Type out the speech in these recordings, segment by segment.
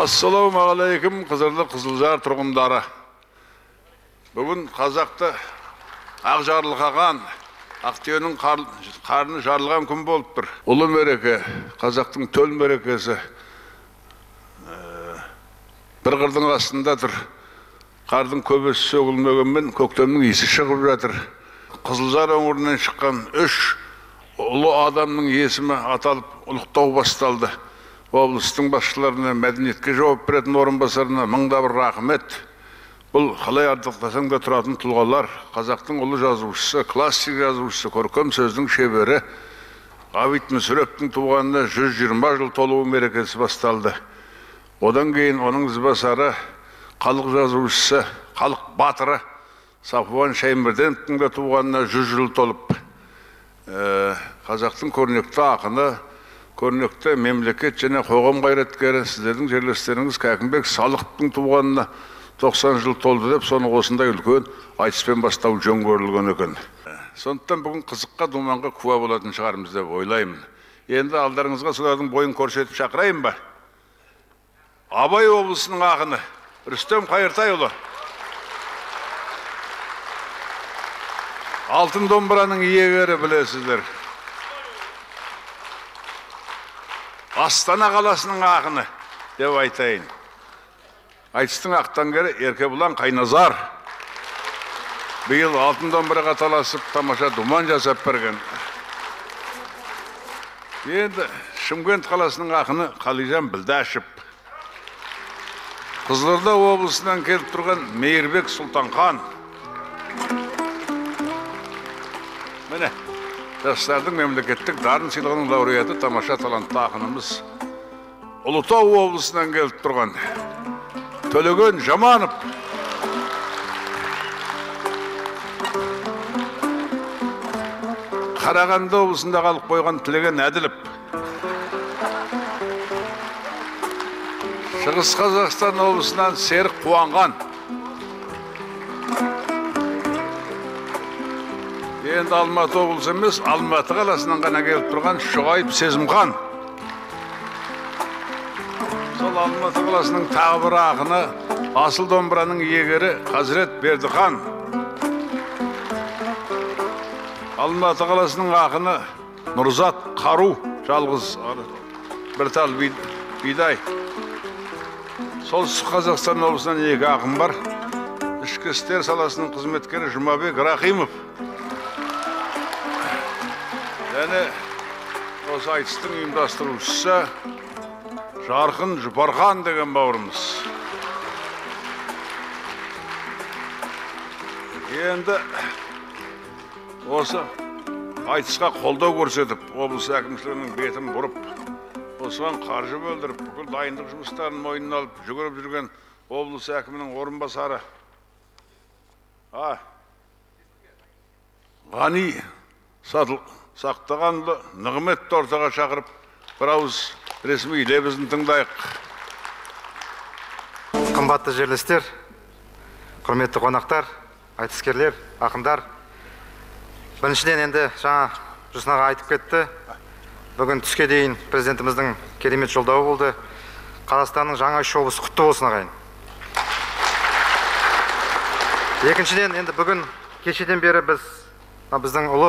Ассалаумағалейкум, Қызырлы Қызылжар тұрғындары. Бүгін қазақты ақ жарылғаған, Ақтөбенің қарны жарылған күн болып тұр. Ұлы мереке, қазақтың төл мерекесі. Bir қырдың астында тұр. Қардың көбесі сөгілмегенмен көктемнің иісі шығып жатыр. Қызылжар өңірінен шыққан 3 ұлы адамның есімі аталып ұлықтау басталды. Облыстың басшыларына, мәдениетке жауап беретін орынбасарына мыңда бір рахмет. Бұл қалай ардақтасаң да тұратын тұлғалар, қазақтың ұлы жазушысы, классик жазушысы, көркем сөздің шебері Ғабит Мүсірептің туғанына 120 жыл толуы мерекесі басталды. Одан кейін оның ізбасары, халық жазушысы, халық батыры Сафуан Шаймерденовтің де туғанына 100 жыл толып, қазақтың көрнекті ақыны, көрнекті мемлекет және қоғам қайраткері, сіздердің жерлестеріңіз Кәкімбек Салықовтың туғанына 90 жыл толды деп, соны осындай үлкен айтыспен бастау жөн көрілген екен. Сондықтан бүгін қызыққа думанға куә болатын шығармыз деп ойлаймын. Енді алдарыңызға солардың бойын көрсетіп шақырайын ба? Абай облысының ақыны Рүстем Қайыртайұлы, алтын домбыраның иегері, білесіздер. Астана қаласының ақыны деп айтайын. Айтыстың ақтаңгері Еркебұлан Қайназар. Биыл алтын домбыраға таласып, тамаша думан жасап берген. Енді Шымкент қаласының ақыны Қалижан Білдашев. Қызылорда облысынан келіп тұрған Мейірбек Сұлтанхан. Міне, жастардың мемлекеттік дарын сыйлығының лауреаты, тамаша талантты ақынымыз Ұлытау облысынан келіп тұрған Төлеген Жаманов. Қарағанды облысында қалып қойған Тілеген Әділов. Шығыс Қазақстан облысынан Серік Қуанған. Енді Алматы облысы емес, Алматы қаласынан ғана келіп тұрған Шұғайып Сезімхан. Сол Алматы қаласының тағы бір ақыны, асыл домбыраның иегері Қазірет Бердіхан. Алматы қаласының ақыны Нұрзат Қару, жалғыз бір тал бидай. Солтүстік Қазақстан облысынан 2 ақын бар. Ішкі істер саласының қызметкері Жұмабек Рахимов. Және осы айтыстың ұйымдастырушысы Жарқын Жұпархан деген бауырымыз. Енді осы айтысқа қолдау көрсетіп, облыс әкімшілігінің бетін бұрып, осыған қаржы бөлдіріп, бүкіл дайындық жұмыстарын мойнына алып жүгіріп жүрген облыс әкімінің орынбасары Ғани Сақтағанұлы Нығметті ортаға шақырып, бір ауыз ресми лебізін тыңдайық. Қымбатты жерлестер, құрметті қонақтар, айтыскерлер, ақындар. Біріншіден енді жаңа Жусынаға айтып кетті. Бүгін түске дейін президентіміздің керемет жолдауы болды. Қазақстанның жаңа шоуысы құтты болсын ағайын. Екіншіден, енді бүгін кешеден бері біздің ұлы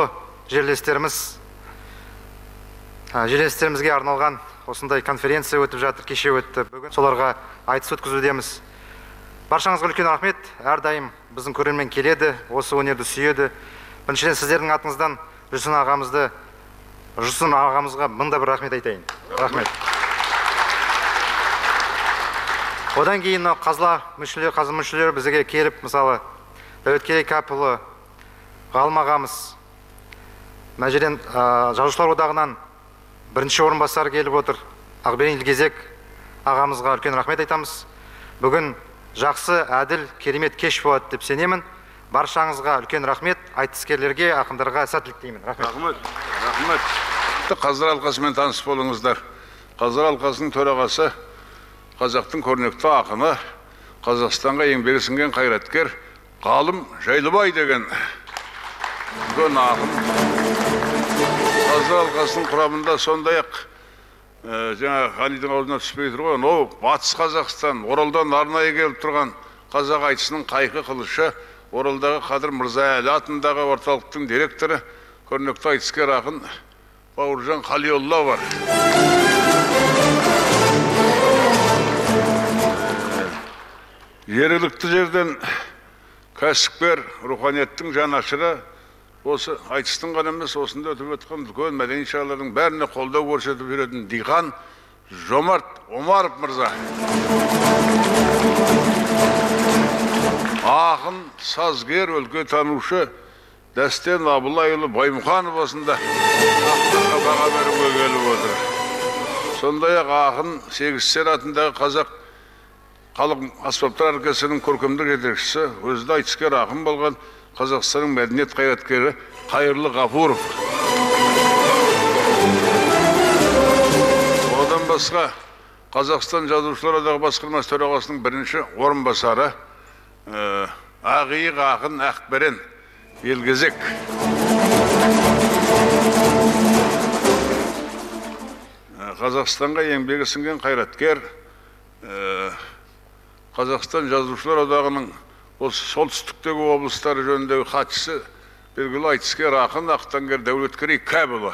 жерлестерімізге арналған осындай конференция өтіп жатыр, кеше өтті. Бүгін соларға айтыс өткізудеміз. Баршаңызға үлкен рахмет. Әрдайым біздің көрермен келеді, осы өнерді сүйеді. Біріншіден сіздердің атыңыздан Жусун ағамызға мыңда бір рахмет айтайын. Рахмет. Одан кейін қазылар мүшелері бізге келіп, мысалы, Дәулеткерей Кәпұлы, Ғалым ағамыз, мәжерен жазушылар одағынан бірінші орынбасар келіп отыр. Ақберен Илгезек ағамызға үлкен рахмет айтамыз. Бүгін жақсы, әділ, керемет кеш болады деп сенемін. Баршаңызға үлкен рахмет, айтыскерлерге, ақындарға сәттілік тілеймін. Рахмет. Қазылар алқасымен таныс болыңыздар. Қазылар алқасының төрағасы, қазақтың көрнекті ақыны, Қазақстанға еңбегі сіңген қайраткер Ғалым Жайлыбай деген үлкен ақын. Қазылар алқасының құрамында сондай-ақ жаңа Ғалидің аузына түспей тұр ғой, о, Батыс Қазақстан, Оралдан арнайы келіп тұрған қазақ айтысының қайқы қылышы, Оралдағы Қадыр Мырзаәлі атындағы орталықтың директоры, көрнекті айтыскер ақын Бауыржан Қалиолла бар. Жергілікті жерден кәсіпкер, руханияттың жанашыры, осы айтыстың ғана емес, осында өтіп өткен үлкен мәдени шаралардың бәріне қолдау көрсетіп жүретін Дихан Жомарт Омаров мырза. Ақын, сазгер, өлкетанушы Дәстен Абылайұлы Баймұханов осында баға беруге келіп отыр. Сондай-ақ ақын Сегізсер атындағы қазақ халық аспаптар оркестрінің көркемдік жетекшісі, өзі де айтыскер ақын болған Қазақстанның мәдениет қайраткері Қайырлы Ғафуров. Одан басқа Қазақстан Жазушылар одағы басқармасы төрағасының бірінші орынбасары Ақиық ақын Ақберен Елгезек. Қазақстанға еңбегі сіңген қайраткер, Қазақстан Жазушылар одағының осы солтүстіктегі облыстары жөніндегі хатшысы, белгілі айтыскер ақын Ақтангер Дәулеткерей Кәбұлы.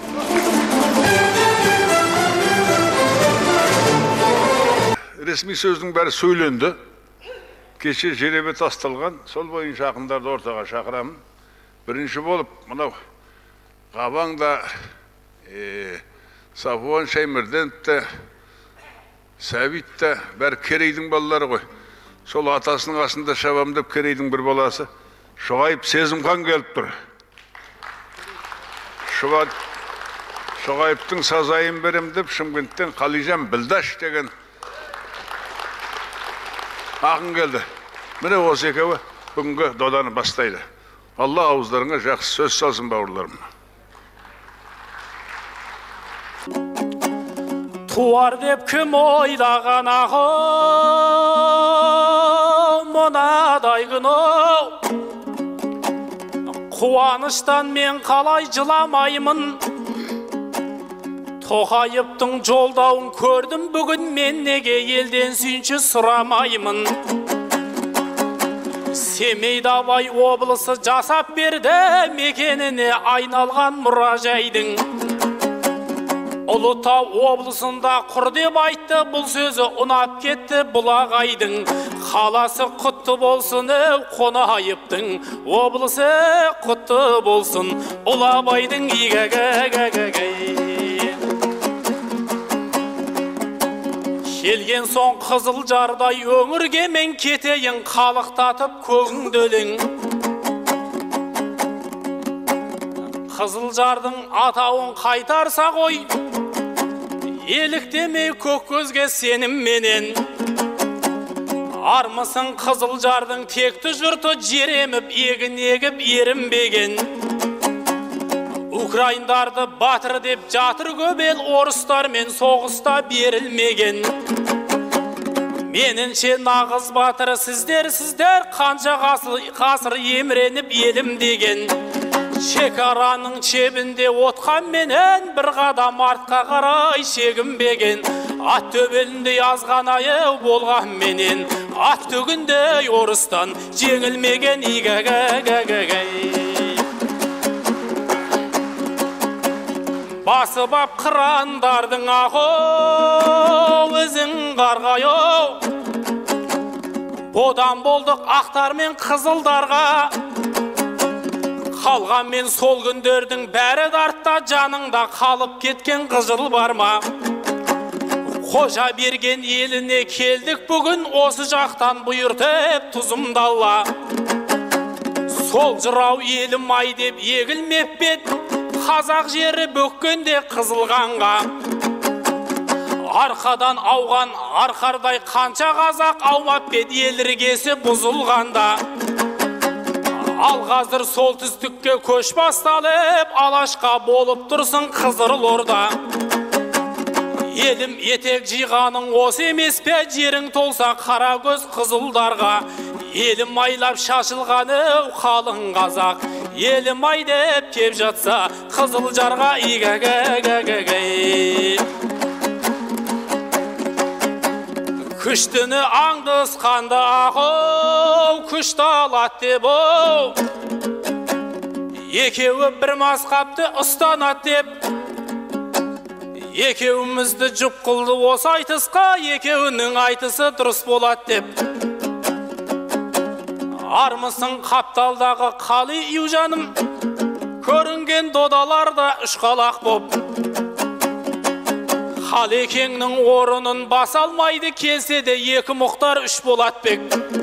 Ресми сөздің бәрі сөйленді. Кеше жеребе тасталған, сол бойынша ақындарды ортаға шақырамын. Бірінші болып, мынау Қабаңда Сафуан Шаймерденов Сәбит те бәрі Керейдің балалары ғой. Сол атасының қасында шабам деп Керейдің бір баласы Шұғайып Сезімхан келіп тұр. Шұғайыптың сазайын берем деп Шымкенттен Қалижан Білдаш деген ақын келді. Міне осы екеуі бүгінгі доданы бастайды. Алла ауыздарыңа жақсы сөз салсын, бауырларым. Туар деп кім ойлаған ақын мынадай күні, қуаныштан мен қалай жыламаймын. Тоқайыптың жолдауын көрдім бүгін, мен неге елден сүйінші сұрамаймын. Семейді Абай облысы жасап берді, мекеніне айналған мұражайдың. Ұлытау облысында құр деп айтты, бұл сөзі ұнап кетті Бұлағайдың. Қаласы құтты болсын, Қонайыптың облысы құтты болсын, Ұлабайдың келген соң Қызылжардай өңірге мен кетейін, қалықтатып көгіңделің. Қызылжардың атауын қайтарса ғой, еліктемей көк көзге сенім менен. Армысың Қызылжардың текті жұрты, жереміп, егін егіп, ерінбеген. Украиндарды батыр деп жатыр көбел, орыстармен соғыста берілмеген. Меніңше нағыз батыры сіздер, қанша ғасыр еміреніп елім деген. Шекараның чебінде отқан менен, бір қадам артқа қарай шегінбеген. Ат төбелінде азғанайы болған менен, ат төгіндей орыстан жеңілмеген. Басып ап қырандардың ақы, өзің қарғайы. Бодан болдық ақтар мен қызылдарға, қалған мен сол күндердің бәрі дартта. Жаныңда қалып кеткен қызыл бар ма? Қожа берген еліне келдік бүгін, осы жақтан бұйыртып тұзымдалла. Сол жырау елім ай деп егілмеп бет, қазақ жері бөккенде қызылғанға. Арқадан ауған арқардай қанша қазақ аумап бет, еліргесі бұзылғанда. Ал қазір солтүстікке көш басталып, алашқа болып тұрсын Қызылорда. Елім етек жиғаның осы емес пе, жерің толса қара көз қызылдарға. Елім айлап шашылғаны қалың қазақ, елім ай деп кеп жатса Қызылжарға. Күштіні аңдысқанды ақыл күшті алады деп оу. Екеуі бір масқапты ұстанады деп. Екеуімізді жұп қылды осы айтысқа, екеуінің айтысы дұрыс болады деп. Армысың қапталдағы қали ию жаным, көрінген додаларда үш қалақ боп. Қалекеңнің орынын бас алмайды, келсе де екі мұқтар үш болады бек.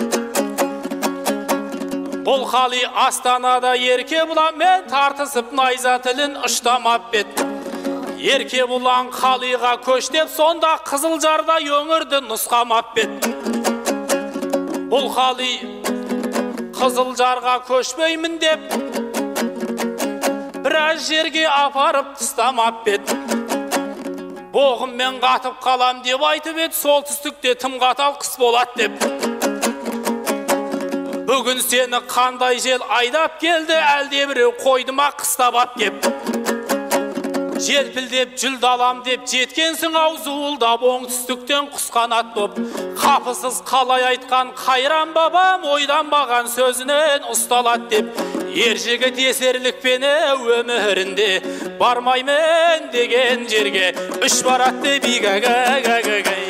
Бұл қали Астанада ерке бұлан мен тартысып найза тілін ұштамап бет. Ерке бұлан қалиға көштеп, сонда Қызылжарда өңірді нұсқамап бет. Бұл қали Қызылжарға көшпеймін деп, біраз жерге апарып тастамап бет. Боғыммен қатып қалам деп айтып еді, солтүстікте тым қатал қыс болады деп. Бүгін сені қандай жел айдап келді, әлде біреу қойды ма қыстап деп. Желпілдеп жүлді алам деп жеткенсің ау, зуылдап оңтүстіктен құс қанат боп. Қапысыз қалай айтқан қайран бабам, ойданбаған сөзінен ұсталады деп. Ер жігіт есерлікпен өмірінде, бармаймен деген жерге үш баратты бигагагагагай.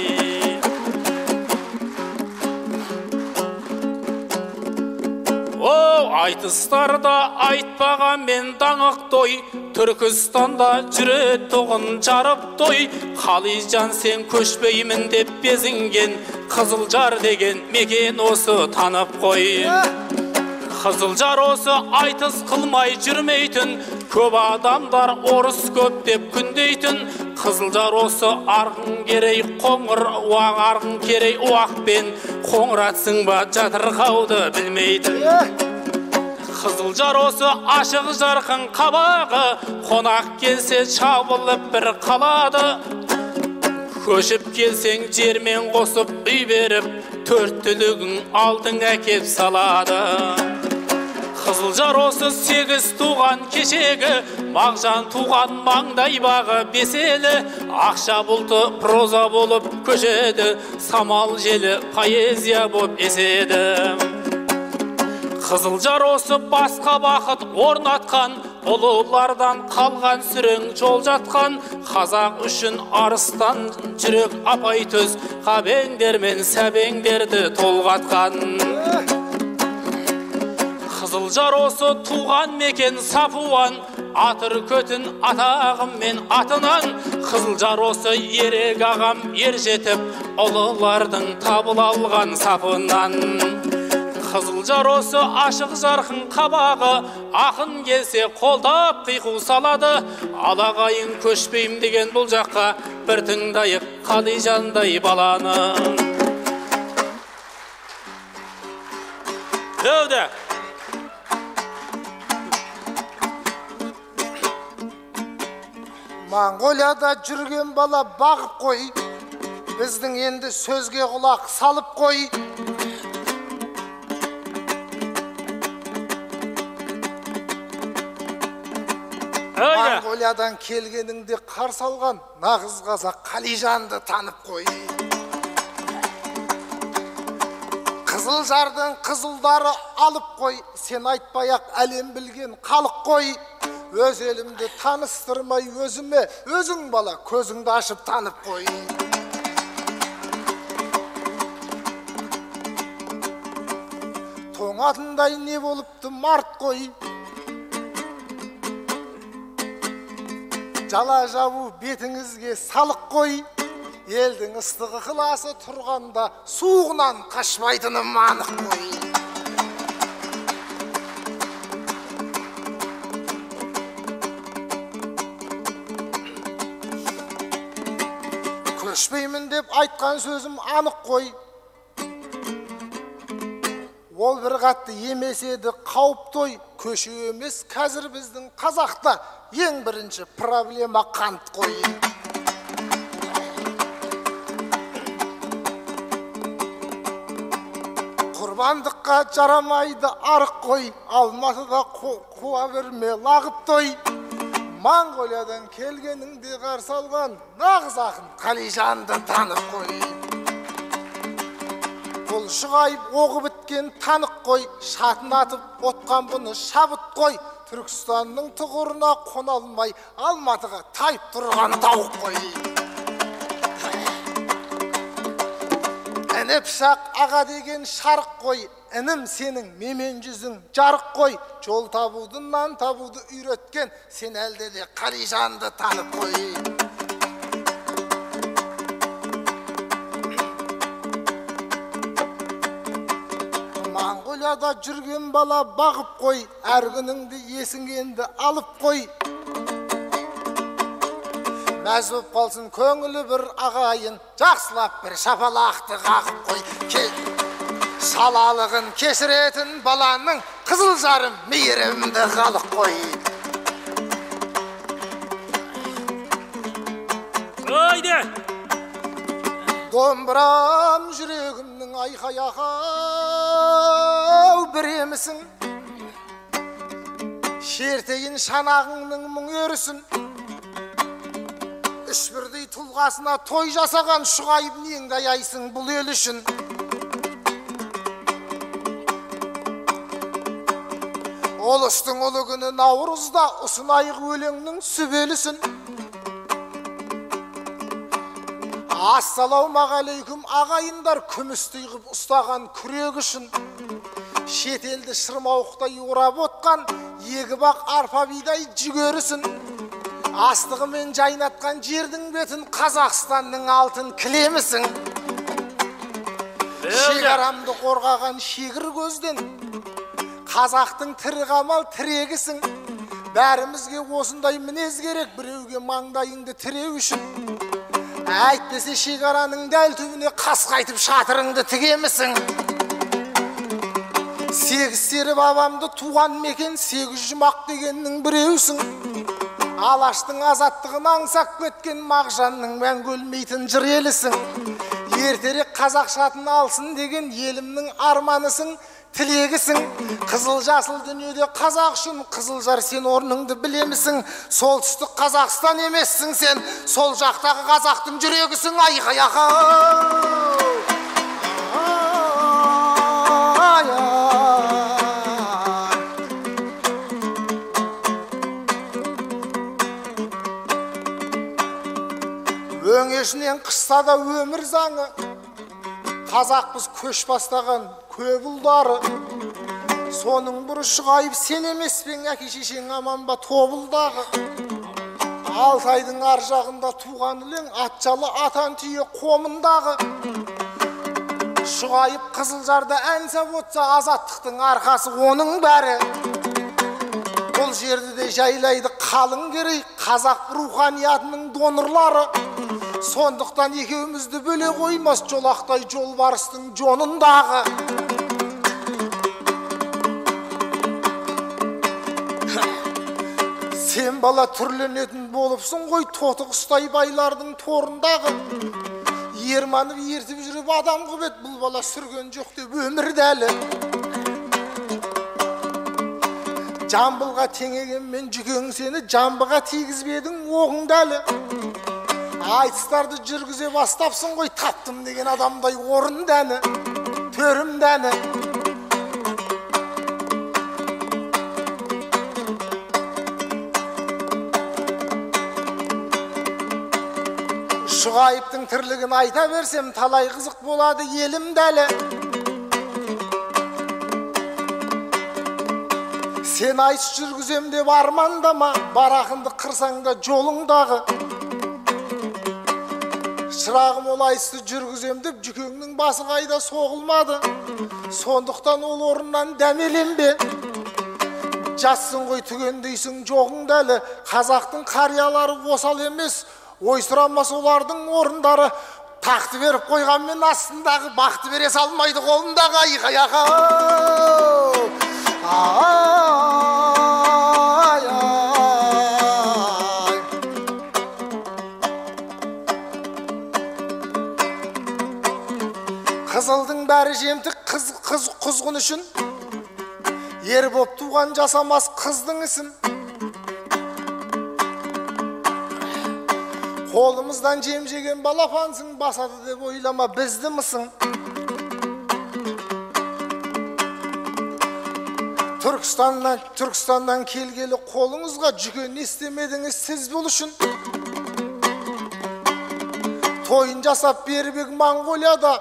О, айтыстарда айтпаған мен даңық той, Түркістанда жүрет тоғын жарып той. Қалижан сен көшпеймін деп безінген, Қызылжар деген мекен осы танып қой. Қызылжар осы айтыс қылмай жүрмейтін, көп адамдар орыс көп деп күндейтін. Қызылжар осы арғын керей қоңыр уақ, арғын керей уақпен қоңыратсың ба жатырқауды білмейтін. Қызылжар осы ашық жарқын қабағы, қонақ келсе шабылып бір қалады. Көшіп келсең жермен қосып үй беріп, төрт түлігін алдың әкеп салады. Қызылжар осы сегіз туған кешегі, Мағжан туған маңдай бағы беселі. Ақша бұлты проза болып көшеді, самал желі поэзия боп еседі. Қызылжар осы басқа бақыт орнатқан, ұлылардан қалған сүрең жол жатқан. Қазақ үшін арыстан жүрек апай төз, қабеңдер мен сәбеңдерді толғатқан. Қызылжар осы туған мекен Сапуан, атыр көтін атағым мен атынан. Қызылжар осы ерек ағам ер жетіп, ұлылардың табыл алған сапынан. Қызылжар осы ашық жарқын қабағы, ақын келсе қолдап қиқу салады. Алағайын көшпейм деген бұл жаққа, бір тыңдайық Қалижандай баланы. Дөуді! Моңғолияда жүрген бала бағып қой, біздің енді сөзге құлақ салып қой. Моңғолиядан келгеніңде қарсы алған нағыз қазақ Қалижанды танып қой. Қызылжардың қызылдары алып қой, сен айтпай-ақ әлем білген халық қой. Өз елімді таныстырмай өзіме, өзің бала көзіңді ашып танып қой. Тоңатындай не болыпты март қой. Жала жабу бетіңізге салық қой. Елдің ыстығы қыласы тұрғанда суығынан қашпайтыным анық қой. Көшпеймін деп айтқан сөзім анық қой. Ол бір қатты емес еді қауіп той. Көшу емес қазір біздің қазақта ең бірінші проблема қант қой. Құрбандыққа жарамайды арық қой. Алматыда қуа берме лағып той. Моңғолиядан келгеніңде қарсы алған нағыз ақын Қалижанды танып қой. шұғайып оғы біткен танық қой, шатын атып отқан бұны шабыт қой, Түркістанның тұғырына қона алмай Алматыға тайып тұрған тауық қой. Іні пышақ аға деген шарық қой, інім сенің мемен жүзің жарық қой, жол табуды нан табуды үйреткен сен әлде де Қалижанды танып қой. Моңғолияда жүрген бала бағып қой, әр күніңді есіңенді алып қой. Мәз боп қалсын көңілі бір ағайын, жақсылап бір шапалақты қағып қой. Салалығын кешіретін баланың қызыл жарым мейірімді халық қой. Haydi. Домбырам жүрегімнің айқай-ақау біремісің, шертейін шанағыңның мұң өрісін, үш бірдей тұлғасына той жасаған шұғайып неңді аяйсың бұл ел үшін. Олыстың ұлы күні Наурызда ұсынайық өлеңнің сүбелісін. Ассалаумағалейкум ағайындар, күмістей ғып ұстаған күрек үшін. Шетелді шырмауықтай орап отқан егі бақ арпа бидай жүгерісін. Астығымен жайнатқан жердің бетін Қазақстанның алтын кілемісің. Шекарамды қорғаған шегір көзден қазақтың тірі қамал тірегісің. Бәрімізге осындай мінез керек, біреуге маңдайыңды тіреу үшін. Әйтпесе шекараның дәл түбіне қасқайтып шатырыңды тігемісің. Сегіз сері бабамды туған мекен, сегіз жұмақ дегеннің біреусің. Алаштың азаттығын аңсап кеткен Мағжанның мәңгі өлмейтін жыр елісің. Ертерек қазақ шатын алсын деген елімнің арманысың, тілегісің. Қызыл жасыл дүниеде қазақ үшін Қызылжар сен орныңды білемісің. Солтүстік Қазақстан емессің сен, сол жақтағы қазақтың жүрегісің. Айқай-ақау өңешінен қышса да өмір заңы, қазақпыз көш бастаған көп ұлдары. Соның бір шұғайып сен емес пен әке шешең аман ба тобылдағы. Алтайдың ар жағында туған өлең, атжалы атан түйе қомындағы. Шұғайып Қызылжарда ән сап отса, азаттықтың арқасы оның бәрі. Бұл жерді де жайлайды қалың керей, қазақ руханиятының донорлары. Сондықтан екеумізді бөле қоймас, жолақтай жолбарыстың жонындағы. Сен бала түрленетін болыпсың ғой, тоты құстай байлардың торындағы. Ерманып ертіп жүріп адам құбет, бұл бала сүрген жоқ деп өмірді әлі. Жамбылға теңегенмен жүкең сені, жамбыға тигізбедің оғыңды әлі. Айтыстарды жүргізе бастапсың ғой, таптым деген адамдай орынды әні, төрімді әні. Шұғайыптың тірлігін айта берсем, талай қызық болады елімді әлі. Сен айтыс жүргізем деп армандама, барақынды қырсаңда жолыңдағы. Шырағым ол айтысты жүргізем деп жүкеңнің басы қайда соғылмады. Сондықтан ол орыннан дәмеленбе. Жатсың ғой түгендейсің жоғыңды әлі. Қазақтың қариялары осал емес, ойсырамас олардың орындары. Тақты беріп қойғанмен астындағы бақты бере салмайды қолындағы. Айқай-ақау Қызылдың бәрі жемтік құзғын үшін, ер боп туған жасамас қыздың ісін. Қолымыздан жем жеген балапансың, басады деп ойлама бізді мысың. Түркістандан келгелі қолыңызға жүген естемедіңіз сіз бұл үшін. Тойын жасап бербек Моңғолияда,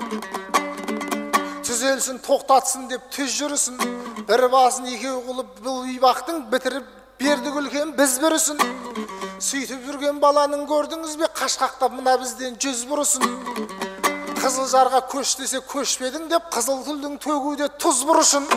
түзелсін тоқтатсын деп түз жүрісін. Бір басын екеу қылып бұл бейбақтың бітіріп бердік үлкен біз бірісін. Сөйтіп жүрген баланың көрдіңіз бе, қашқақтап мына бізден жүз бұрысын. Қызылжарға көш десе көшпедің деп, қызыл түлдің төгуде тұз бұрышын.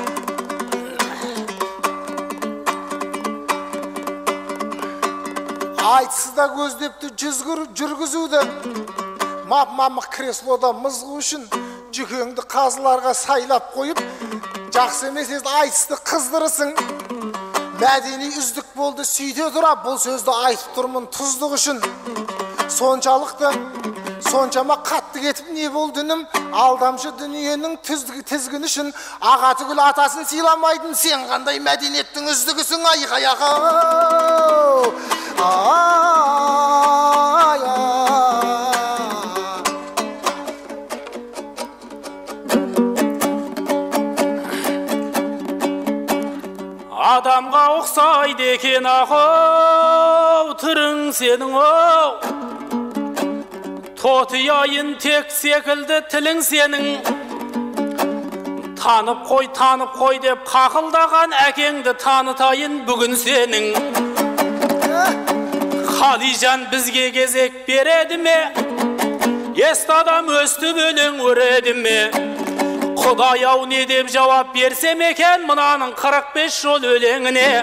Айтсызда көздепті жүргізуді, мап-мамық креслода мызғы үшін. Жүкеңді қазыларға сайлап қойып, жақсы емес айтысты қыздырысың. Мәдени үздік болды сүйте тұра, бұл сөзді айтып тұрмын тұздық үшін. Соншама қатты кетіп не болды үнім, алдамшы дүниенің тізгін үшін. Аға түгіл атасын сыйламайтын, сен қандай мәдениеттің үздігісің, айқаяға. Адамға ұқсайды екен ақ-оу, түрің сенің оу. Тотияйын тек секілді тілің сенің. Танып қой деп қақылдаған әкеңді танытайын бүгін сенің. Қалижан бізге кезек береді ме? Есті адам өсті өлең өреді ме? Құдай ау не деп жауап берсем екен мынаның 45 жол өлеңіне.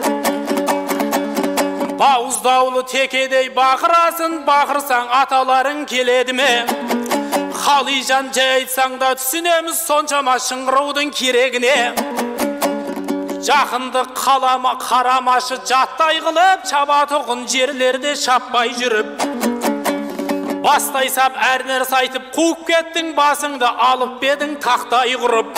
Бауыздаулы текедей бақырасын, бақырсаң аталарың келеді ме? Қалижан жай айтсаң да түсінеміз соншама шыңғырудың керегіне. Жақынды қарамашы жаттай қылып, чабатұғын жерлерде шаппай жүріп. Бастай сап әрнер сайтып қуып кеттің, басыңды алып бедің тақтай құрып.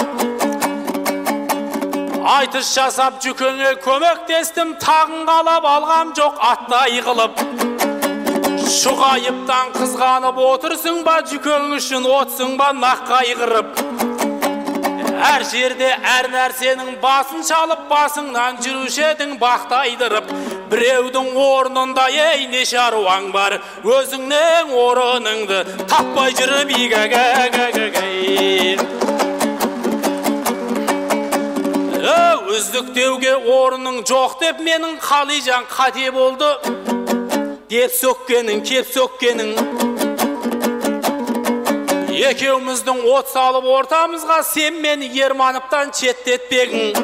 Айтыс жасап жүкеңе көмектестім, тағын қалап алғам жоқ аттай қылып. Шұғайыптан қызғанып отырсың ба, жүкең үшін отсың ба наққай қырып. Әр жерде әр нәрсенің басын шалып, басыңнан жүруші едің бақтайдырып. Біреудің орнында ей не шаруаң бар, өзіңнің орыныңды таппай жүріп игәгәгәгәгәй. Үздіктеуге орының жоқ деп менің Қалижан қате болды деп сөккенің, кеп сөккенің. Екеуміздің от салып ортамызға сен мені Ермановтан четтетпегің.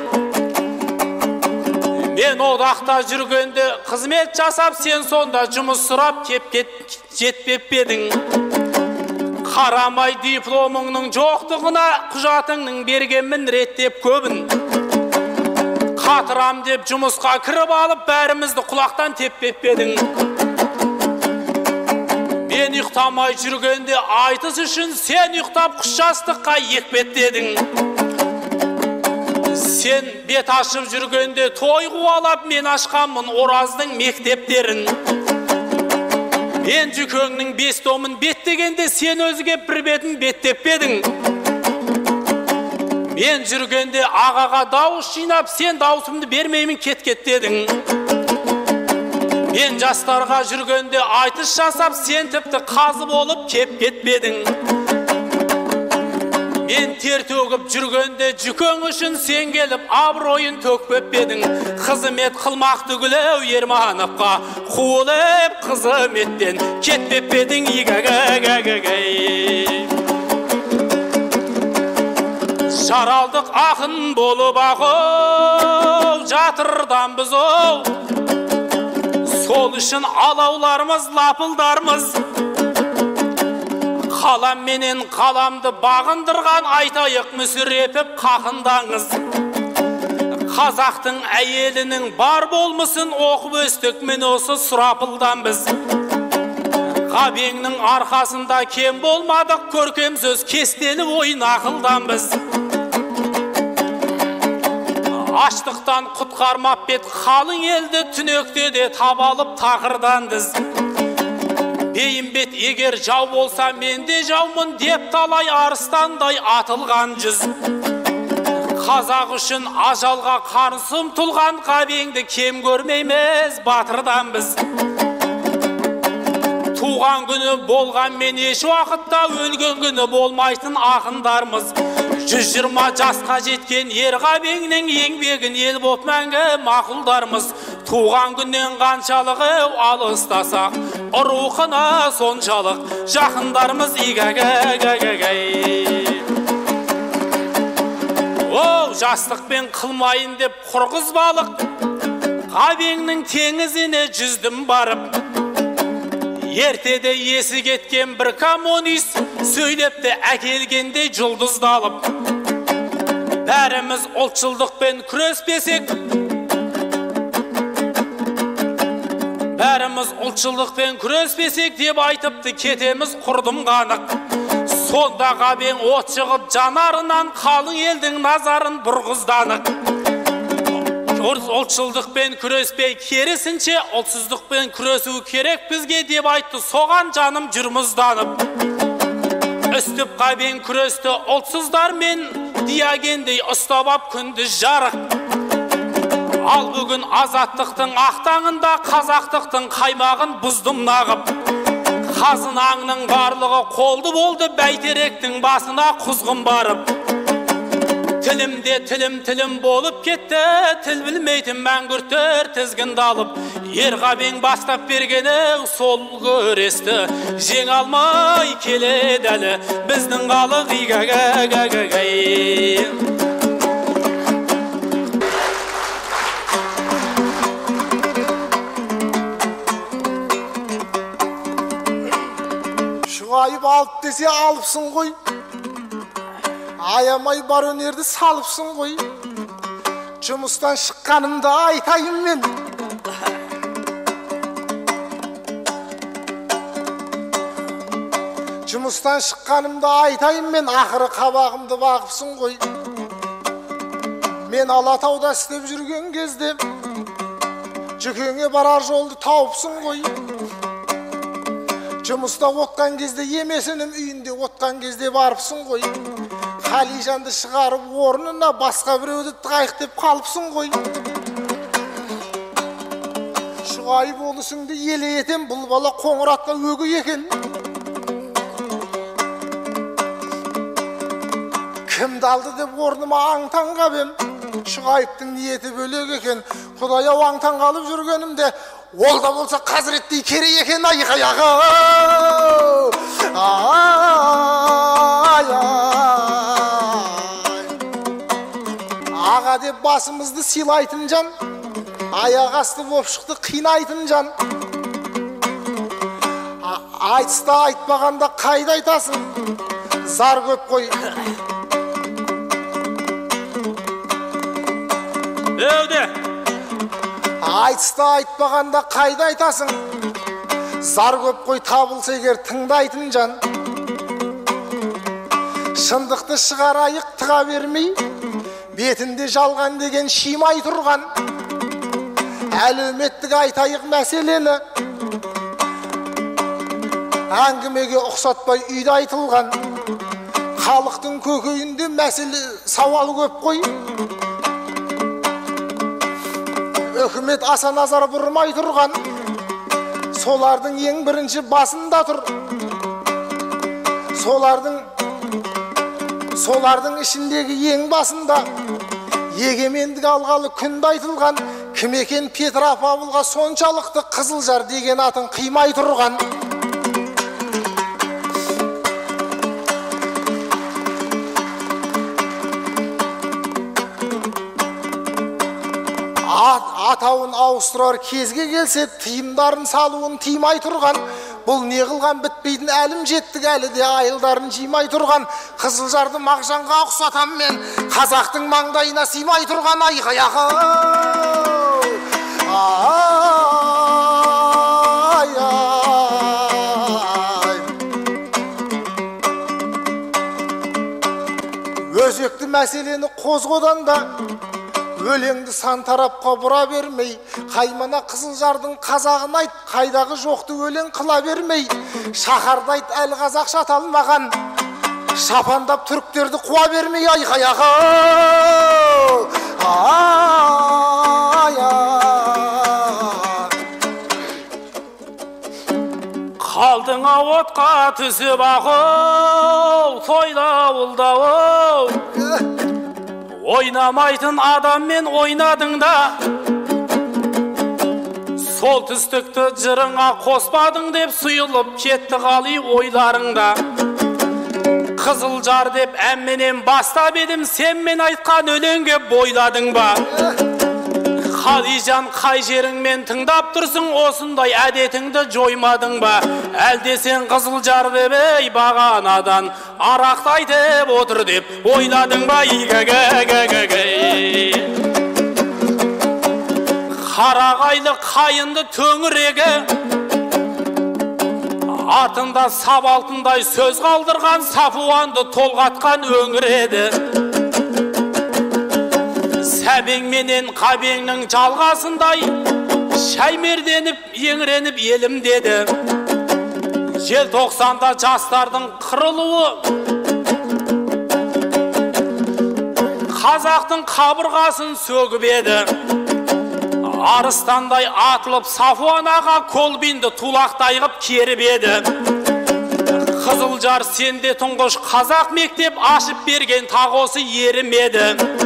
Мен одақта жүргенде қызмет жасап, сен сонда жұмыс сұрап жетпеп едің. Қарамай дипломыңның жоқтығына құжатыңның бергенмін реттеп көбін. Қатырам деп жұмысқа кіріп алып, бәрімізді құлақтан теппеп едің. Мен ұйықтамай жүргенде айтыс үшін сен ұйықтап құс жастыққа екпеттедің. Сен бет ашып жүргенде той қуалап, мен ашқанмын ораздың мектептерін. Мен жүкеңнің 5 томын беттегенде сен өзге бір бетін беттеппедің. Мен жүргенде ағаға дауыс жинап, сен дауысымды бермеймін кет-кеттедің. Мен жастарға жүргенде айтыс жасап, сен тіпті қазы болып кеп кетпедің. Мен тер төгіп жүргенде жүкең үшін сен келіп абыройын төкпеп едің. Қызмет қылмақ түгілеу Ермановқа, қуылып қызметтен кетпеп едің игәгәгәгәгәй. Жаралдық ақын болып ақыл жатырдан біз ол. Сол үшін алауларымыз, лапылдарымыз. Қалам менен қаламды бағындырған айтайық мүсірепіп қақындаңыз. Қазақтың әйелінің бар болмысын оқып өстік мен осы сұрапылдан біз. Ғабеңнің арқасында кем болмадық, көркем сөз кестелі ойын ақылдан біз. Аштықтан құтқармап бет қалың елді, түнекте де табалып тақырдан діз. Бейімбет егер жау болса мен де жаумын деп талай арыстандай атылған жүз. Қазақ үшін ажалға қарсы ұмтылған қабеңді кем көрмейміз, батырдан біз. Туған күні болғанмен еш уақытта өлген күні болмайтын ақындармыз. 120 жасқа жеткен ер қабеңнің еңбегін ел боп мәңгі мақұлдармыз. Туған күннен қаншалығы алыстасақ, рухына соншалық жақындармыз. Игәгәгәгәгәй. Оу, жастықпен қылмайын деп құрғызбалық, қабеңнің теңізіне жүздім барып. Ертеде есі кеткен бір коммунист сөйлепті әкелгенде жұлдыздалып. Бәріміз ұлтшылдықпен күреспесек, деп айтыпты, кетеміз құрдым қанық. Сонда қабең от шығып жанарынан қалың елдің назарын бұрғызданық. Ұлтшылдықпен күреспей, керісінше ұлтсыздықпен күресу керек бізге деп айтты, соған жаным жүрмізданып. Үстіп қабең күресті ұлтсыздармен диагендей ұстап ап күндіз жарық. Ал бүгін азаттықтың ақтаңында қазақтықтың қаймағын бұздым нағып. Қазынаңның барлығы қолды болды, бәйтеректің басына құзғын барып. Тілімде тілім болып кетті, тіл білмейтін мәңгүрттер тізгінді алып. Ер қабең бастап бергені сол көресті, жең алмай келеді әлі біздің халық. Игәгәгәгәй. Шұғайып алып десе алыпсың ғой, аямай бар өнерді салыпсың ғой. Жұмыстан шыққанымда айтайын мен, ақыры қабағымды бағыпсың ғой. Мен Алатауда істеп жүрген кезде Жүкеңе барар жолды тауыпсың ғой. Жұмыста отқан кезде, емесінің үйінде отқан кезде барыпсың ғой. Қалижанды шығарып орнына басқа біреуді тығайық деп қалыпсың ғой. Шұғай болысыңды еле етем, бұл бала қоңыратқа өгей екен. Кімді алды деп орныма аңтан қабем, Шұғайыптың ниеті бөлек екен. Құдай-ау, аңтан қалып жүргенімде ол да болса қазіреттей керек екен. Айқаяғы аға деп басымызды сыйлайтын жан, аяқ асты боп шықты қинайтын жан. Айтыста айтпағанда қайда айтасың, зар көп қой. Айтыста айтпағанда қайда айтасың, зар көп қой, табылса егер тыңдайтын жан. Шындықты шығарайық тыға бермей, бетінде жалған деген шимай тұрған. Әлеуметтік айтайық мәселені, әңгімеге ұқсатпай үйде айтылған. Халықтың көкейінде мәселе сауал көп қой. Үкімет аса назар бұрмай тұрған, солардың ең бірінші басында тұр. Солардың ішіндегі ең басында егемендік алғалы күнді айтылған. Кім екен Петропавлға соншалықты Қызылжар деген атын қимай тұрған. Атауын ауыстырар кезге келсе, тыйымдарын салуын тыймай тұрған. Бұл не қылған бітпейтін әлім жеттік, әлі де айылдарын жимай тұрған. Қызылжарды Мағжанға ұқсатам мен, қазақтың маңдайына сыймай тұрған. Айқаяғы өзекті мәселені қозғодан да өлеңді сан тарапқа бұра бермей, қаймана Қызылжардың қазағын айт, қайдағы жоқты өлең қыла бермей, шаһарды айт, әл қазақ шаталмаған, шапандап түріктерді қуа бермей айқаяға қалдыңа отқа түсіп ақыл тойда ұлдау ойнамайтын адаммен ойнадың да сол түстікті жырыңа қоспадың деп сұйылып кетті қали ойларыңда қызыл жар деп әмменен бастап едім сен мен айтқан өлеңге бойладың ба Қалижан қай жеріңмен тыңдап тұрсың осындай әдетіңді жоймадың ба әлде сен қызыл жар деп ей бағанадан арақтай деп отыр деп ойладың ба қарағайлы қайынды төңірегі артында сабалтындай сөз қалдырған сапуанды толғатқан өңір еді сәбеңменен қабеңнің жалғасындай шәймерденіп еңіреніп елім деді желтоқсанда жастардың қырылуы қазақтың қабырғасын сөгіп еді арыстандай атылып Сафуан аға Колбинді тулақтай қып керіп еді қызыл жар сенде тұңғыш қазақ мектеп ашып берген тақ осы ерім еді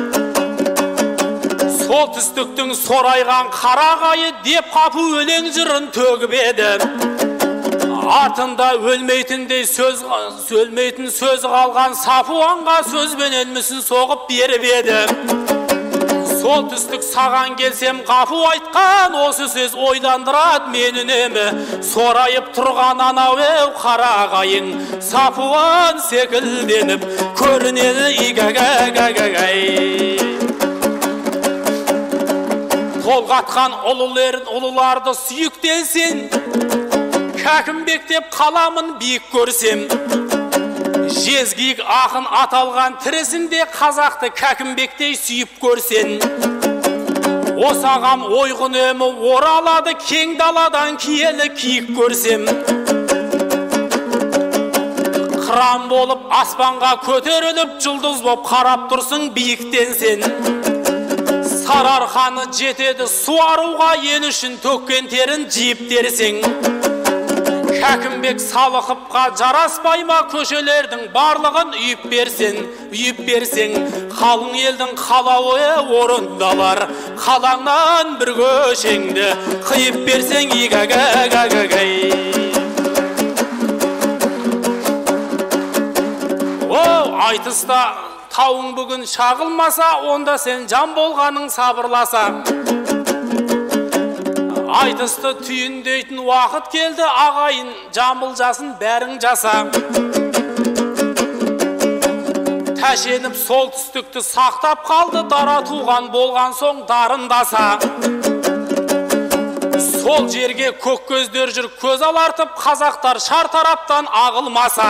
сол түстіктің сорайған қарағайы деп қапу өлең жырын төгіп еді артында өлмейтін сөз қалған Сафуанға сөзбенен мүсін соғып беріп еді сол түстік саған келсем қапу айтқан осы сөз ойландырады мен үнемі сорайып тұрған анау қарағайың Сафуан секілденіп көрінеді толғатқан ұлыларды сүйіктелсен кәкімбек деп қаламын биік көрсем жезгиік ақын аталған тірісінде қазақты кәкімбектей сүйіп көрсен осы ағам ойғын өмі оралады кең даладан киелі киік көрсем қыран болып аспанға көтеріліп жұлдыз боп қарап тұрсың биіктен сен Сарыарқаны жетеді суаруға ел үшін төккен терін жиып терсең Кәкімбек Салықовқа жараспай ма көшелердің барлығын үйіп берсең қалың елдің қалауы орындалар қалаңнан бір көшеңді қиып берсең айтыста тауың бүгін шағылмаса, онда сен жан болғаның сабырласа. Айтысты түйіндейтін уақыт келді, ағайын жамбыл жасын бәрің жаса. Тәшеніп сол түстікті сақтап қалды, дара туған болған соң дарындаса. Сол жерге көк көздер жүр көз алартып, қазақтар шар тараптан ағылмаса.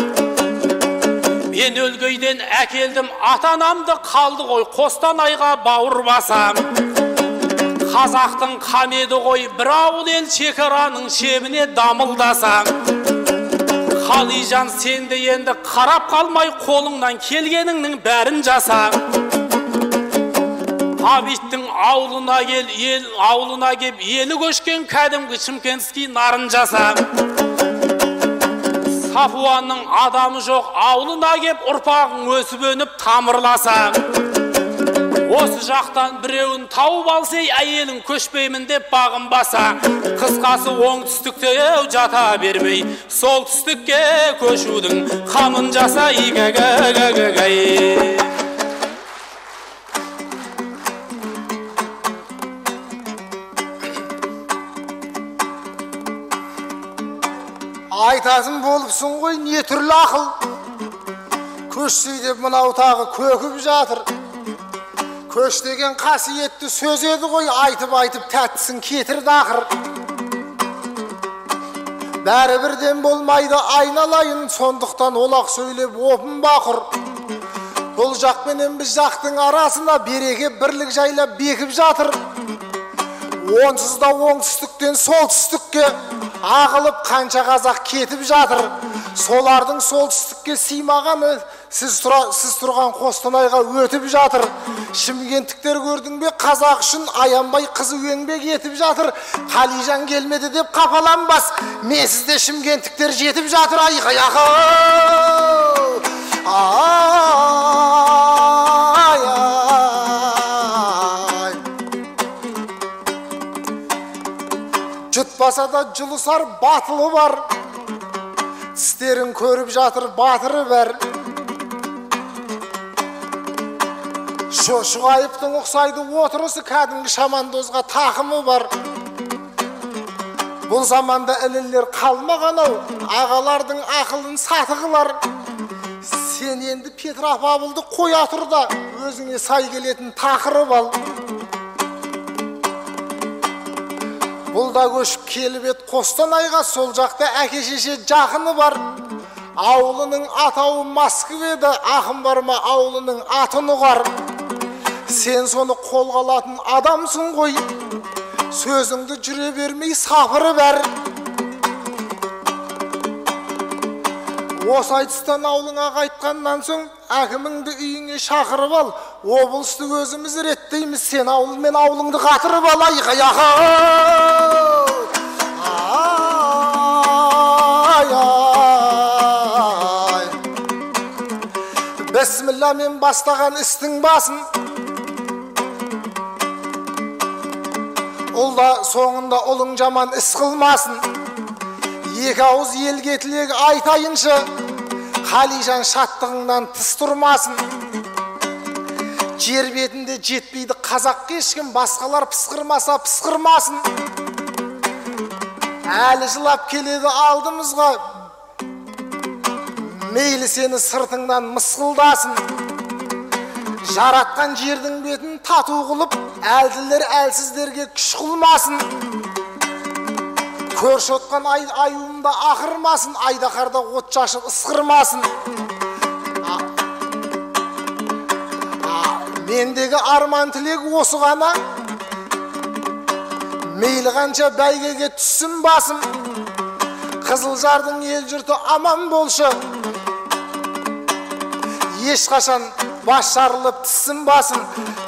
Мен өлгейден әкелдім атанамды, қалды ғой Қостанайға бауыр баса. Қазақтың қамеді ғой бір ауыл ел, шекараның шебіне дамылдаса. Қалижан сенде енді қарап қалмай, қолыңнан келгеніңнің бәрін жаса. Ғабиттің ауылына кеп елі көшкен кәдімгі Шымкентский нарын жаса. Сафуанның адамы жоқ ауылына кеп ұрпағың өсіп өніп тамырласа. Осы жақтан біреуін тауып алсай, әйелің көшпеймін деп бағын баса. Қысқасы оңтүстікте жата бермей, солтүстікке көшудің қамын жаса. Айтасың болыпсың ғой, не түрлі ақыл. Көшсей деп мынау тағы көкіп жатыр. Көш деген қасиетті сөз еді ғой, айтып тәттісін кетірді ақыр. Бәрі бірден болмайды айналайын, сондықтан олақ сөйлеп опын бақыр. Бұл жақпенен біз жақтың арасына береке бірлік жайлап бекіп жатыр. Онсыз да оңтүстіктен солтүстікке ағылып қанша қазақ кетіп жатыр. Солардың солтүстікке сыймағаны сіз тұрған Қостанайға өтіп жатыр. Шымкенттіктер көрдің бе, қазақ үшін аянбай қызу еңбек етіп жатыр. Қалижан келмеді деп қапаланбас, мен сізде шымкенттіктер жетіп жатыр. Айқай жұтпаса да жұлысар батылы бар, тістерін көріп жатыр батыры бар. Шұғайыптың ұқсайды отырысы кәдімгі шамандозға тақымы бар. Бұл заманда ілілер қалмаған-ау, ағалардың ақылын сатығылар. Сен енді Петропавлды қоя тұр да, өзіңе сай келетін тақырып ал. Бұл да көшіп келіп ет Қостанайға, сол жақта әке-шеше жақыны бар. Ауылының атауы Москведе, ақын бар ма ауылының атын ұғар. Сен соны қолға алатын адамсың ғой, сөзіңді жүре бермей сапыры бәр. Осы айтыстан ауылыңа қайтқаннан соң әкіміңді үйіңе шақырып ал, облысты өзіміз реттейміз, сен ауыл мен ауылыңды қатырып ал. Бісмілла мен бастаған істің басын, ұлда соңында ұлың жаман іс қылмасын. Екі ауыз елге тілек айтайыншы, Қалижан шаттығыңнан тыс тұрмасын. Жер бетінде жетпейді қазақ ешкім, басқалар пысқырмаса пысқырмасын. Әлі жылап келеді алдымызға, мейлі сені сыртыңнан мысқылдасын. Жаратқан жердің бетін тату қылып, әлділер әлсіздерге күш қылмасын. Көрші отқан аюымда ақырмасын, айдақарда от шашып ысқырмасын. Мендегі арман тілек осы ғана, мейлі қанша бәйгеге түссін басым. Қызылжардың ел жұрты аман болшы, ешқашан бас жарылып түссін басым.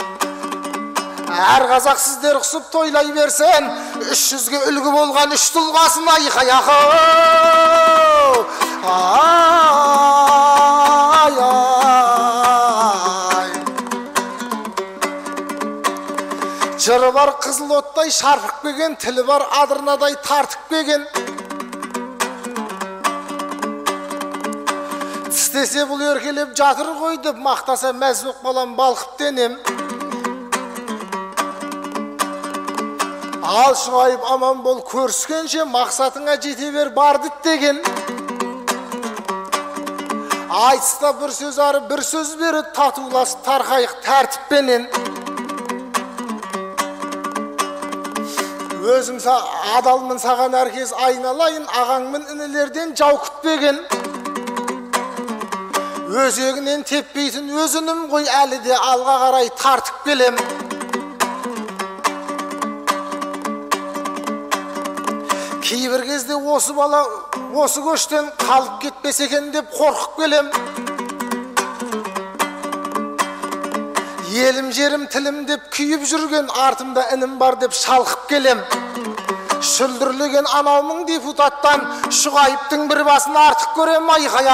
Әр қазақ сіздер құсып тойлай берсен, 300-ге үлгі болған үш тұлғасын. Айқай жыры бар қызыл оттай шарпық беген, тілі бар адырнадай тартып беген. Тістесе бұл еркелеп жатыр ғой деп, мақтаса мәзбек балам балқып денем. Ал Шұғайып аман бол көріскенше, мақсатыңа жете бер бар деген. Айтыста бір сөз ары бір сөз бері, татулас тарқайық тәртіппенен. Өзім адалмын саған әркез айналайын, ағаңмын інілерден жау күтпеген. Өзегінен теппейтін өзінім ғой, әлі де алға қарай тартып келем. Кейбір кезде осы бала осы көштен қалып кетпес екен деп қорқып келем. Елім жерім тілім деп күйіп жүрген, артымда інім бар деп шалқып келем. Шүлдірлеген анаумың депутаттан, Шұғайыптың бір басын артық көрем. Айқай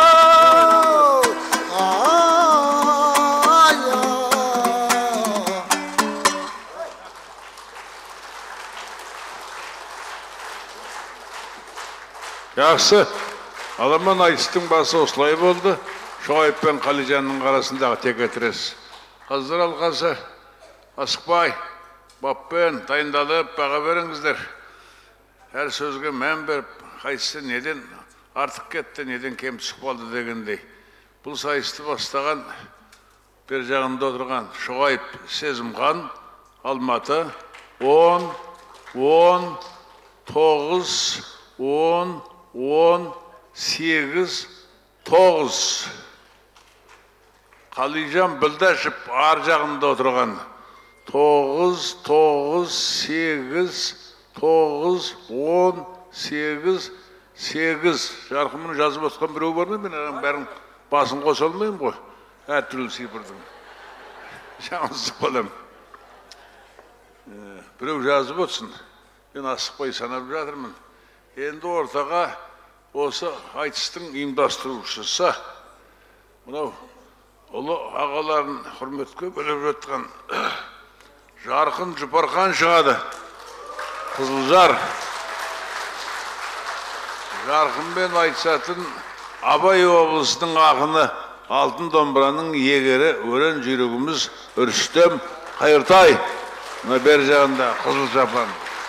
Жақсы, аламан айтыстың басы осылай болды. Шұғайып пен Қалижанның арасындағы текетірес. Қазір алғасы, асықпай, баппен дайындалып баға беріңіздер. Әр сөзге мән беріп, қайсысы неден артық кетті, неден кем түсіп қалды дегендей. Бұл сайысты бастаған, бер жағында отырған Шұғайып Сезімхан, Алматы, 10, 10, 9, 10, 8, 9. Қалижан Білдашев ар жағында отырған 9, 9, 8, 9, 10, 8, 8 жарқымын жазып отқан біреу бар ма? Мен бәрін басын қоса алмаймын ғой. Әртүрлі сипырдым. Жаңылсып қалам. Біреу жазып отсын. Мен асықпай санап жатырмын. Енді ортаға осы айтыстың ұйымдастырушысы мынау ұлы ағаларын құрметке бөліп жатқан Жарқын Жұпархан шығады. Қызылжар. Жарқынмен айтысатын Абай облысының ақыны, алтын домбыраның егері, өрен жүйрігіміз Үрістем Қайыртай. Мына бер жағында қызыл жапан.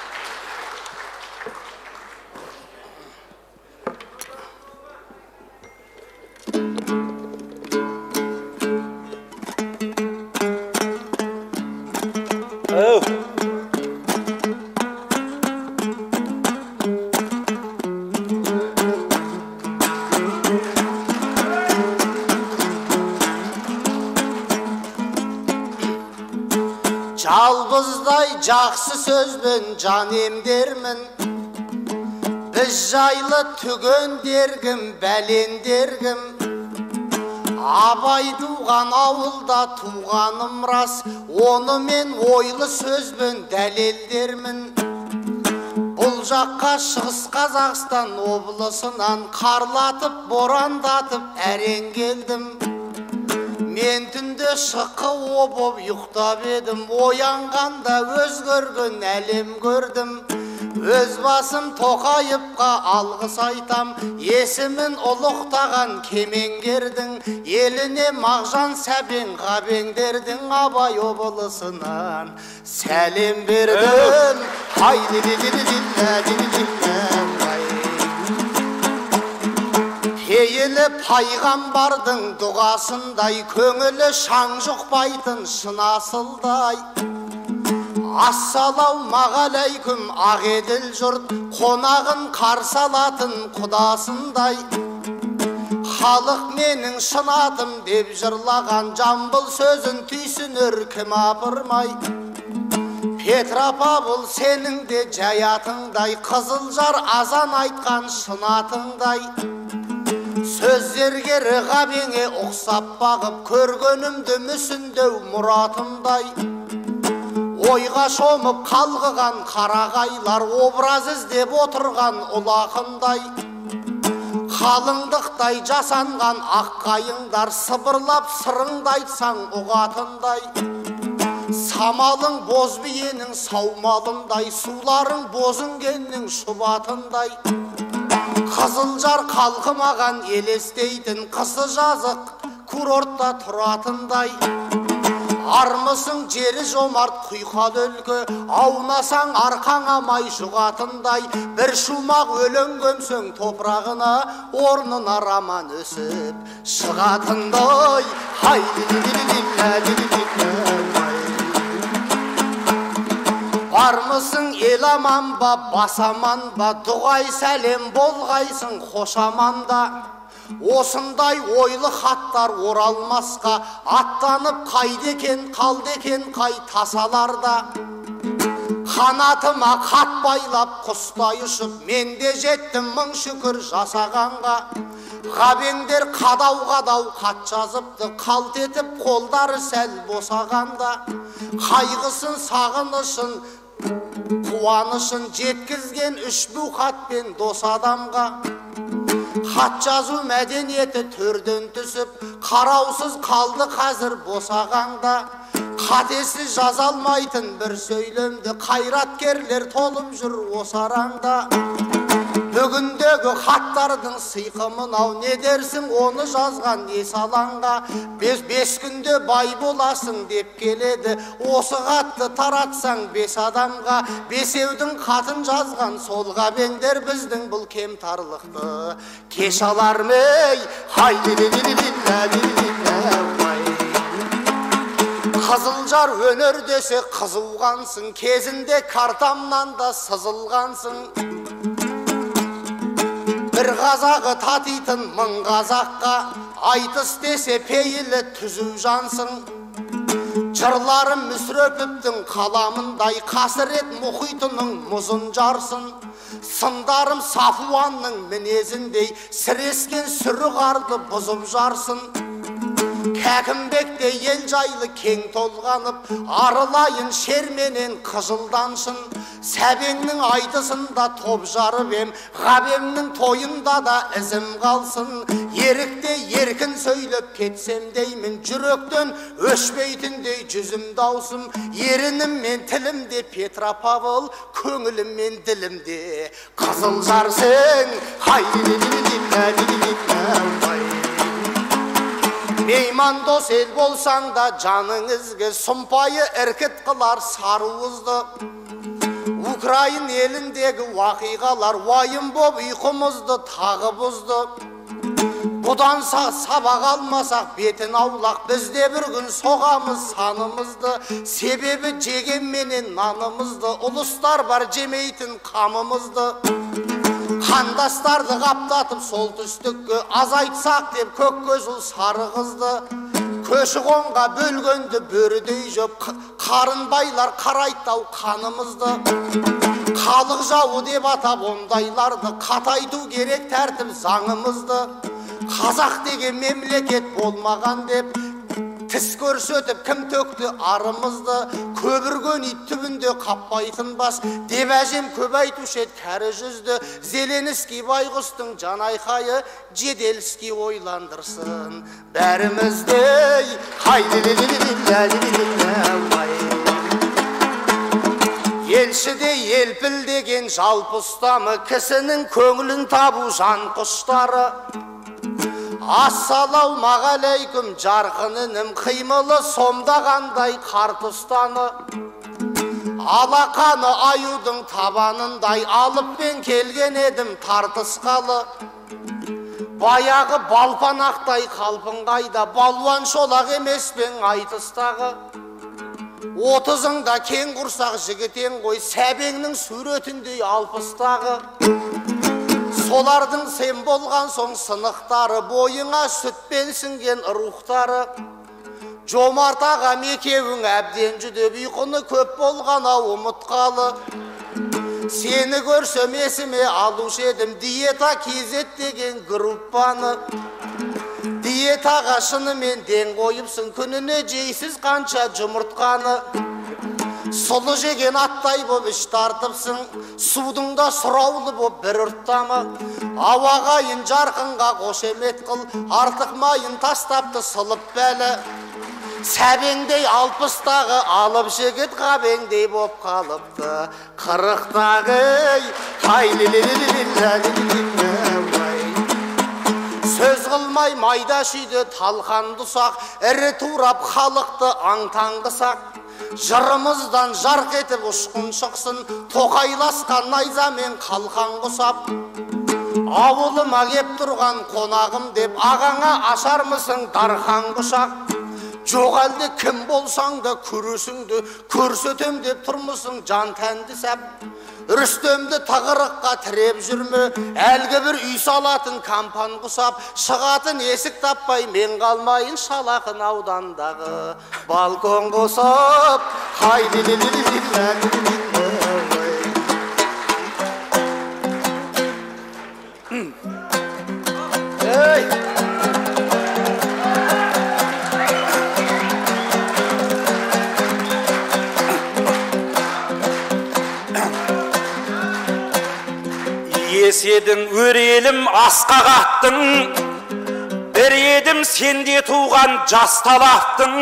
Жалбыздай жақсы сөзбен жан емдермін, біз жайлы түгендергім, бәлендергім. Абай туған ауылда туғаным рас, оны мен ойлы сөзбен дәлелдермін. Бұл жаққа Шығыс Қазақстан облысынан қарлатып, борандатып әрең келдім. Мен түнде шыққы болып ұйықтап едім, оянғанда өзгерген әлем көрдім. Өз басым Тоқаевқа алғыс айтам, есімін ұлықтаған кемеңгердің, еліне Мағжан Сәбен Ғабеңдердің Абай облысынан сәлем бердім. Пейілі пайғамбардың дұғасындай, көңілі шаң жұқпайтын шын асылдай. Ассалаумағалейкум ағеділ жұрт, қонағын қарсы алатын құдасындай. Халық менің шын атым деп жырлаған, жамбыл сөзін түйсінер кім апырмай. Петропавл сенің де жаятыңдай, Қызылжар азан айтқан шын атыңдай. Сөздергері Ғабеңе ұқсап бағып, көргенімді мүсіндеу мұратымдай. Ойға шомып қалғыған қарағайлар, образ іздеп отырған ұлақындай. Қалыңдықтай жасанған аққайыңдар, сыбырлап сырыңды айтсаң ұғатындай. Самалың боз биенің саумалындай, суларың бозінгеннің шұбатындай. Қызылжар қалқымаған елестейтін, қысы жазық курортта тұратындай. Армысың жері жомарт құйқал өлкі, аунасаң арқаңа май жұғатындай. Бір шумақ өлең көмсең топырағына, орнына роман өсіп шығатындай. Бармысың ел аман ба, бас аман ба, дұғай сәлем болғайсың хош аманда. Осындай ойлы хаттар оралмасқа, аттанып қайды екен, қалды екен қай тасаларда. Қанатыма қат байлап құстай ұшып, мен де жеттім мың шүкір жасағанға. Ғабеңдер қадау-қадау қат жазыпты, қалт етіп қолдары сәл босағанда. Қайғысын, сағынышын, қуанышын жеткізген үш бу хатпен дос адамға. Хат жазу мәдениеті төрден түсіп, қараусыз қалды қазір босағанда. Қатесі жазалмайтын бір сөйлемді, қайраткерлер толып жүр осы араңда. Бүгіндегі хаттардың сыйқы мынау, не дерсің оны жазған есалаңға. Бес күнде бай боласың деп келеді, осы хатты таратсаң 5 адамға. Бесеудің хатын жазған сол Ғабеңдер біздің бұл кемтарлықты кеш алар мей. Қызылжар өнер десе қызуғансың, кезінде картамнан да сызылғансың. Бір қазағы татитын мың қазаққа, айтыс десе пейілі түзу жансың. жырларым мүсіреповтің қаламындай қасірет мұхитының мұзын жарсын, сындарым Сафуанның мінезіндей сірескен сүрі қарды бұзып жарсын. Кәкімбекте ел жайлы кең толғанып, арылайын шерменен қыжылдансын. Сәбеңнің айтысында топ жарып ем, ғабеңнің тойында да ізім қалсын. Ерікте еркін сөйлеп кетсем деймін, жүректен өшпейтіндей жүзім даусым. Ерінім мен тілімде Петропавл, көңілім мен ділімде қызыл жарсың. Мейман дос ел болсаң да жаныңызға сұмпайы іркіт қылар саруызды. Украин еліндегі уақиғалар уайым боп ұйқымызды тағы бұзды. Бұдан сабақ алмасақ бетін аулақ, бізде бір күн соғамыз санымызды. Себебі жегенменен нанымызды, ұлыстар бар жемейтін қамымызды. Қандастарды қаптатып солтүстікке азайтсақ деп көк көзіл сары қызды. Көші-қонға бөлгенді бөрідей жөп, қарын байлар қарайтау қанымызды. Халық жауы деп атап ондайларды, қатайту керек тәртіп заңымызды. Қазақ деген мемлекет болмаған деп тіс көрсетіп кім төкті арымызды. Көбірген ит түбінде қаппайтын бас деп әжем көп айтушы еді кәрі жүзді. Зеленский байғұстың жан айқайы Жеделский ойландырсын бәрімізді. Елшіде елпілдеген жалпы ұстамы, кісінің көңілін табу жан құштары. Ассалаумағалейкум жарқын інім, қимылы сомдағандай қарт ұстаны. Алақаны аюдың табанындай алыппен келген едім тартысқалы. Баяғы балпанақтай қалпын қайда, балуан шолақ емеспен айтыстағы. 30-ыңда кен құрсақ жігітен ғой, сәбеңнің суретіндей алпыстағы. Солардың сен болған соң сынықтары, бойыңа сүтпен сіңген рухтары. Жомарт ағам екеуің әбден жүдеп, ұйқыны көп болғана ұмытқалы. Сені көрсем есіме алушы едім диета кезет деген группаны. Диетаға шынымен ден қойыпсың, күніне жейсіз қанша жұмыртқаны. Сұлы жеген аттай боп іш тартыпсың, судыңда сұраулы боп бір ұрттамы. Ауағайын жарқынға қошемет қыл, артық майын тастапты сылып бәлі. Сәбеңдей 60-тағы алып жігіт қабеңдей боп қалыпты 40-тағы. Сөз қылмай майда шүйді талқанды ұсақ, ірі турап халықты аңтаңғысақ. Жырымыздан жарқ етіп ұшқын шықсын, тоқайласқан найзамен қалқан құсап. Ауылыма кеп тұрған қонағым деп, ағаңа ашармысың дархан құшақ. Жоқ әлде кім болсаң да күресіңді көрсетем деп тұрмысың жан тәнді сәп. Рүстемді тығырыққа тіреп жүрме, әлгі бір үй салатын кампан құсап. Шығатын есік таппай мен қалмайын шалақын аудандағы балкон құсап. Еседің өрелім асқа қаттың, бір едім сенде туған жас талаптың.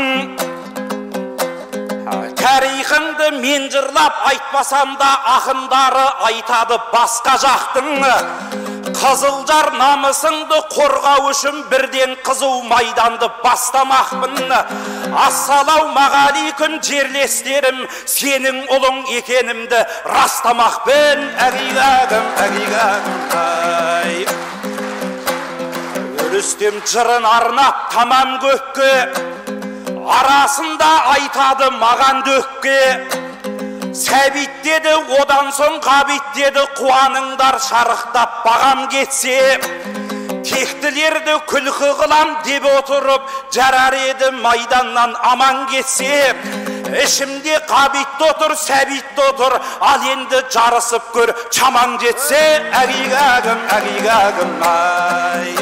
Тарихыңды мен жырлап айтпасам да, ақындары айтады басқа жақтың. Қызылжар намысыңды қорғау үшін бірден қызу майданды бастамақпын. Ассалаумағалейкум жерлестерім, сенің ұлың екенімді растамақпын. Рүстем жырын арнап тамам көкке, арасында айтады маған дөкке. Сәбит деді, одан соң қабит деді, қуаныңдар шарықтап бағам кетсе. Тектілерді күлкі қылам деп отырып, жарар еді майданнан аман кетсе. Ішімде қабитті отыр, сәбитті отыр, ал енді жарысып көр, чаман жетсе. Әгигагым, ай.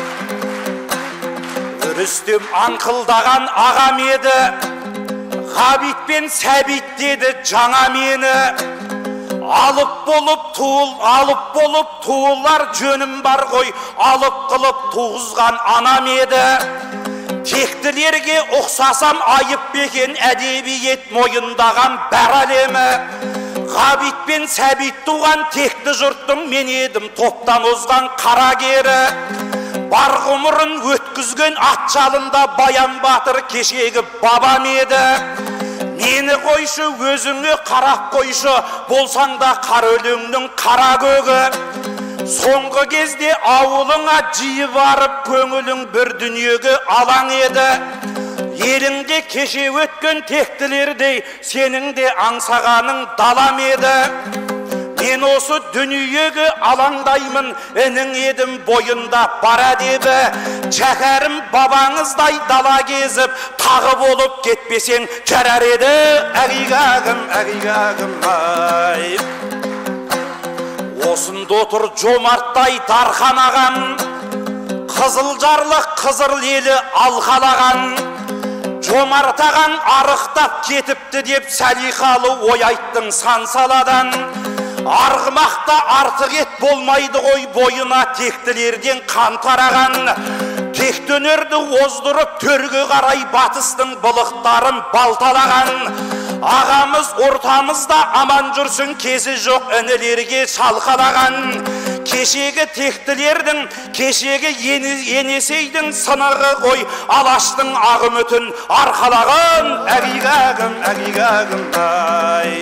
Рүстем аңқылдаған ағам еді, қабит пен сәбит деді жаңа мені. Алып болып туылар жөнім бар ғой, алып қылып туғызған анам еді. Тектілерге ұқсасам айып бекен, әдебиет мойындаған бәр әлемі. Ғабит пен сәбит туған текті жұрттың мен едім топтан озған қара кері. Бар ғұмырын өткізген ат жалында Баян Батыр кешегі бабам еді. Мені қойшы, өзіңе қарап қойшы, болсаң да қара өлеңнің қара көгі. Соңғы кезде ауылыңа жиі барып, көңілің бір дүниеге алаң еді. Еліңде кеше өткен тектілердей, сенің де аңсағаның далам еді. Мен осы дүниеге алаңдаймын, інің едім бойында бар әдебі. Шәкәрім бабаңыздай дала кезіп, тағы болып кетпесең жарар еді. Әгигагым, ай. Осында отыр жомарттай Дархан ағам, Қызылжарлық қызыр елі алқалаған. Жомарт ағам арықтап кетіпті деп сәлиқалы ой айттың сан саладан. Арғымақта артық ет болмайды ғой, бойына тектілерден қан тараған. Тектөнерді оздырып төрге қарай батыстың бұлықтарын балталаған. Ағамыз ортамызда аман жүрсін, кезі жоқ інілерге шалқалаған. Кешегі тектілердің, кешегі енесейдің сынығы ғой, алаштың ағым өтін арқалаған. Әгигагым, ай.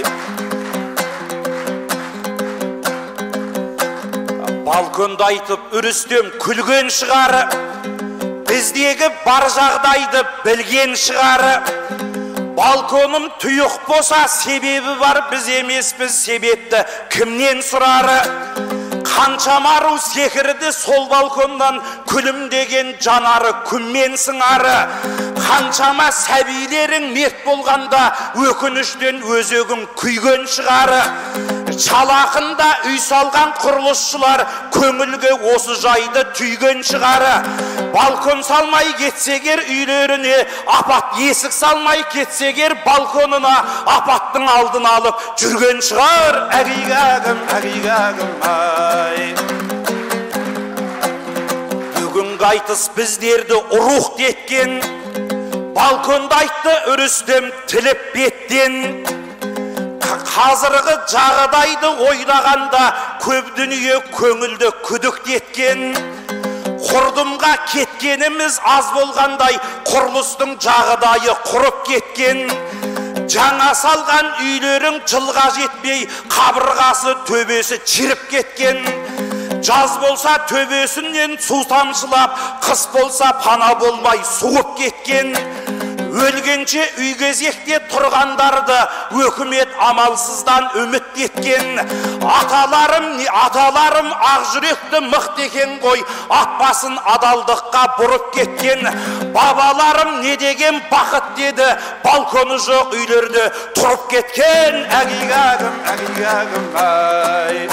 Балконда айтып Рүстем күлген шығары, біздегі бар жағдайды білген шығары. Балконым тұйық болса себебі бар, біз емеспіз себепті кімнен сұрары. Қаншама ару секірді сол балконнан, күлімдеген жанары күммен сыңары. Қаншама сәбилерің мерт болғанда, өкініштен өзегің күйген шығары. Шалақында үй салған құрылысшылар көңілге осы жайды түйген шығары. Балкон салмай кетсегер үйлеріне, апат есік салмай кетсегер балконына, апаттың алдын алып жүрген шығар. Әгигагым, ай. Бүгінгі айтыс біздерді ұруқ деткен, балконда айтты Рүстем тіліп беттен. Қазіргі жағдайды ойлағанда көп дүние көңілді күдік еткен. Құрдымға кеткеніміз аз болғандай, құрылыстың жағдайы құрып кеткен. Жаңа салған үйлерің жылға жетпей, қабырғасы төбесі чиріп кеткен. Жаз болса төбесінен су тамшылап, қыс болса пана болмай суып кеткен. Өлгенше үй кезекте тұрғандарды өкімет амалсыздан үміт еткен. Аталарым ақ жүректі мықты екен ғой, атбасын адалдыққа бұрып кеткен. Бабаларым не деген бақыт деді, балконы жоқ үйлерді тұрып кеткен. Әгигагым, ай.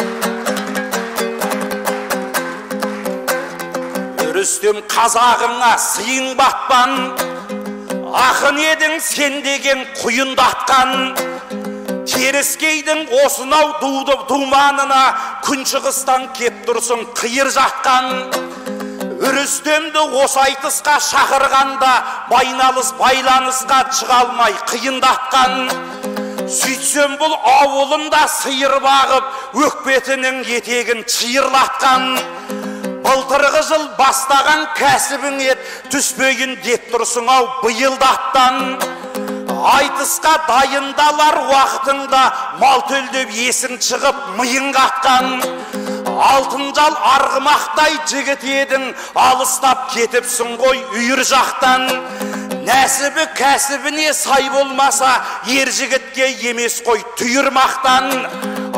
Рүстем қазағыңа сыйың батпан, ақын едің сен деген құйындатқан. Теріскейдің осынау думанына күншығыстан кеп тұрсын қиыр жатқан. Рүстемді осы айтысқа шақырғанда байланысқа шыға алмай қиындатқан. Сөйтсем бұл ауылында сиыр бағып, өкпетінің етегін чиырлатқан. Былтырғы жыл бастаған кәсібің ет, түспейін деп тұрсың ау биылдаттан. Айтысқа дайындалар уақытыңда, мал төлдеп есің шығып миың қатқан. Алтын жал арғымақтай жігіт едің, алыстап кетіпсің ғой үйір жақтан. Нәсібі кәсібіне сай болмаса, ер жігітке емес қой түйір мақтан.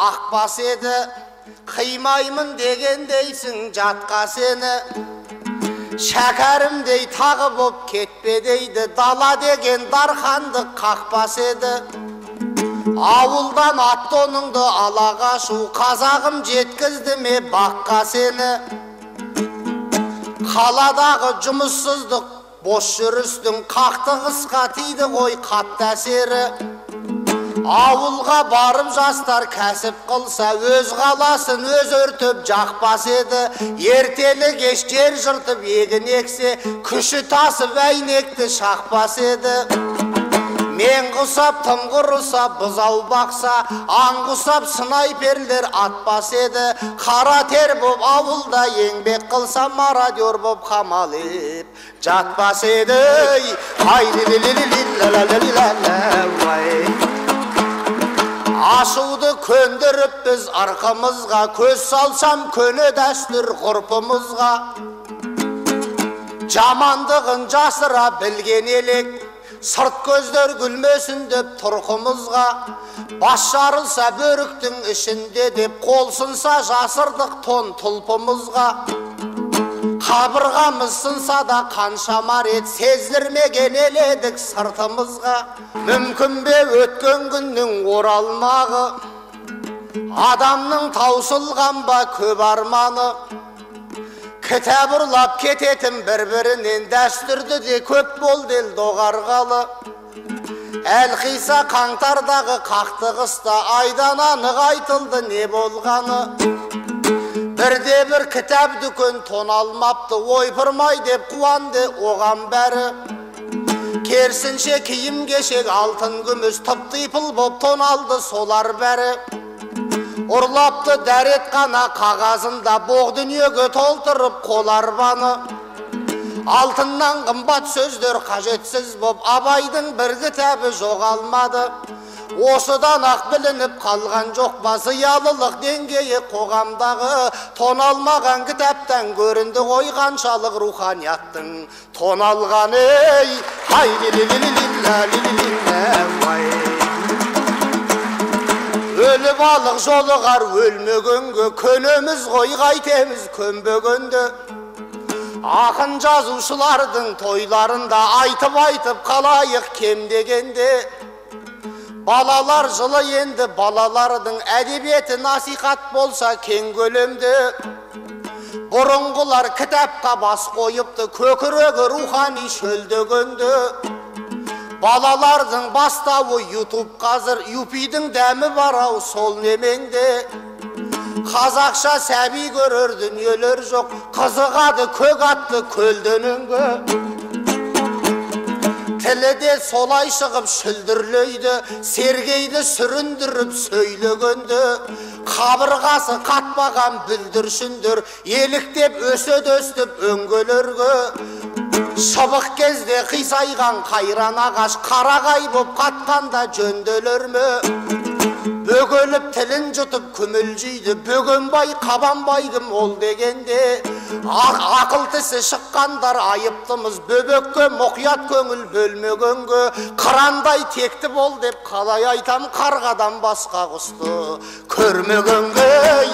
ақбас еді, қимаймын дегендейсің жатқа сені. Шәкәрімдей тағы боп кетпе дейді, дала деген дарханды қақпас еді. Ауылдан ат-тоныңды ала қашу, қазағым жеткізді ме баққа сені. Қаладағы жұмыссыздық, бос жүрістің қақтығысқа тиді ғой қатты әсері. Ауылға барып жастар кәсіп қылса, өз қаласын өз өртіп жақпас еді. Ертелі кеш жер жыртып егін ексе, күші тасып әйнекті шақпас еді. Мен құсап, тым құрысап, бұзау бақса, аң құсап, снайперлер атпас еді. Қара тер боп ауылда еңбек қылса, марадер боп қамалып жатпас еді. Ашуды көндіріп біз арқымызға, көз салсам көне дәстүр ғұрпымызға. Жамандығын жасыра білген елек, сырт көздер гүлмесін деп тұрқымызға. Бас жарылса бөріктің ішінде деп, қол сынса жасырдық тон тұлпымызға. Қабырғамыз сынса да қаншама рет сездірмеген еледік сыртымызға. Мүмкін бе өткен күннің оралмағы, адамның таусылған ба көп арманы. Кітап ұрлап кететін бір-бірінен, дәстүрді де көп болды ел доғарғалы. Әлқиса қаңтардағы қақтығыста айдан анық айтылды не болғаны. Бірде-бір кітап дүкен тоналмапты, ойпырмай деп қуанды оған бәрі. Керсінше киім кешек алтын күміс тып-типыл боп тоналды солар бәрі. Ұрлапты дәрет қана қағазында, боқ дүниеге толтырып қол арбаны. Алтыннан қымбат сөздер қажетсіз боп, абайдың бір кітабы жоғалмады. Осыдан ақ білініп қалған жоқ па, зиялылық деңгейі қоғамдағы. Тоналмаған кітаптан көрінді ғой қаншалық руханияттың тоналғаны. Өлі балық жолығар өлмегенге, көнеміз ғой қайтеміз көнбегенде. Ақын жазушылардың тойларында айтып қалайық кем дегенде. Балалар жылы енді, балалардың әдебиеті насихат болса кең көлемде. Бұрынғылар кітапқа бас қойыпты, көкірегі рухани шөлдегенде. Балалардың бастауы YouTube қазір, юпидің дәмі барау сол немеңде. Қазақша сәби көрер дүниелер жоқ, қызығады көк атты көлденеңге. Тілі де солай шығып шүлдірлейді, сергейді сүріндіріп сөйлегенде. Қабырғасы қатпаған бүлдіршіндір, еліктеп өсөд-өстіп өңгелерге. Шыбық кезде қисайған қайран ағаш, қарағай боп қатқанда жөнделер ме? Бөгеліп тілін жұтып күмілжейді, бөгенбай қабанбай кім ол дегенде. Ақыл тісі шыққандар айыптымыз, бөбекке мұқият көңіл бөлмегенге. Қырандай текті бол деп қалай айтам, қарғадан басқа құсты көрмегенге.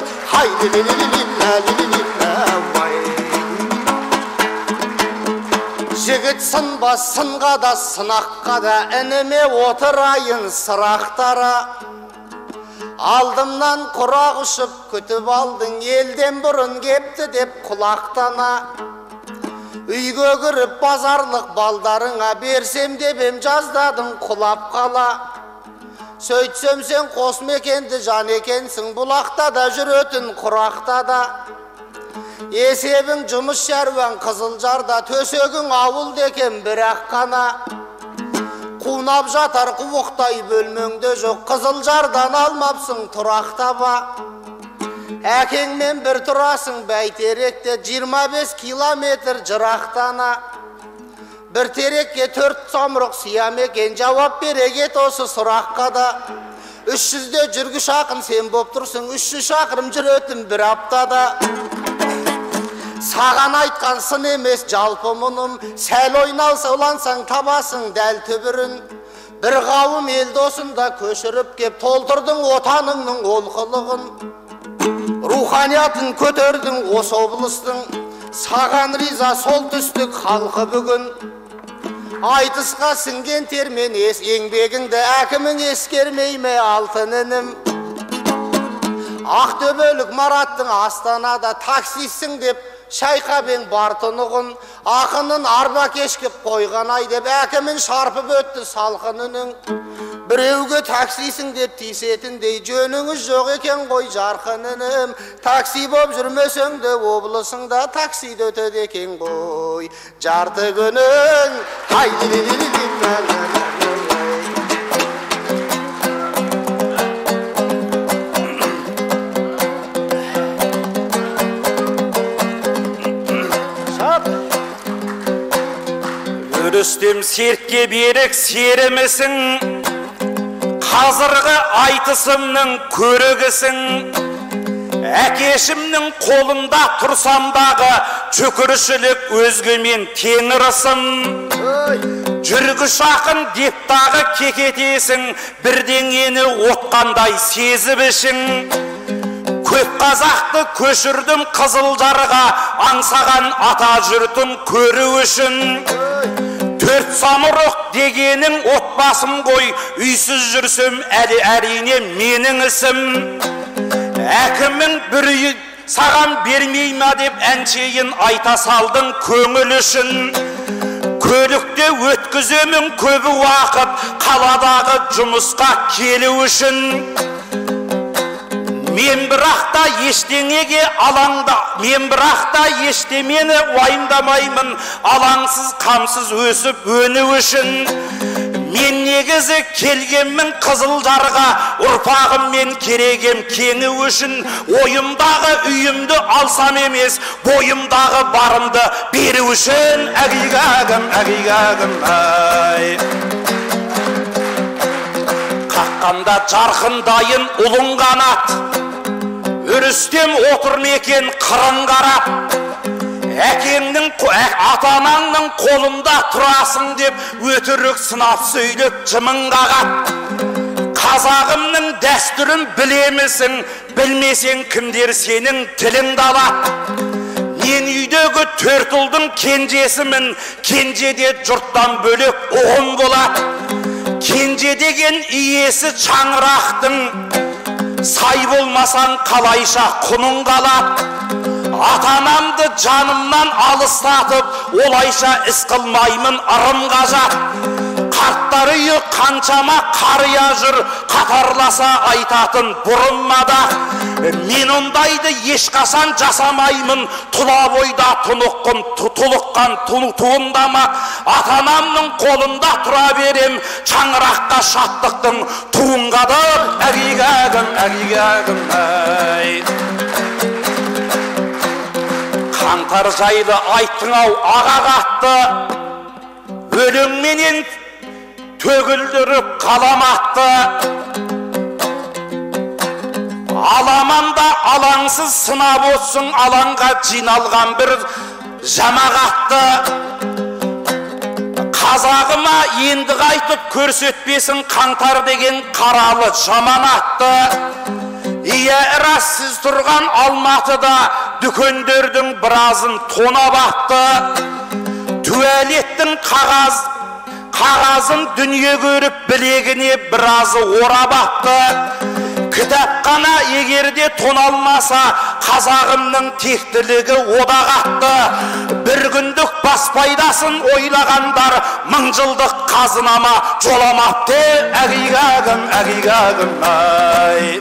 Жігіт сынбас сынға да сынаққа да, ініме отырайын сырақтара. Алдымнан құрақ ұшып күтіп алдың, елден бұрын кепті деп құлақтана. Үйге кіріп базарлық балдарыңа берсем деп ем, жаздадың құлап қала. Сөйтсем сен қос мекенді жан екенсің, бұлақта да жүретін құрақта да. Есебің жұмыс шаруаң Қызылжарда, төсегің ауыл екен бірақ қана. Қунап жатар қуықтай бөлмеңде жоқ, Қызылжардан алмапсың тұрақта ба. Әкеңмен бір тұрасың Бәйтеректе, 25 километр жырақтана. Бір терекке 4 самұрық сиям екен, жауап берегет осы сұраққа да. 300-де жүргіш ақын сен боп тұрсың, 300 шақырым жүретін бір аптада. Саған айтқан сын емес жалпы мұным, сәл ойналса ұлансаң табасың дәл түбірін. Бір қауым ел досында көшіріп кеп, толтырдың отаныңның олқылығын. Руханиятын көтердің осы облыстың, саған риза сол түстік халқы бүгін. Айтысқа сіңген термен еңбегіңді әкімің ескермей ме алтын інім? Ақтөбелік Мараттың Астанада таксисің деп шайқабен бар тұнығын, ақынын арба кешкіп қойған ай деп әкімін шарпып өтті салқын үнің. Біреуге таксисің деп тиісетіндей жөніңіз жоқ екен ғой жарқын інім. Такси боп жүрмесең де облысыңда таксиді өтеді екен ғой жарты күнің. Рүстем сертке берік серімісің, қазіргі айтысымның көрігісің. Әкешімнің қолында тұрсамдағы жүкірішілік өзгемен теңірісім. Жүргіш ақын деп дағы кекетесің, бірдеңені отқандай сезіп ішің. Көп қазақты көшірдім Қызылжарға, аңсаған ата жұртын көру үшін. 4 самұрық дегенің отбасым ғой, үйсіз жүрсем әрине менің ісім. Әкімің бір үй саған бермей ма деп әншейін айта салдың көңіл үшін. Көлікте өткіземін көбі уақыт қаладағы жұмысқа келу үшін. Мен бірақта ештеңеге алаңда, мен бірақта ештемені уайымдамаймын, алаңсыз қамсыз өсіп өну үшін. Мен негізі келгенмін Қызылжарға, ұрпағыммен керегем кеңі үшін. Ойымдағы үйімді алсам емес, бойымдағы барымды беру үшін. Әгигагым, ай. Қаққанда жарқындайын ұлың қанат, Рүстем отыр мекен қырын қарап. Әкеңнің, ата-анаңның қолында тұрасың деп өтірік сынап сөйлеп жымың қағат. Қазағымның дәстүрін білемісің, білмесең кімдер сенің тіліңді алат. Мен үйдегі 4 ұлдың кенжесімін, кенжеде жұрттан бөлек оғын болады. Кенже деген иесі шаңырақтың, сай болмасаң қалайша құның қалат. Ата-анамды жанымнан алыстатып, олайша іс қылмаймын ырым ғажап. Қарттар үйі қаншама қария жүр, қатарласа айтатын бұрынмада. Мен ондайды ешқашан жасамаймын, тұла бойда тұлыққан туындама. Ата-анамның қолында тұра берем, шаңыраққа шаттықтың туын қадыр. Әгигагым, ай. Қаңтар жайлы айттың ау аға қатты, өлеңменен төгілдіріп қаламатты. аламанда алаңсыз сынап отсын алаңға жиналған бір жамағатты. Қазағыма енді қайтып көрсетпесін қаңтар деген қаралы жаманатты. Ия рас, сіз тұрған Алматыда дүкендердің біразын тонап атты. Туалеттің қағазын дүние көріп білегіне біразы орап атты. Кітапхана егерде тоналмаса қазағымның тектілігі одақ атты. Bir күндік бас пайдасын ойлағандар мың жылдық қазынама жоламапты. Әгигагым ай.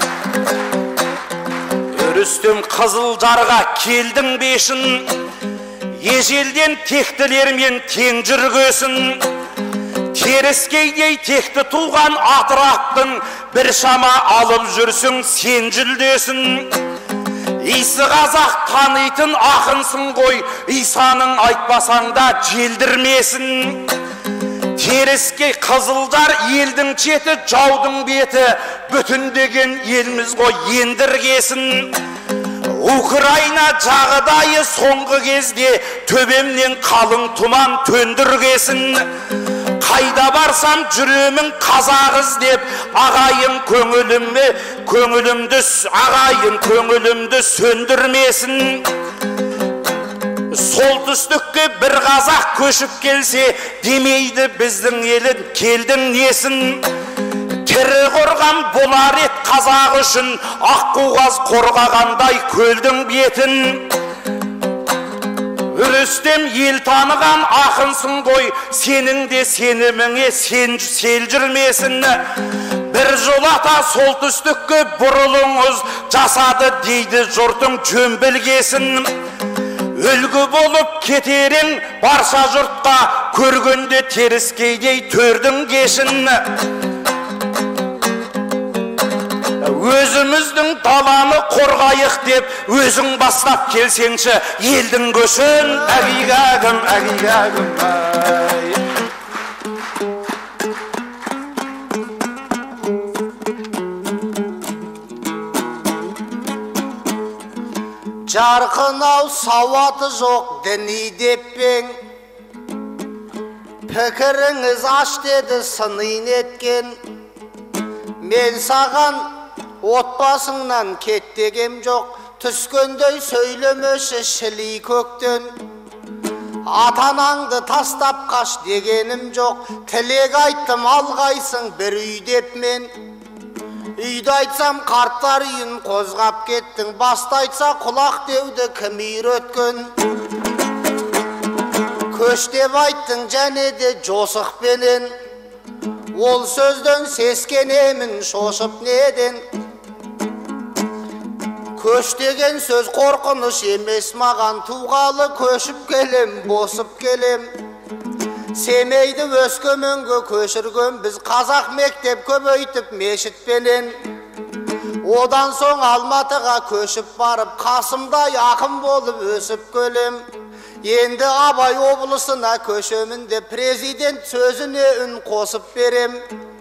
Рүстем Қызылжарға келдің бешін, ежелден тектілермен тең жүргесін. Теріскейдей текті туған атырақтың бір шама алып жүрсің сен жүлдесін. Исі қазақ танитын ақынсың ғой, Исаның айтпасаң да желдірмесін. Теріскей Қызылжар елдің четі, жаудың беті, бүтін деген елміз ғой ендіргесін. Украина жағдайы соңғы кезде төбемнен қалың тұман төндіргесін. Қайда барсам жүремін қазақ іздеп, ағайын көңілімді сөндірмесін. Солтүстікке бір қазақ көшіп келсе, демейді біздің елін келдің несін. Тірі қорған болар ет қазақ үшін, аққуғаз қорғағандай көлдің бетін. Рүстем ел таныған ақынсың ғой, сенің де сеніміңе сел жүрмесін. Bir жолата солтүстікке бұрылыңыз, жасады дейді жұртың жөн білгесін. Үлгі болып кетерің барша жұртқа, көргенде Теріскейдей төрдің кешін. Өзіміздің даланы қорғайық деп, өзің бастап келсеңші елдің көшін. Әгигагым ай. Жарқынау сауаты жоқ діни деппен, пікіріңіз аш деді сынын еткен. Мен саған отбасыңнан кет дегем жоқ, түскендей сөйлемеші шіли көктен. Атанаңды тастап қаш дегенім жоқ, тілек айттым алғайсың бір үй деп мен. Үйді айтсам қарттар үйін қозғап кеттің, басты айтса құлақ деуді кім үйреткен. Көш деп айттың және де жосықпенен, ол сөзден сескенемін шошып неден. Көш деген сөз қорқыныш емес маған, туғалы көшіп келем, босып келем. Семейді Өскеменге көшірген біз, қазақ мектеп көбейтіп мешітпенен. Одан соң Алматыға көшіп барып, Қасымдай ақын болып өсіп көлем. Енді Абай облысына көшемін де, президент сөзіне үн қосып берем.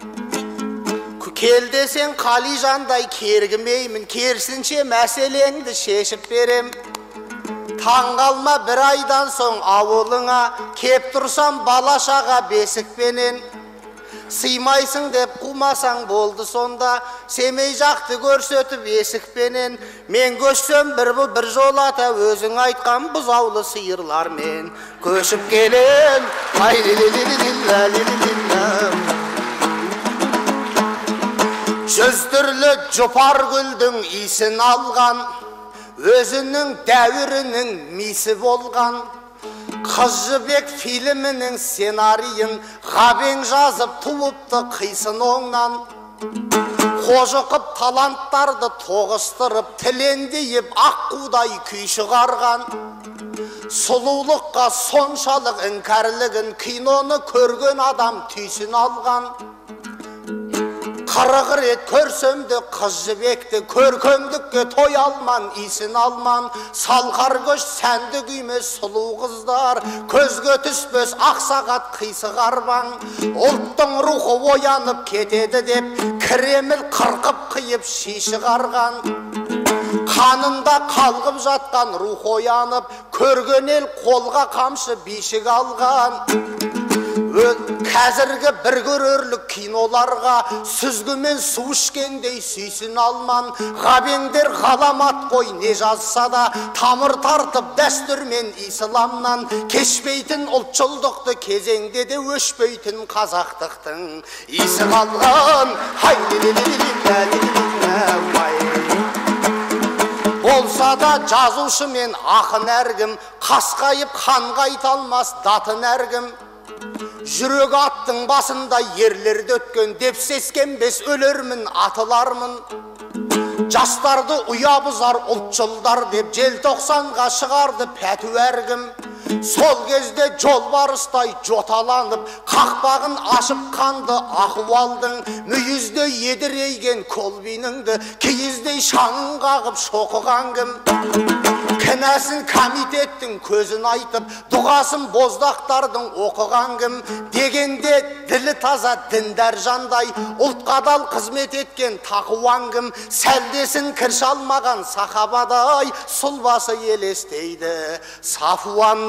Кел десең Қалижандай кергімеймін, керісінше мәселеңді шешіп берем. Таңғалма бір айдан соң ауылыңа, кеп тұрсам балашаға бесікпенен. Сыймайсың деп қумасаң болды сонда, Семей жақты көрсетіп есікпенен. Мен көшсем бір жолата өзің айтқан бұзаулы сиырлармен көшіп келем. Жүз түрлі жұпар гүлдің исін алған, өзінің дәуірінің мисі болған. Қыз жібек фильмінің сценарийін ғабең жазып туыпты қисын оңнан. Қожықып таланттарды тоғыстырып, тілендейіп аққудай күй шығарған. Сұлулыққа соншалық іңкәрлігін киноны көрген адам түйсін алған. Қырық рет көрсемді қыз жібекті, көркемдікке той алман, исін алман. Салқар көш сәнді күймес сұлу қыздар, көзге түспес ақсағат қисық арбаң. Ұлттың рухы оянып кетеді деп, креміл қырқып қиып ши шығарған. қанында қалғып жатқан рух оянып, көрген ел қолға қамшы бишік алған. Қазіргі бір көрерлік киноларға сүзгімен су ішкендей сүйсін алман. Ғабеңдер ғаламат қой не жазса да, тамыр тартып дәстүрмен исламнан. Кешпейтін ұлтшылдықты кезеңде де өшпейтін қазақтықтың исі қалған. Болса да жазушы мен ақын әркім, қасқайып ханға айта алмас датын әркім. Жүрек аттың басында ерлерді өткен деп сескенбес өлермін атылармын. Жастарды ұя бұзар ұлтшылдар деп желтоқсанға шығарды пәту әркім. Сол кезде жолбарыстай жоталанып, қақпағын ашып қанды ахуалдың. Мүйізде едірейген колбиніңді киіздей шаңын қағып шоқыған кім? Кінәсін комитеттің көзін айтып, дұғасын боздақтардың оқыған кім? Дегенде ділі таза діндар жандай, ұлтқадал қызмет еткен тақуан кім? Сәлдесін кірш алмаған сахабадай, сұлбасы елестейді Сафуанның.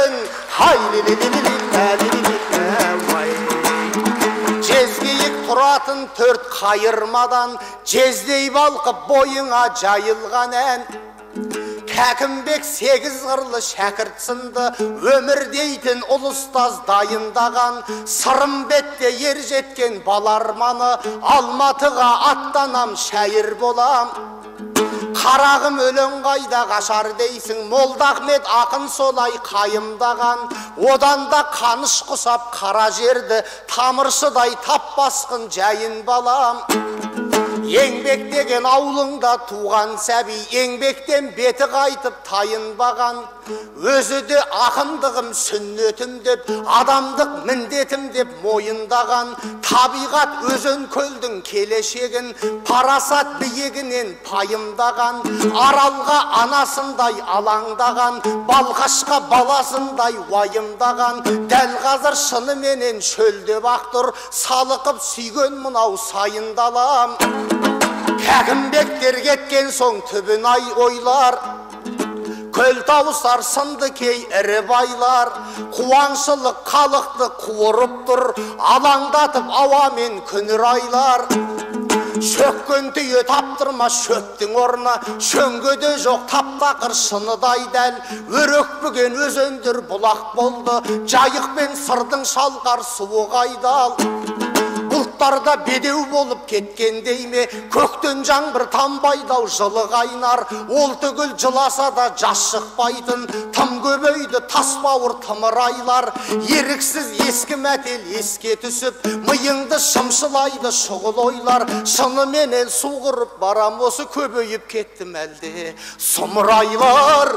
Жезгейік тұратын төрт қайырмадан, жездей балқып бойыңа жайылған ән. Кәкімбек 8 қырлы шәкірт сынды, өмір дейтін ұл ұстаз дайындаған. Сырымбетте ер жеткен баларманы, Алматыға аттанам шәйір болам. Қарағым өлең қайда қашар дейсің, Молдахмет ақын солай қайымдаған. Одан да қаныш құсап қара жерді, тамыршыдай тап басқын жайын балам. Еңбек деген аулыңда туған сәби, еңбектен беті қайтып тайынбаған. Өзі де ақындығым сүннетім деп, адамдық міндетім деп мойындаған. Табиғат өзен көлдің келешегін, парасат биігінен пайымдаған. Аралға анасындай алаңдаған, Балқашқа баласындай уайымдаған. Дәл қазір шыныменен шөлде бақтыр, салықып сүйген мұнау сайындалам. Кәкімбектер кеткен соң түбін ай ойлар, көл тауысар сынды кей ірі байлар. Қуаңшылық халықты қуырып тұр, алаңдатып ауамен күнір айлар. Шөккен түйе таптырмас шөптің орны, шөңгеде жоқ таптақыр шыныдай дәл. Өрек бүген өзендер бұлақ болды, жайық пен сырдың шалқар суық айдал. Бұлттарда бедеу болып кеткендей ме, көктен жаңбыр тамбайдау жылы қайнар. Ол түгіл жыласа да жас шықпайтын, тым көбейді тас бауыр тымырайлар. Еріксіз ескі мәтел еске түсіп, миыңды шымшылайды шұғыл ойлар. Шыныменен су құрып барам, осы көбейіп кеттім әлде сұмырайлар.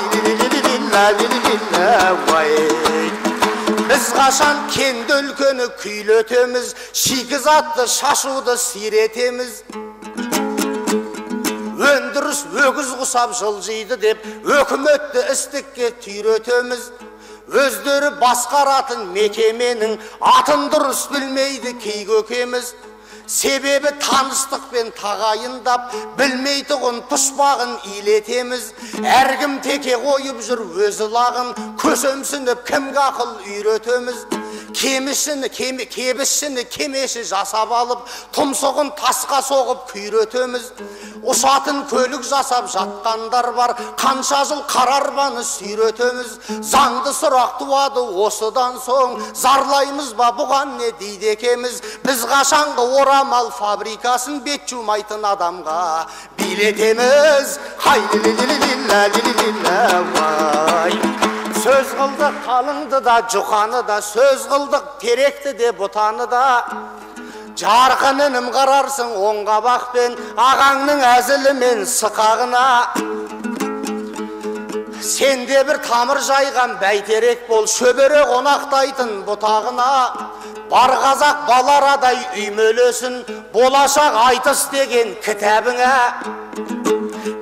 Біз қашан кенді өлкені күйлетеміз, шикізатты шашуды сиретеміз. Өндіріс өгіз құсап жылжиды деп, өкіметті істікке түйретеміз. Өздері басқаратын мекеменің атын дұрыс білмейді кей көкеміз. Себебі таныстықпен тағайындап, білмейтұғын тұшпағын илетеміз. Әркім теке қойып жүр өзі лағын, көсемсініп кімге ақыл үйретеміз. Кебісшіні кемеші жасап алып, тұмсығын тасқа соғып күйретеміз. Ұшатын көлік жасап жатқандар бар, қанша жыл қарарбаны сүйретеміз. Заңды сұрақ туады осыдан соң, зарлаймыз ба бұған не дейді екеміз. Біз қашанғы орамал фабрикасын бет жумайтын адамға билетеміз. Сөз қылдық қалыңды да, жұқаны да, сөз қылдық теректі де, бұтаны да. Жарқын інім қарарсың оңға бақпен, ағаңның әзілі мен сықағына. Сенде бір тамыр жайған бәйтерек бол, шөбере қонақтайтын бұтағына. Бар қазақ баларадай үймелесін, болашақ айтыс деген кітабыңа.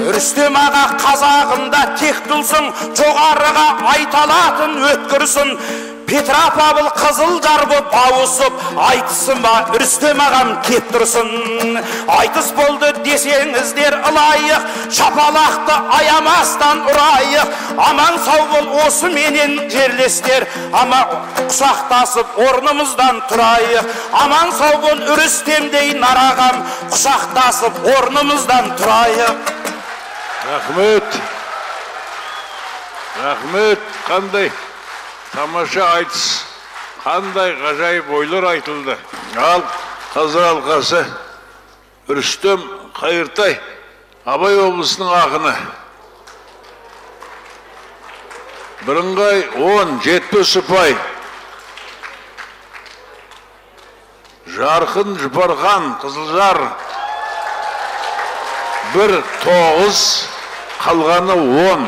Рүстем аға қазағында тек тұлсын, жоғарыға айталатын өткірсін. Петропавл Қызылжар боп ауысып, айтысын ба Рүстем ағам кеп тұрсын. Айтыс болды десеңіздер ылайық, шапалақты аямастан ұрайық. Аман сау бол осы менен жерлестер, ама құшақтасып орнымыздан тұрайық. Аман сау бол Рүстемдей нарағам, құшақтасып орнымыздан тұрайық. Рахмет. Рахмет. Қандай тамаша айтыс, қандай ғажайып ойлар айтылды. Ал қазір алқасы Рүстем Қайыртай, Абай облысының ақыны. Бірыңғай 10-70 ұпай. Жарқын Жұпархан, Қызылжар 1-9, қалғаны 10.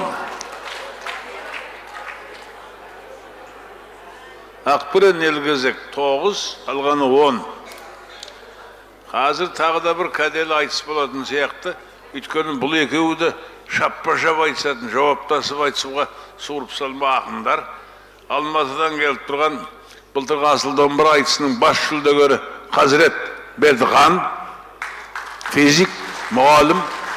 Ақбірен Елгезек 9, қалғаны 10. Қазір тағы да бір кәделі айтыс болатын сияқты. Өйткені бұл екеуі де шаппа-шап айтысатын, жауаптасып айтысуға суырып салма ақындар. Алматыдан келіп тұрған былтырғы асыл домбыра айтысының бас жүлдегері Қазірет Бердіхан, физик, мұғалім.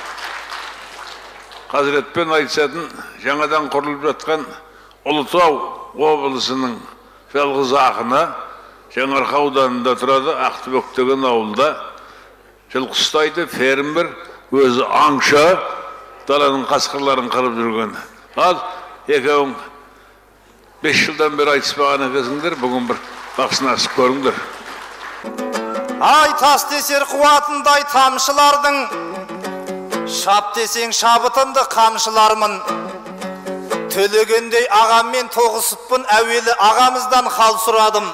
Қазіретпен айтысатын жаңадан құрылып жатқан Ұлытау облысының жалғыз ақыны, Жаңарқа ауданында тұрады, Ақтыбек деген ауылда. Жылқы ұстайды, фермер, өзі аңшы, даланың қасқырларын қырып жүрген. Ал екеуің 5 жылдан бері айтыспаған екенсіңдер, бүгін бір бақсынасып көріңдер. Ай тас десер қуатындай тамшылардың, шап десең шабытымды қамшылармын. Төлегендей ағаммен тоғысыппын, әуелі ағамыздан хал сұрадым.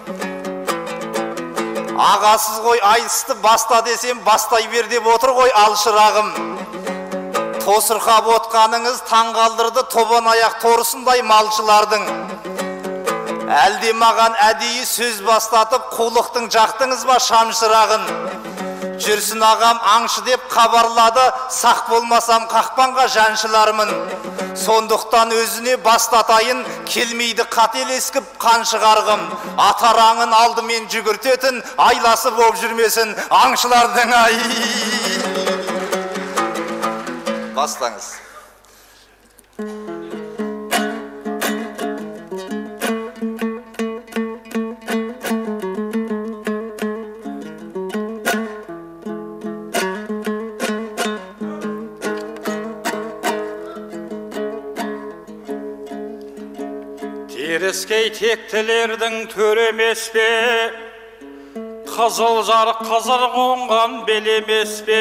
Ағасыз ғой айтысты баста десем бастай бер деп отыр ғой алшырағым. Тосырқап отқаныңыз таңғалдырды тобан аяқ торысындай малшылардың. Әлде маған әдейі сөз бастатып қулықтың жақтыңыз ба шамшырағын. Жүрсін ағам аңшы деп қабарлады, сақ болмасам қақпанға жаншылармын. Сондықтан өзіне бастатайын, келмейді қателескіп қаншығарғым. Атараңын алдымен жүгіртетін, айласы боп жүрмесін аңшылардың ай. Бастаңыз. Теріскей тектілердің төремес пе, Қызылжар қызыр қонған белемес пе,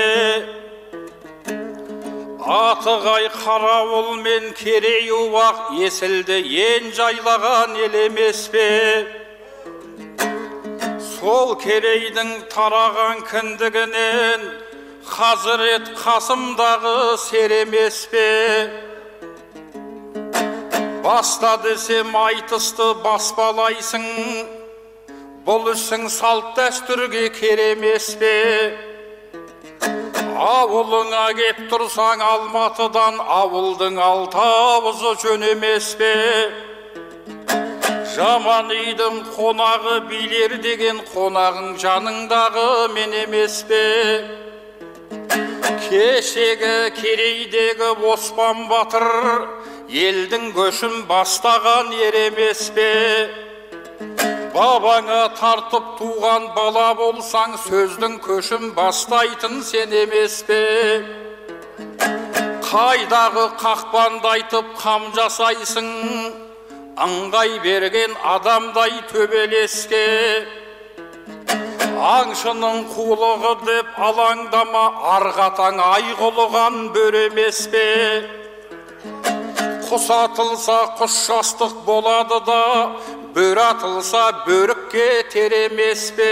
Атығай қарауыл мен керей уақ есілді ен жайлаған елемес пе. Сол керейдің тараған кіндігінен Хазірет Қасымдағы серемес пе. Баста десем айтысты баспалайсың, бұл ісің салт дәстүрге керемес пе. Ауылыңа кеп тұрсаң Алматыдан ауылдың алтауызы жөнемес пе. Жаман үйдің қонағы билер деген қонағың жаныңдағы мен емес пе. Кешегі керейдегі Оспан Батыр елдің көшін бастаған еремес пе. Бабаңа тартып туған бала болсаң, сөздің көшін бастайтын сен емес пе. Қайдағы қақпанды айтып қам жасайсың, ыңғай берген адамдай төбелеске. Аңшының қулығы деп алаңдама, арғатаң айғылыған бөремес пе. Құс атылса құс жастық болады да, бөр атылса бөрікке теремес пе.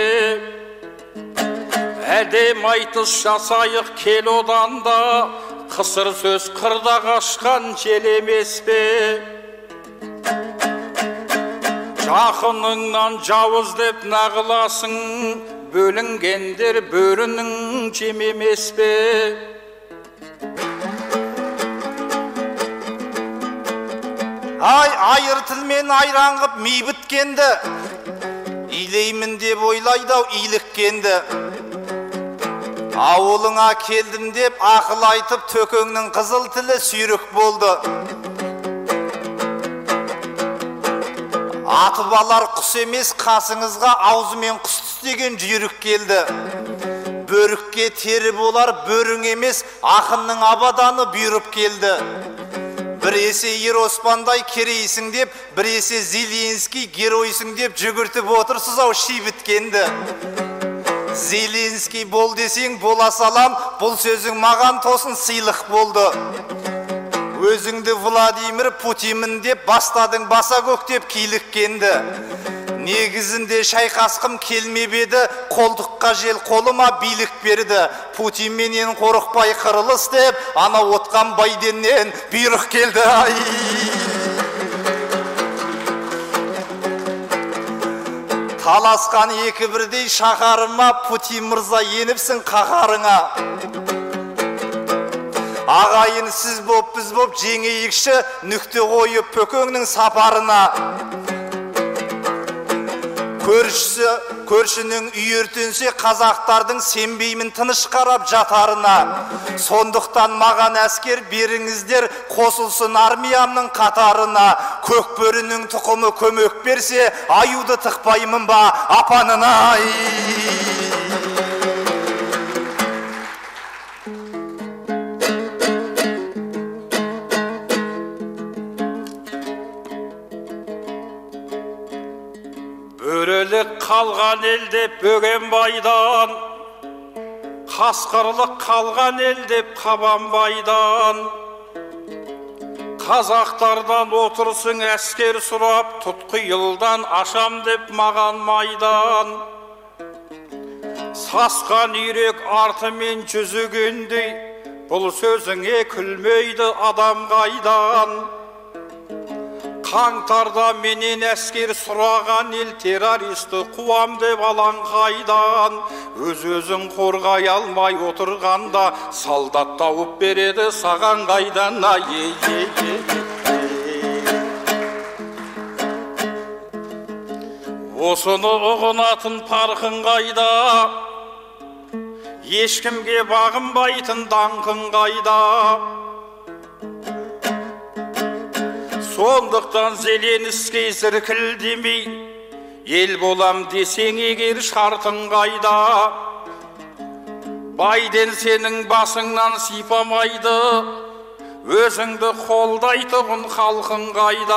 Әдем айтыс жасайық кел одан да, қысыр сөз қырда қашқан желемес пе. Жақыныңнан жауыз деп нағыласың, бөлінгендер бөрінің жемемес пе. Ай, айыр тілмен айран қып ми біткенді, илеймін деп ойлайды ау иліккенді. Ауылыңа келдім деп ақыл айтып, төкеңнің қызыл тілі сүйрік болды. Атып алар құс емес, қасыңызға аузымен құс түстеген жүйрік келді. Бөрікке тері болар, бөрің емес, ақынның абаданы бұйырып келді. Біресе Ер Оспандай керейсің деп, біресе Зеленский геройсың деп жүгіртіп отырсыз ау ши біткенді. Зеленский бол десең бола салам, бұл сөзің маған тосын сыйлық болды. Өзіңді Владимир Путинмін деп бастадың баса көктеп киліккенді. Негізінде шайқасқым келмеп еді, қолдыққа жел қолыма билік берді. Путин менен қорықпай қырылыс деп, ана отқан Байденнен бұйрық келді. Таласқан екі бірдей шаһарыма, Путин мырза еніпсің қаһарыңа. Ағайын сіз боп біз боп жеңейікші, нүкте қойып пөкеңнің сапарына. Көршінің үйертенсе қазақтардың сенбеймін тыныш қарап жатарына. Сондықтан маған әскер беріңіздер, қосылсын армиямның қатарына. Көкбөрінің тұқымы көмек берсе, аюды тықпаймын ба апанына. Бөрелік қалған елде Бөгенбайдан, қасқырлық қалған елде Қабанбайдан. Қазақтардан отырсың әскер сұрап, тұтқиылдан ашам деп маған майдан. Сасқан үйрек артымен жүзігендей, бұл сөзіңе күлмейді адам қайдан. Қаңтарда менен әскер сұраған ел террористі қуам деп алаң қайдан. Өз-өзің қорғай алмай отырғанда солдат тауып береді саған қайдан. Осыны ұғынатын парқың қайда, ешкімге бағынбайтын даңқың қайда. Сондықтан Зеленский зіркілдемей, ел болам десең егер шартың қайда. Байден сенің басыңнан сипамайды, өзіңді қолдайтұғын халқың қайда.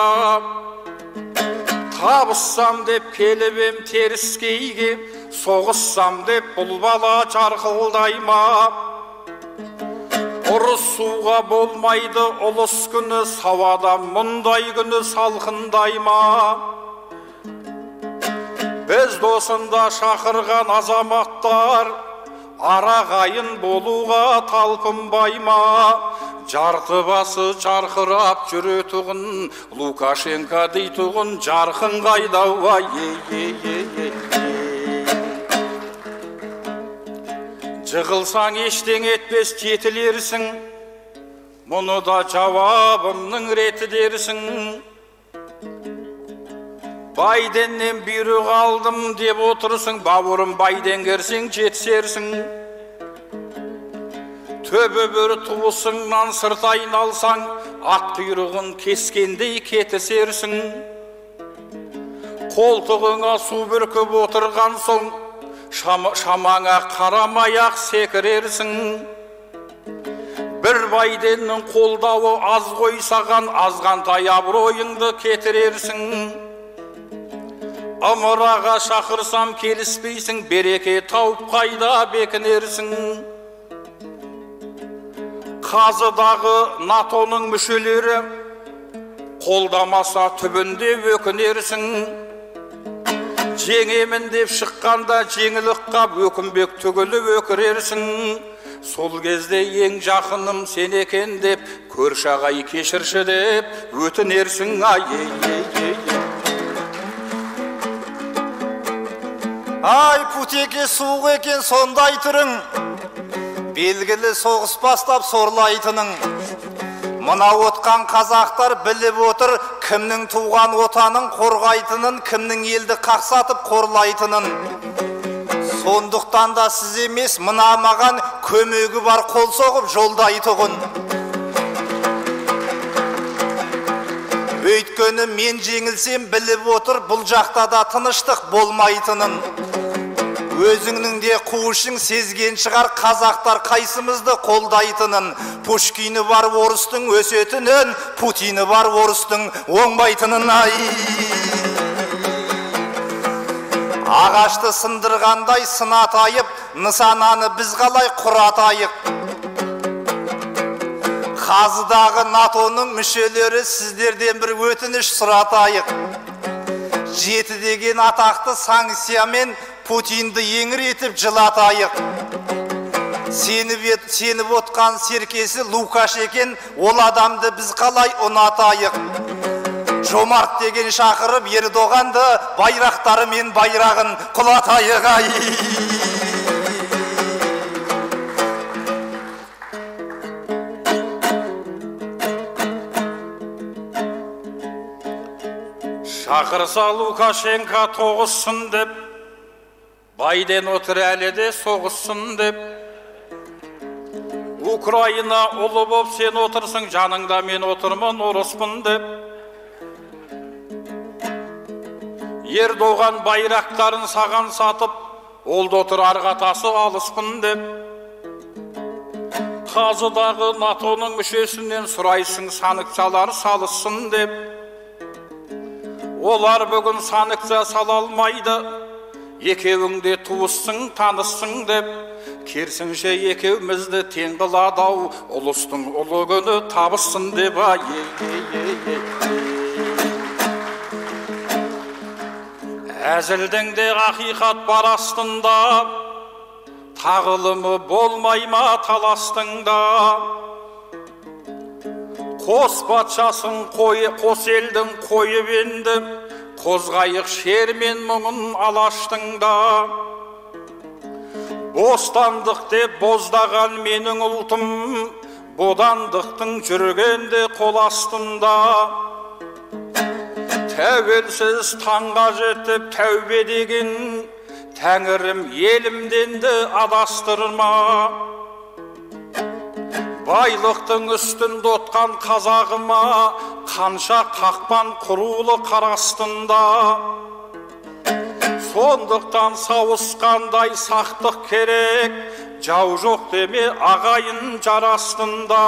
Табыссам деп келіп ем теріскейге, соғыссам деп бұл бала жарқылдай ма? Ұрыс суға болмайды ұлыс күні, сауада мұндай күні салқындай ма? Біз досында шақырған азаматтар арағайын болуға талпынбай ма? Жарты басы жарқырап жүретұғын, Лукашенко дейтұғын жарқын қайдауа. Жығылсаң ештен етпес жетілерсің, мұны да жауабымның реті дерсің. Байденнен бұйрық алдым деп отырсың, бауырым Байден керсең жетсерсің. Төбі бір туысыңнан сырт айналсаң, ат құйрығын кескендей кетісерсің. Қолтығыңа су бүркіп отырған соң, шамаңа қарамай-ақ секірерсің. Бір Байденнің қолдауы аз қойсаған, азғантай абыройыңды кетірерсің. Ымыраға шақырсам келіспейсің, береке тауып қайда бекінерсің. Қазыдағы НАТОның мүшелері қолдамаса түбінде өкінерсің. Жеңемін деп шыққанда жеңілік қап, өкінбек түгілі өкірерсің. Сол кезде ең жақыным сен екен деп, көрші ағай кешірші деп өтінерсің. Ай, Путеке суық екен сондай түрің, белгілі соғыс бастап сорлайтының. Мына отқан қазақтар біліп отыр, кімнің туған отанын қорғайтынын, кімнің елді қақсатып қорлайтынын. Сондықтан да сіз емес, мына маған көмегі бар қол соғып жолдайтұғын. Өйткені мен жеңілсем біліп отыр, бұл жақта да тыныштық болмайтынын. Өзіңнің де қуышың сезген шығар, қазақтар қайсымызды қолдайтынын. Пушкині бар орыстың өсетінін, Путині бар орыстың оңбайтынын. Ағашты сындырғандай сынатайып, нысананы біз қалай құратайық. Қазыдағы НАТО-ның мүшелері сіздерден бір өтініш сұратайық. 7 деген атақты санкциямен Путинді еңіретіп жылатайық. Сеніп отқан серкесі Лукаш екен, ол адамды біз қалай ұнатайық. Жомарт деген шақырып Ердоғанды байрақтары мен байрағын құлатайық. Шақырса Лукашенко тоғыссын деп, Байден отыр әлі де соғыссын деп. Украина ұлы боп сен отырсың, жаныңда мен отырмын, ұрыспын деп. Ердоған байрақтарын саған сатып, ол да отыр арғатасы алыспын деп. Қазыдағы НАТО-ның мүшесінен сұрайсың, санкциялар салысын деп. Олар бүгін санкция сала алмайды, екеуіңде туыссың, таныссың деп. Керсінше екеумізді тең қыладау, ұлыстың ұлы күні табысын деп. Әзілдің де ақиқат бар астында, тағылымы болмай ма таластыңда. Қос патшасын қос елдің қойып енді, қозғайық шермен мұңын алаштыңда. Бостандық деп боздаған менің ұлтым, бодандықтың жүргенде қол астында. Тәуелсіз таңға жетіп тәубе деген, Тәңірім елімденді адастырма. Байлықтың үстінде отқан қазағыма, қанша қақпан құрулы қарастында. Сондықтан сауысқандай сақтық керек, жау жоқ деме ағайын жарастында.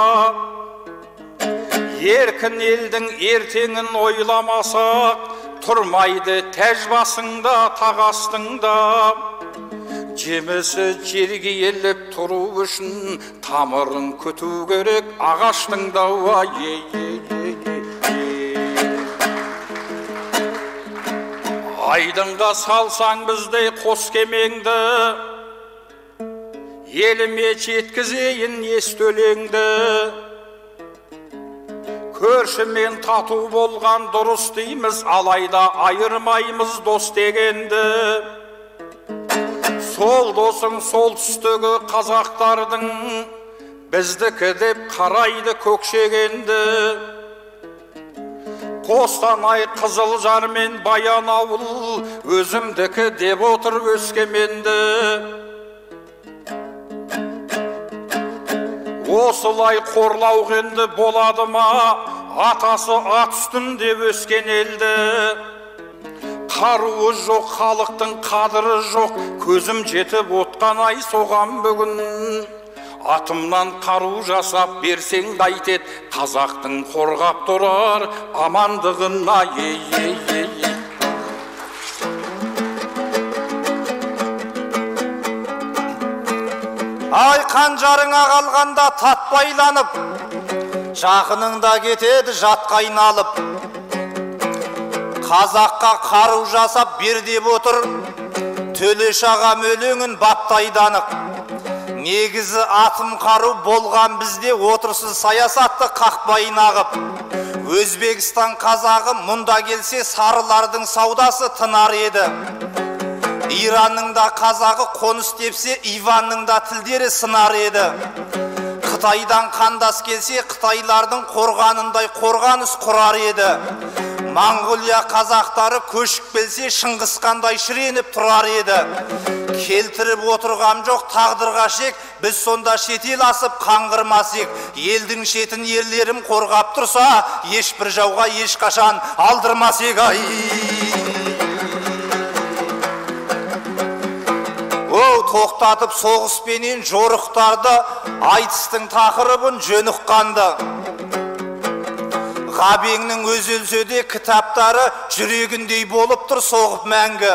Еркін елдің ертеңін ойламасақ, тұрмайды тәж басыңда тағастыңда. Жемісі жерге еліп тұру үшін, тамырын күту керек ағаштың да. Айдынға салсаң біздей қос кемеңді, еліме жеткізейін естөлеңді. Көршімен тату болған дұрыс дейміз, алайда айырмаймыз дос дегенді. Сол досың солтүстігі қазақтардың, біздікі деп қарайды көкшегенді. Қостанай Қызылжар мен Баянауыл, өзімдікі деп отыр Өскеменді. Осылай қорлау енді болады ма, атасы ат үстінде өскен елді. Қаруы жоқ, халықтың қадыры жоқ, көзім жетіп отқан ай соған бүгін. Атымнан қару жасап берсең дайтет, қазақтың қорғап тұрар амандығына. Ай қанжарыңа қалғанда тат байланып, жақыныңда кетеді жатқа айналып. Қазаққа қару жасап бер деп отыр, Төлеш ағам өлеңін баптайданық. Негізі атым қару болған бізде, отырсыз саясатты қақпайын ағып. Өзбекстан қазағы мұнда келсе сарылардың саудасы тынар еді. Иранның да қазағы қоныс тепсе, Иванның да тілдері сынар еді. Қытайдан қандас келсе, Қытайлардың қорғанындай қорғаныс құрар еді. Моңғолия қазақтары көшіп келсе Шыңғысқандай шіреніп тұрар еді. Келтіріп отырғам жоқ тағдырға шек, біз сонда шетел асып қаңғырмас ек. Елдің шетін ерлерім қорғап тұрса, ешбір жауға ешқашан алдырмас ек. Ай! Тоқтатып соғыспенен жорықтарды, айтыстың тақырыбын жөн ұққанды. Ғабеңнің өз өлсе де кітаптары жүрегіндей болып тұр соғып мәңгі.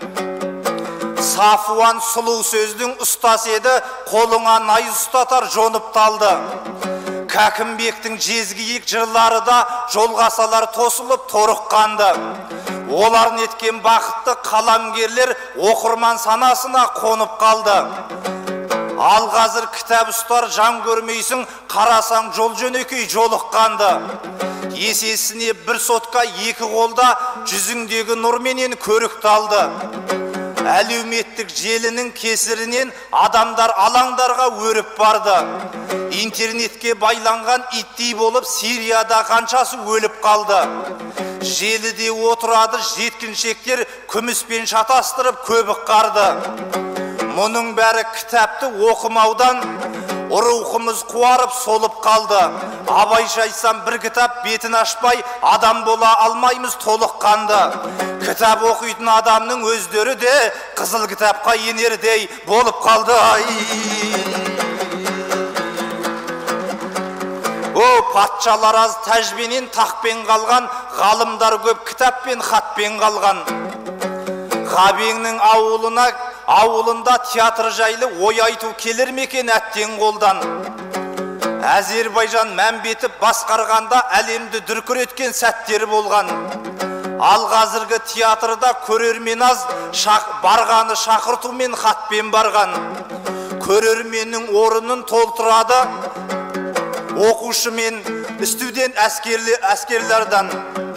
Сафуан сұлу сөздің ұстас еді, қолыңа най ұстатар жонып талды. Кәкімбектің жезгиік жырлары да жолғасалар тосылып торыққанды. Олар неткен бақытты қаламгерлер оқырман санасына қонып қалды. Ал қазір кітап ұстар жан көрмейсің, қарасаң жол жөнекей жолыққанды. Есесіне бір сотқа екі қолда жүзіңдегі нұрменен көрікті алды. Әлеуметтік желінің кесірінен адамдар алаңдарға өріп барды. Интернетке байланған иттей болып Сирияда қаншасы өліп қалды. Желіде отырады жеткіншектер күміспен шатастырып көбік қарды. Мұның бәрі кітапты оқымаудан рухымыз қуарып солып қалды. Абайша айтсам бір кітап бетін ашпай адам бола алмаймыз толыққанды. Кітап оқитын адамның өздері де қызыл кітапқа енердей болып қалды. Патшалар аз тәжбенен тақпен қалған, ғалымдар көп кітаппен хатпен қалған. Ғабеңнің ауылында театр жайлы ой айту келер мекен әттен қолдан. Әзербайжан мәмбетіп басқарғанда әлемді дүркіреткен сәттер болған. Ал қазіргі театрда көрермен аз, барғаны шақыртумен хатпен барған. Көрерменнің орынын толтырады оқушы мен студент әскерлерден.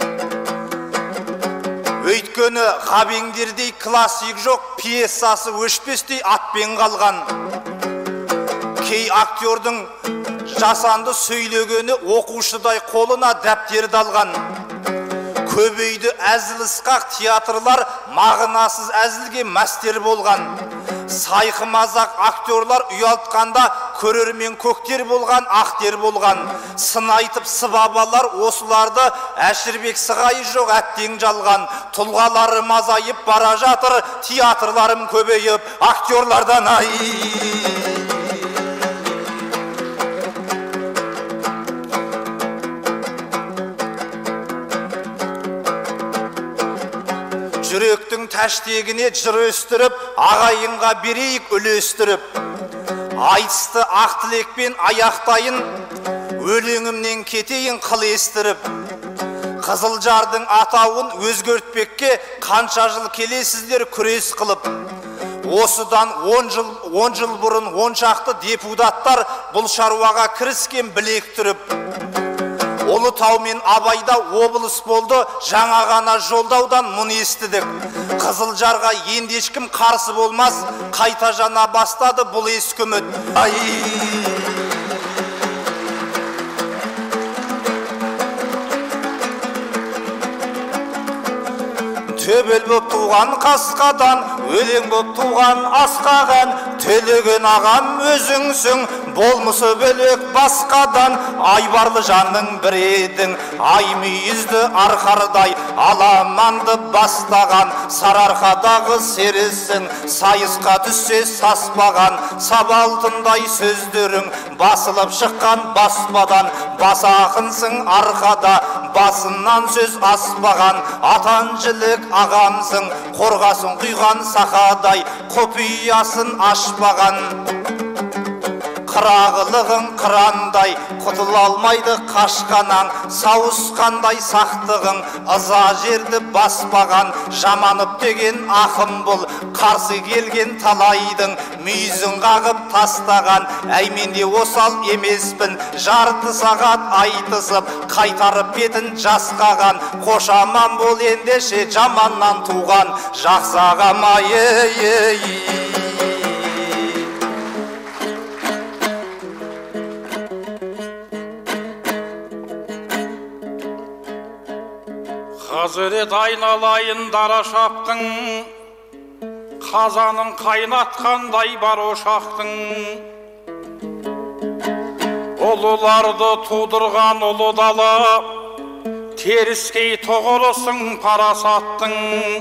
Өйткені Ғабеңдердей классик жоқ, пьесасы өшпестей атпен қалған. Кей актердің жасанды сөйлегені оқушыдай қолына дәптерді алған. Көбейді әзіл-ысқақ театрлар мағынасыз әзілге мәстер болған. Сайқымазақ актерлар ұялтқанда көрермен көктер болған, ақтер болған. Сын айтып сыбабалар осыларды Әшірбек сығайы жоқ әттең жалған. Тұлғалары мазайып бара жатыр, театрларым көбейіп актерлардан ай. Жүректің тәштегіне жыр өстіріп, ағайынға берейік үлестіріп. Айтысты ақ тілекпен аяқтайын, өлеңімнен кетейін қыл естіріп. Қызылжардың атауын өзгертпекке қанша жыл келесіздер күрес қылып. Осыдан 10 жыл бұрын 10 шақты депутаттар бұл шаруаға кіріскен білек түріп. Ұлытау мен Абайда облыс болды, жаңа ғана жолдаудан мұны естідік. Қызылжарға енді ешкім қарсы болмас, қайта жана бастады бұл ескі үміт. Төбел боп туған қасқадан, өлең боп туған асқаған. Төлеген ағам өзіңсің, болмысы бөлек басқадан. Айбарлы жанның бір едің, ай мүйізді арқардай. Аламанды бастаған, сарарқадағы серісің. Сайысқа түссе саспаған, сабалтындай сөздерің. Басылып шыққан баспадан, бас ақынсың арқада. Басынан сөз аспаған, атан жілік ағамсың. Қорғасын құйған сақадай, құпиясын ашпаған. Қырағылығың қырандай, құтыла алмайды қашқанаң. Сауысқандай сақтығың, ыза жерді баспаған. Жаманып деген ақым бұл, қарсы келген талайдың. Мүйізін қағып тастаған, әйменде осал емеспін. Жарты сағат айтысып, қайтарып бетін жасқаған. Қошаман бол ендеше жаманнан туған, жақсы ағам ай. Hazret aynalayın dara şaптың, қазанын қайнатқандай бар ошақтың. Ұлыларды тудырған ұлы дала, теріскей тұғырысың парасаттың.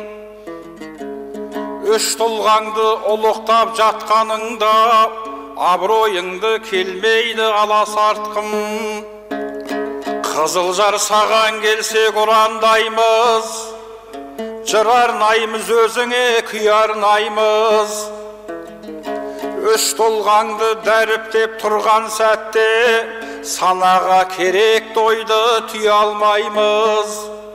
Үш тұлғаңды ұлықтап жатқаныңда, абыройыңды келмейді алас артқым. Қызылжар саған келсек ұрандаймыз, жыр арнаймыз өзіңе күй арнаймыз. Үш тұлғаңды дәріптеп тұрған сәтте, санаға керек тойды түйе алмаймыз.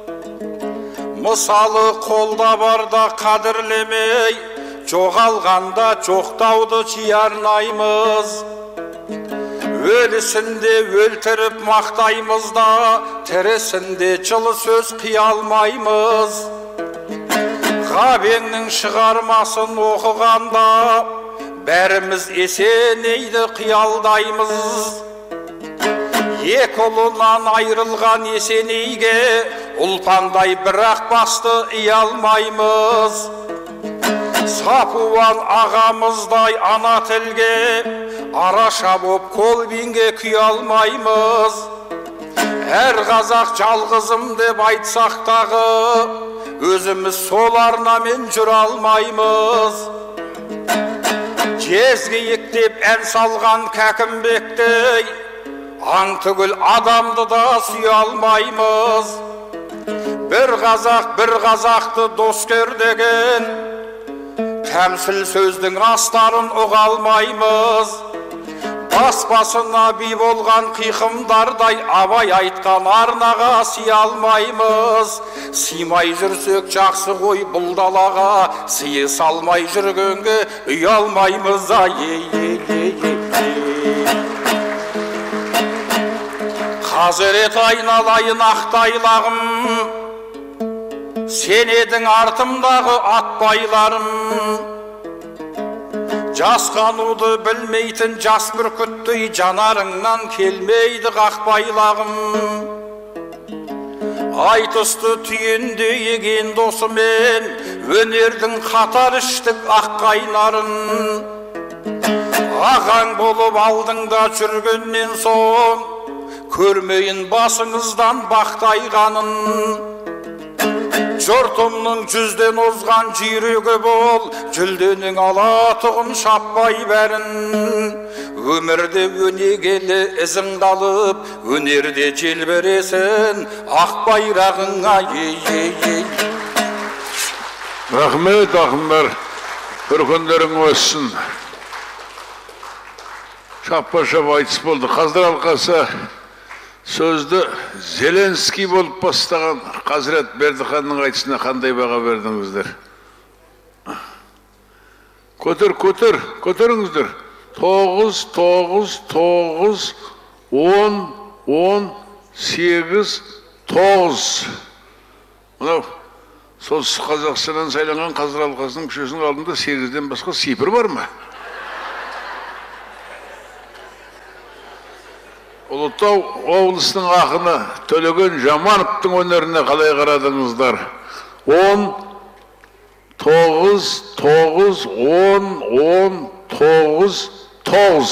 Мысалы қолда барда қадірлемей, жоғалғанда жоқтауды жиі арнаймыз. Өлісінде өлтіріп мақтаймыз да, тірісінде жылы сөз қия алмаймыз. Ғабеңнің шығармасын оқығанда, бәріміз есенейді қиялдаймыз. Ек ұлынан айрылған есенейге, ұлпандай бірақ басты ия алмаймыз. Сапуан ағамыздай ана тілге, араша боп Колбинге күй алмаймыз. Әр қазақ жалғызым деп айтсақ тағы, өзіміз сол арнамен жүр алмаймыз. Жезгиік деп ән салған Кәкімбектей, аң түгіл адамды да сүй алмаймыз. Бір қазақ бір қазақты дос көр деген, тәмсіл сөздің астарын ұға алмаймыз. Бас-басына би болған қиқымдардай, Абай айтқан арнаға сия алмаймыз. Симай жүрсек жақсы ғой бұл далаға, сыйы салмай жүргенге үй алмаймыз. Қазірет айналайын ақтайлағым, сен едің артымдағы ат байларым. Жасқануды білмейтін жас бүркіттей, жанарыңнан келмейді қақпайлағым. Айтысты түйінді еген досымен, өнердің қатар іштік ақ қайнарын. Ағаң болып алдыңда жүргеннен соң, көрмейін басыңыздан бақтайғанын. Жұртымның жүзден озған жүйрегі бол, жүлденің алатығын шаппай бәрін. Өмірде өнегелі ізің қалып, өнерде желбіресін ақ байрағыңа. Рахмет, ақындар, көргендерің өссін. Шаппа-шап айтыс болды. Қаздар алқасы сөзді Зеленский болып бастаған Қазірет Бердіханның айтысына қандай баға бердіңіздер? Көтеріңіздер. 9, 9, 9, 10, 10, 8, 9. Мынау, солтүстік Қазақстаннан сайланған Қаздар алқасының мүшесінің алдында 8-ден басқа сипыр бар ма? Ұлытау облысының ақыны Төлеген Жамановтың өнеріне қалай қарадыңыздар? 10, 9, 9, 10, 10, 9, 9.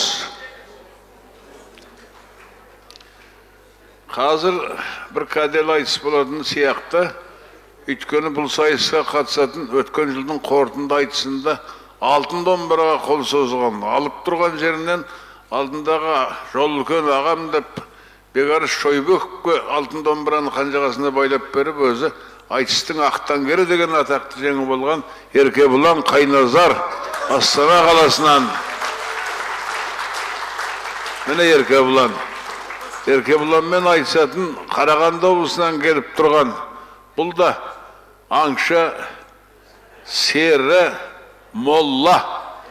Қазір бір кәдел айтыс болатын сияқты, өйткені бұл сайысқа қатысатын өткен жылдың қорытынды айтысында алтын домбыраға қол созған, алып тұрған жерінен алдындағы жол үлкен ағам деп Бекарыс Шойбековке алтын домбыраны қанжығасына байлап беріп, өзі айтыстың ақтаңгері деген атақты жеңіп болған Еркебұлан Қайназар Астана қаласынан. Міне Еркебұланмен айтысатын Қарағанды облысынан келіп тұрған. Бұл да аңшы Сері Молла,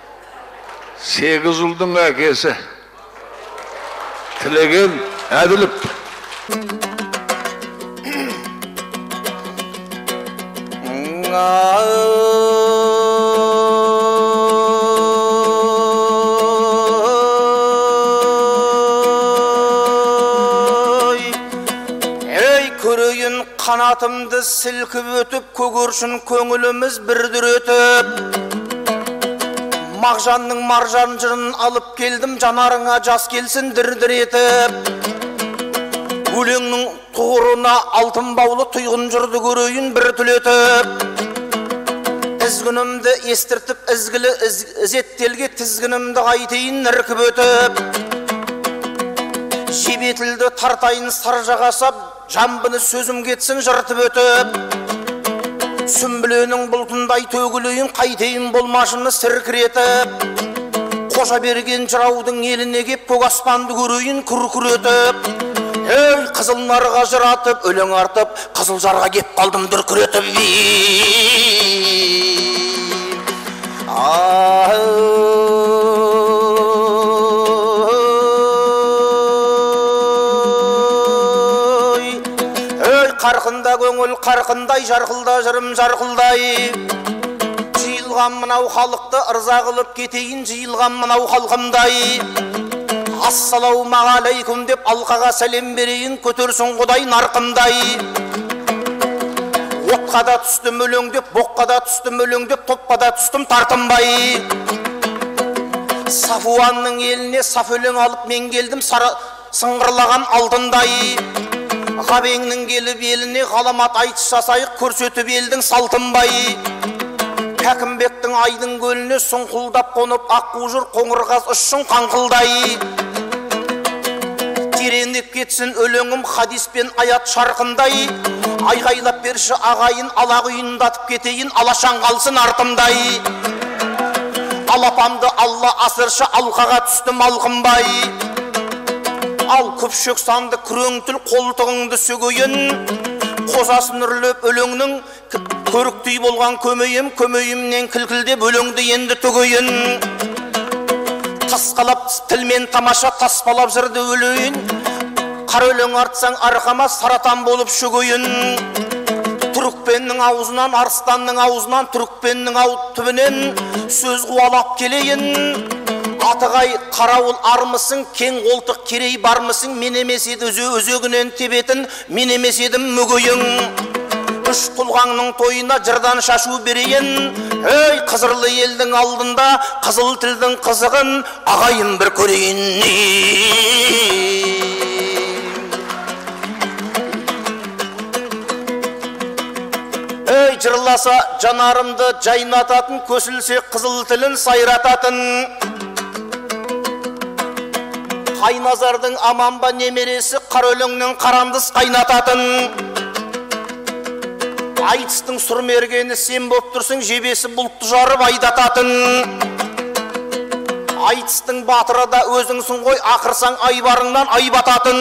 8 ұлдың әкесі Тілеген Әділіп. Қанатымды сілкіп өтіп, көгершін көңіліміз бірдір өтіп. Мағжанның маржан жырын алып келдім, жанарыңа жас келсін дір-дір етіп. Өлеңнің тұғырына алтын баулы тұйғын жырды көрейін бір түлетіп. Ізгінімді естіртіп, ізгілі ізеттелге тізгінімді қайтейін іркіп өтіп. Жебетілді тартайын сар жағасап, жамбыны сөзім кетсін жыртып өтіп. Сүмбіленің бұлтындай төгілейін, қайтейін болмашыны сіркіретіп. Қожа берген жыраудың еліне кеп, көк аспанды көрейін күр-күр өтіп. Ей, қызыл нарға жыратып, өлең артып, қызыл жарға кеп қалдым дүркіретіп. Қарқында көңіл қарқындай, жарқылда жырым жарқылдай. Жиылған мынау халықты ырза қылып кетейін, жиылған мынау халқымдай. Ассалаумағалейкум деп алқаға сәлем берейін, көтерсін құдай нарқымдай. Отқа да түстім өлеңдеп, боққа да түстім өлеңдеп, топқа да түстім тартынбай. Сафуанның еліне саф өлең алып мен келдім, сыңғырлаған алтындай. Ғабеңнің келіп еліне ғаламат айтыс жасайық, көрсетіп елдің салтынбай. Кәкімбектің айдың көліне сұңқылдап қонып, аққу жүр қоңырғаз ұшшын қаңқылдай. Тереңдеп кетсін өлеңім хадис пен аят шарқындай. Айғайлап берші ағайын, алақ үйіндатып кетейін, алашан қалсын артымдай. Алапамды алла асыршы, алқаға түстім алқымбай. Ал көпшек санды күреңтіл қолтығыңды сөгейін. Қозасын үрлеп өлеңнің көріктей болған көмейім, көмейімнен кілкілдеп өлеңді енді төгейін. Тасқалап тілмен тамаша таспалап жырды өлейін. Қар өлең артсаң арқама саратан болып шөгейін. Түрікпеннің аузынан, арыстанның аузынан, түрікпеннің түбінен сөз қуалап келейін. Атығай қарауыл армысың, кең қолтық керей бармысың, мен емес еді өзегінен тебетін, мен емес едім мүгейін. Үш құлғаңның тойына жырдан шашу берейін. Ей, қызырлы елдің алдында қызыл тілдің қызығын ағайын бір көрейін. Ей, жырласа жанарымды жайнататын, көсілсе қызыл тілін сайрататын. Қайназардың аманба немересі қар өлеңнің қарандыз қайнататын. Айтыстың сұр мергені сен боп тұрсың, жебесі бұлтты жарып айдататын. Айтыстың батыры да өзіңсің ғой, ақырсаң айбарыңнан айбататын.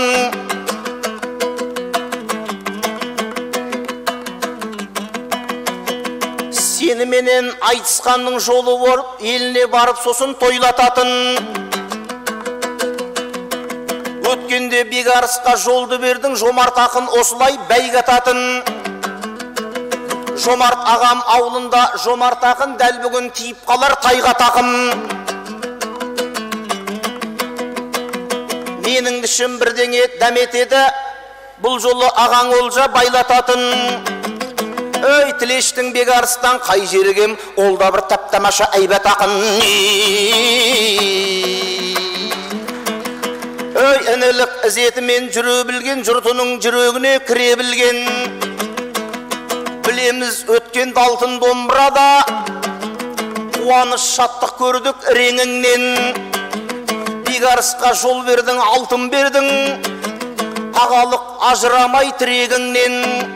Сені менен айтысқанның жолы орып, еліне барып сосын тойлататын. Өткенде бекарысқа жолды бердің, жомарт ақын осылай бәйгататын. Жомарт ағам аулында жомарт ақын, дәл бүгін тиіп қалар тайға тақым. Менің дішім бірдеңе дәметеді, бұл жолы ағаң олжа байлататын. Өй, тілештің бекарыстан қай жерігем, ол да бір таптамаша әйбат ақын. Өй, інілік ізетімен жүре білген, жұртының жүрегіне кіре білген. Білеміз өткен алтын домбырада, қуаныш шаттық көрдік реңіңнен. Бекарысқа жол бердің, алтын бердің, ағалық ажырамай тірегіңнен.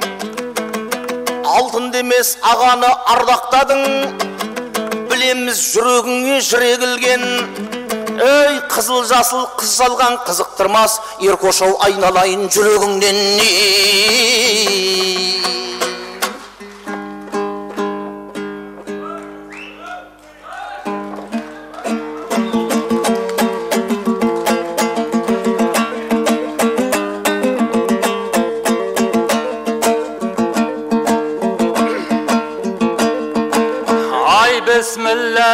Алтын демес ағаны ардақтадың, білеміз жүрегіңе жүрегілген. Ей, қызыл жасыл қыз салған қызықтырмас, еркошау айналайын жүрегіңнен. Bismillah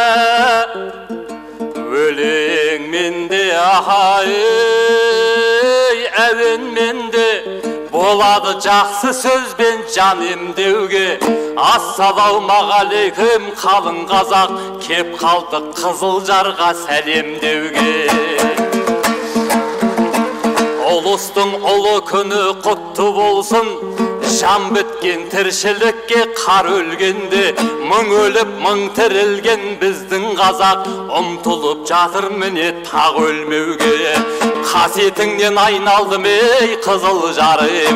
өлең менде ахай әуен менде болады жақсы сөзбен жан емдеуге. Ассалаумағалейкум қалың қазақ, кеп қалды Қызылжарға сәлемдеуге. Ұлыстың ұлы күні құтты болсын, жан біткен тіршілікке қар өлгенде, мың өліп мың тірілген біздің қазақ, ұмтылып жатыр міне тақ өлмеуге. Қасиетіңнен айналдым ей Қызылжарым,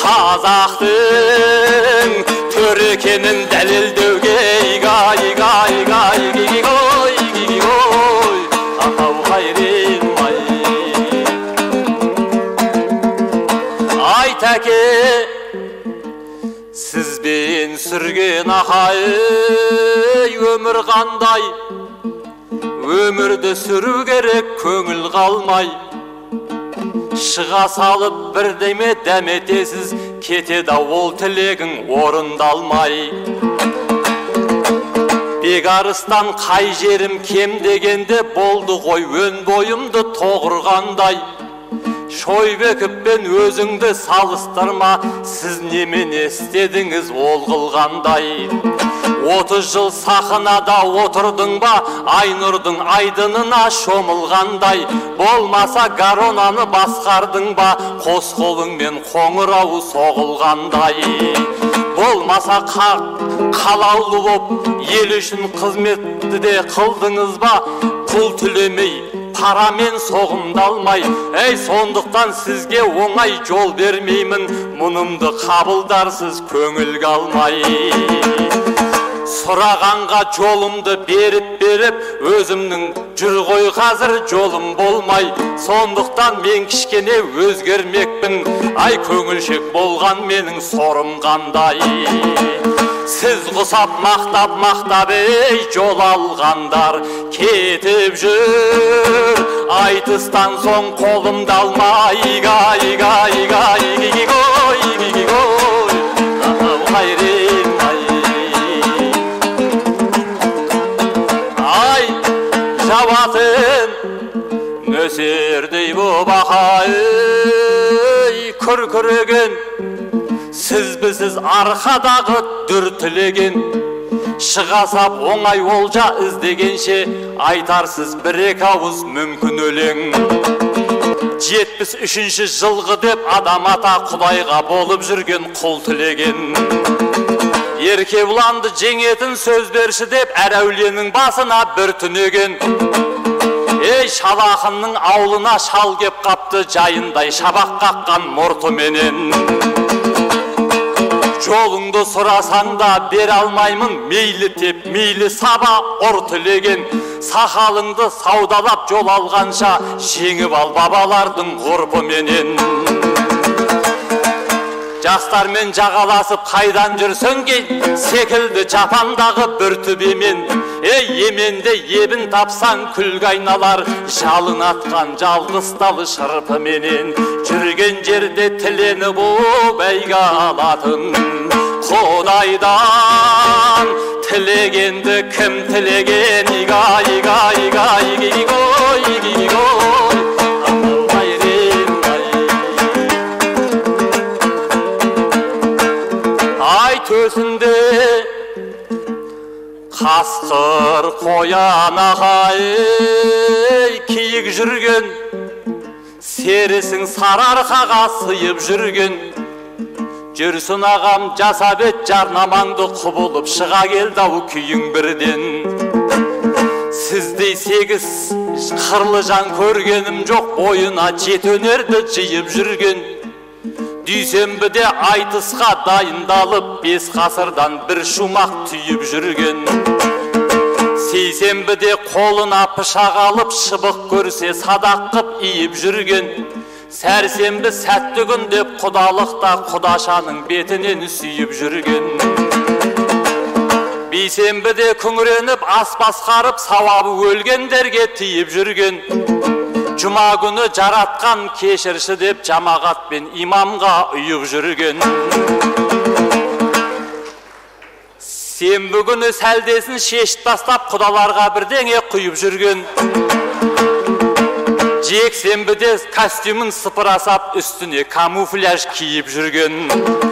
қазақтың төр екенін дәлелдеуге. Тәке, сізбен сүрген ақай, өмір қандай, өмірді сүру керек көңіл қалмай. Шыға салып бірдеме дәметесіз, кетеді ол тілегің орындалмай. Бекарыстан қай жерім кем дегенде болды ғой өн бойымды тоғырғандай. Шойбекіппен өзіңді салыстырма, сіз немен істедіңіз ол қылғандай. 30 жыл сахнада отырдың ба, Айнұрдың айдынына шомылғандай. Болмаса гаронаны басқардың ба, қос қолыңмен қоңырау соғылғандай. Болмаса қалаулы боп, ел үшін қызметті де қылдыңыз ба, пұл төлемей, парамен соғымдалмай. Ей, сондықтан сізге оңай жол бермеймін, мұнымды қабылдарсыз көңіл қалмай. Сұрағанға жолымды беріп, өзімнің жүр ғой қазір жолым болмай. Сондықтан мен кішкене өзгермекпін, ай көңілшек болған менің сорым қандай. Сіз құсап мақтап, ей жол алғандар, кетіп жүр, айтыстан соң қолымды алмай. Ай, жабатын нөсердей боп ақай, күркіреген, сіз арқадағы дүр тілеген. Шыға сап оңай олжа іздегенше, айтарсыз бір-ек ауыз мүмкін өлең. 73-ші жылғы деп адам ата Құдайға болып жүрген құл тілеген. Еркебұланды жеңетін сөз берші деп әр әулиенің басына бір түнеген. Ей, шалақынның аулына шал кеп қапты, жайындай шабақ қаққан мұртыменен. Жолыңды сұрасаң да бер алмаймын, мейлі теп, мейлі саба ұр тілеген. Сақалыңды саудалап жол алғанша, жеңіп ал бабалардың ғұрпыменен. Жастармен жағаласып қайдан жүрсің кей, секілді жапандағы бір түбемен. Ей, еменде ебін тапсаң күлгі айналар, жалын атқан жалғызталы шырпыменен. Жүрген жерде тілені бұл бәйге алатын Құдайдан тілегенді кім тілеген? Ай төсінде қасқыр қоян ақай, киік жүрген, серісің сарарқаға сыйып жүрген. Жүрсін ағам жасабет жарнамаңды құбылып шыға келді-ау күйің бірден. Сіздей 8 қырлы жан көргенім жоқ, бойына 7 өнерді жиып жүрген. Дүйсенбіде айтысқа дайындалып, 5 ғасырдан бір шумақ түйіп жүрген. Сейсенбіде қолына пышақ алып, шыбық көрсе садақ қып иіп жүрген. Сәрсенбі сәтті күн деп құдалықта құдашаның бетінен сүйіп жүрген. Бейсенбіде күңіреніп ас басқарып, сауабы өлгендерге тиіп жүрген. Жұма күні жаратқан кешірші деп жамағатпен имамға ұйып жүрген. Сенбі күні сәлдесін шешіп тастап, құдаларға бірдеңе құйып жүрген. жексенбіде костюмін сыпырасап үстіне камуфляж киіп жүрген.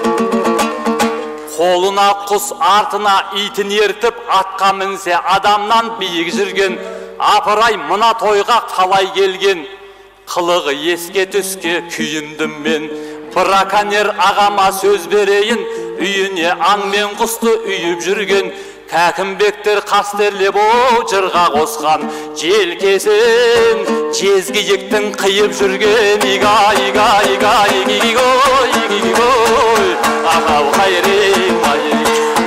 Қолына құс, артына итін ертіп, атқа мінсе адамнан биік жүрген. Апырай, мына тойға қалай келген? Қылығы еске түске күйіндім мен. Браконьер ағама сөз берейін, үйіне аң мен құсты үйіп жүрген. Кәкімбектер қастерлеп жырға қосқан, желкесін жезгиіктің қиып жүрген. Ига, ига, ига, игигой, игигой, ағау қайрем айым.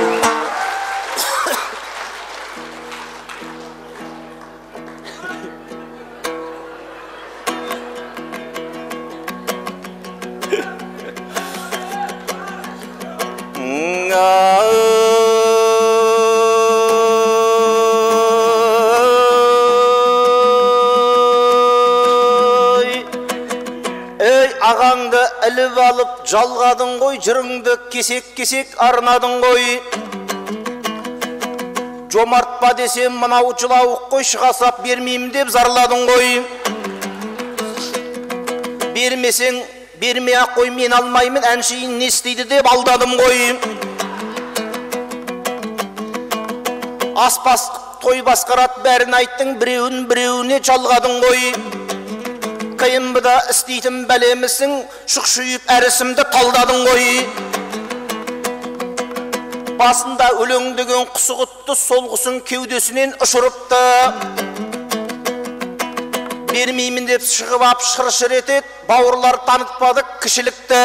Ағаңды іліп алып жалғадың ғой, жырыңды кесек-кесек арнадың ғой. Жомартпа десем мынау жылауық қой, шығасап бермеймін деп зарладың ғой. Бермесең бермей-ақ қой, мен алмаймын, әншейін не істейді деп алдадым ғой. Аспас той басқарат бәрін айттың, біреуіне жалғадың ғой. Қиынбыда істейтін бәлемісің, шұқшүйіп әрісімді талдадың ғой. Басында өлең деген құсығытты, солғысын кеудесінен ұшырыпты. Бермеймін деп шығып ап шыр-шыр етет, бауырлар танытпадық кішілікті.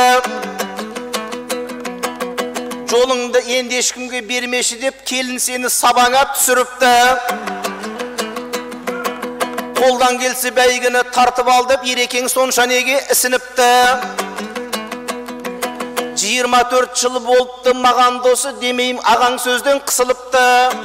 Жолыңды енді ешкімге бермеші деп, келін сені сабаңа түсіріпті. Қолдан келсе бәйгіні тартып алдып, ерекең сонша неге ісініпті. 24 жыл болыпты маған досы, демейім ағаң сөзден қысылыпты.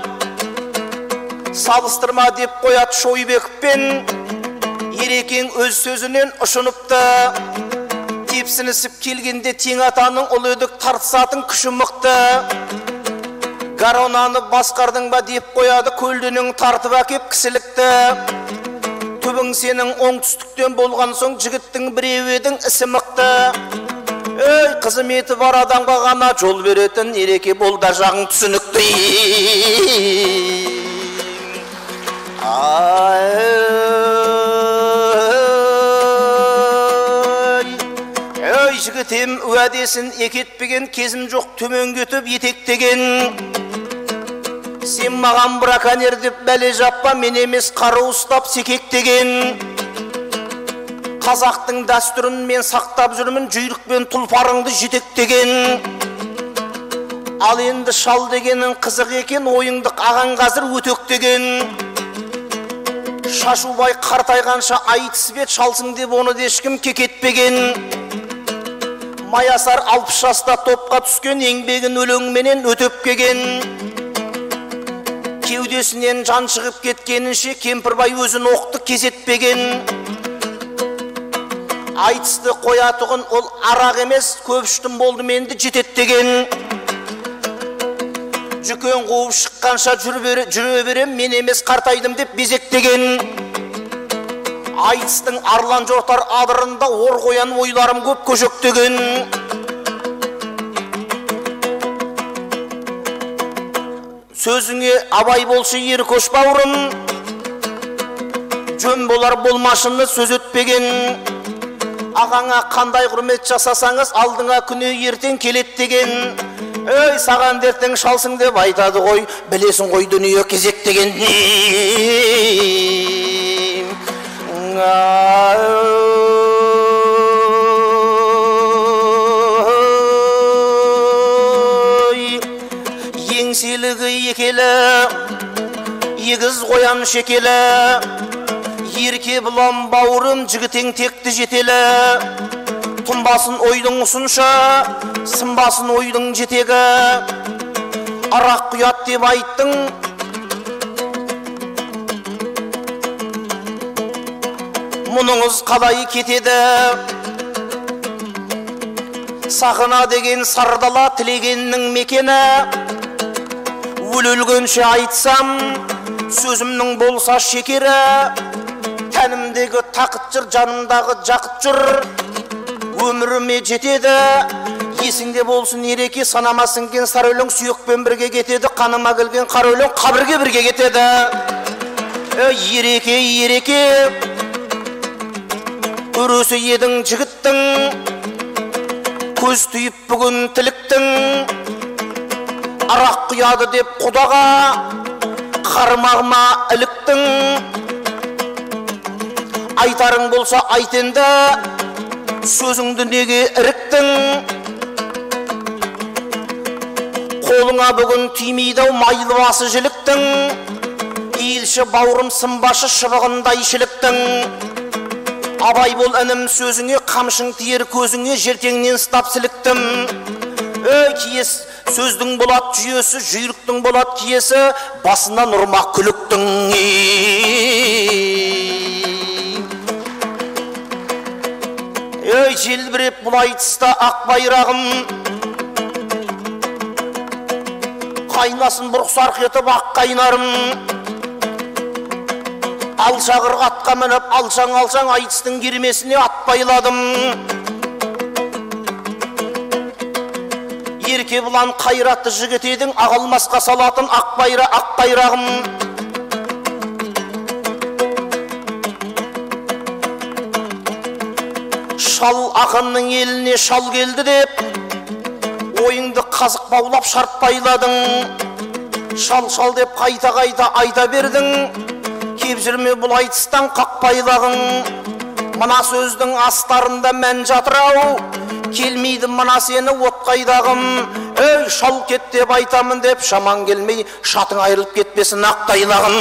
Салыстырма деп қоят Шойбекпен, ерекең өз сөзінен ұшыныпты. Тепсінісіп келгенде тең атаның ұл өдік тартысатын күші мықты. Гаронаны басқардың ба деп қояды, көлденің тартып әкеп кісілікті. Түбің сенің оңтүстіктен болған соң, жігіттің біреу едің ісі мықты. Ей, қызметі бар адамға ғана жол беретін, ереке бол да жағың түсінікті. Ей, жігітем уәдесін екетпеген, кезім жоқ төменгетіп етектеген. Сен маған браконьер деп бәле жаппа, мен емес қару ұстап секектеген. Қазақтың дәстүрін мен сақтап жүрмін, жүйрікпен тұлпарыңды жетектеген. Ал енді шал дегенің қызық екен, ойыңдық ағаң қазір өтектеген. Шашубай қартайғанша айтысып ет, шалсың деп оны ешкім кекетпеген. Маясар 60 жаста топқа түскен, еңбегін өлеңменен өтеп кеген. Кеудесінен жан шығып кеткенінше, кемпірбай өзін оқты кезетпеген. Айтысты қоятығын ол арақ емес, көпшіштім болды менді жететтеген. Жүкен қуып шыққанша жүре берем, мен емес қартайдым деп безектеген. Айтыстың арлан жортар адырында ор қоян ойларым көп көшектеген. Сөзіңе абай болшы ер көш бауырым, жөн болар болмашыны сөз өтпеген. Ағаңа қандай құрмет жасасаңыз, алдыңа күні ертең келет деген. Ей, саған дертің шалсың деп айтады ғой, білесің ғой дүние кезек деген. Еңселігі екелі, егіз қоян шекелі, ерке бұлам бауырым жігітең текті жетелі. Тұнбасын ойдың ұсынша, сынбасын ойдың жетегі. Арақ құят деп айттың, мұныңыз қалай кетеді. Сақына деген сардала тілегеннің мекені. Өлгенше айтсам, сөзімнің болса шекері. тәнімдегі тақыт жыр, жанымдағы жақыт жыр өміріме жетеді. Есіңде болсын ереке, санама сіңген сары өлең сүйекпен бірге кетеді, қаныма келген қара өлең қабірге бірге кетеді. Ереке, ереке, өресі едің жігіттің, көз түйіп бүгін тіліктің, арақ құяды деп құдаға қармағыма іліктің. Айтарың болса айт енді, сөзіңді неге іріктің? Қолыңа бүгін тимейді майлы басы жіліктің, иілші бауырым сымбашы шыбығындай шіліктің. Абай бол інім сөзіңе, қамшың тиер көзіңе, жертеңнен стап сіліктім. Киес сөздің болат жүйесі, жүйріктің болат киесі, басынан ұрмақ күліктің. Желбіреп бұлай тұста ақ байрағым, қайнасын бұрқ сарқ етіп ақ қайнарым. Алшағыр атқа мініп алшаң айтыстың кермесіне ат байладым. Ерке бұлан қайратты жігіт едің, ағылмасқа салатын ақ байрағым. Шал ақынның еліне шал келді деп, ойыңды қазық баулап шарт байладың. Шал деп қайта айта бердің, кеп жүрме бұл айтыстан қақпайлағың. Мына сөздің астарында мән жатырау, келмейді мына сені отқайдағым. Шал кет деп айтамын деп, шаман келмей шатың айырылып кетпесін ақтайлағым.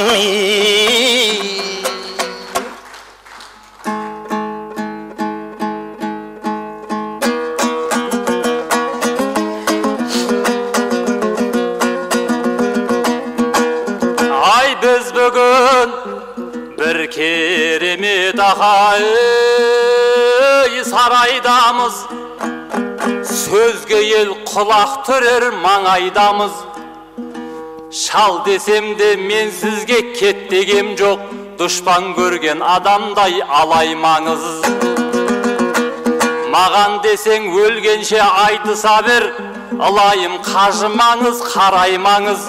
Біз бүгін бір керемет ағай сарайдамыз, сөзге ел құлақ түрер маңайдамыз. Шал десем де мен сізге кет дегем жоқ, дұшпан көрген адамдай алаймаңыз. Маған десең өлгенше айтыса бер, ылайым қажымаңыз, қараймаңыз.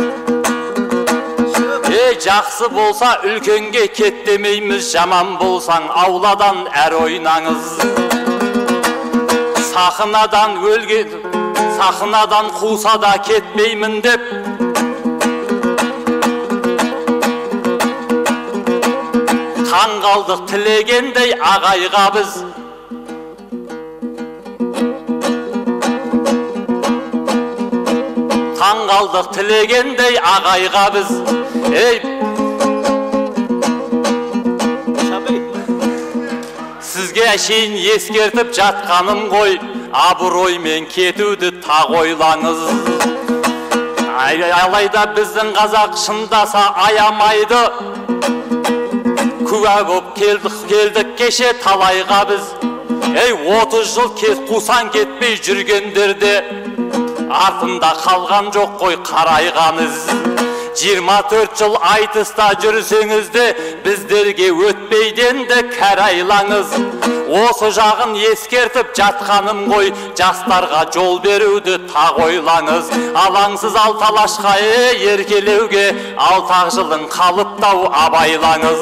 Жақсы болса үлкенге кет демейміз, жаман болсаң ауладан әр ойнаңыз. Сахнадан қуса да кетмеймін деп, таң қалдық тілегендей ағайға біз. Таң қалдық тілегендей ағайға біз. Сізге шейін ескертіп жатқаным ғой, абыроймен кетуді тақ ойлаңыз. Алайда біздің қазақ шындаса аямайды, күә боп келдік кеше талайға біз. 30 жыл қусан кетпей жүргендерде, артында қалған жоқ қой қарайғаныз. 24 жыл айтыста жүрсеңіз де, біздерге өтпейден де кәрайлаңыз. Осы жағын ескертіп жатқаным ғой, жастарға жол беруді тақ ойлаңыз. Алаңсыз алталашқа еркелеуге, 6 жылын қалыптау абайлаңыз.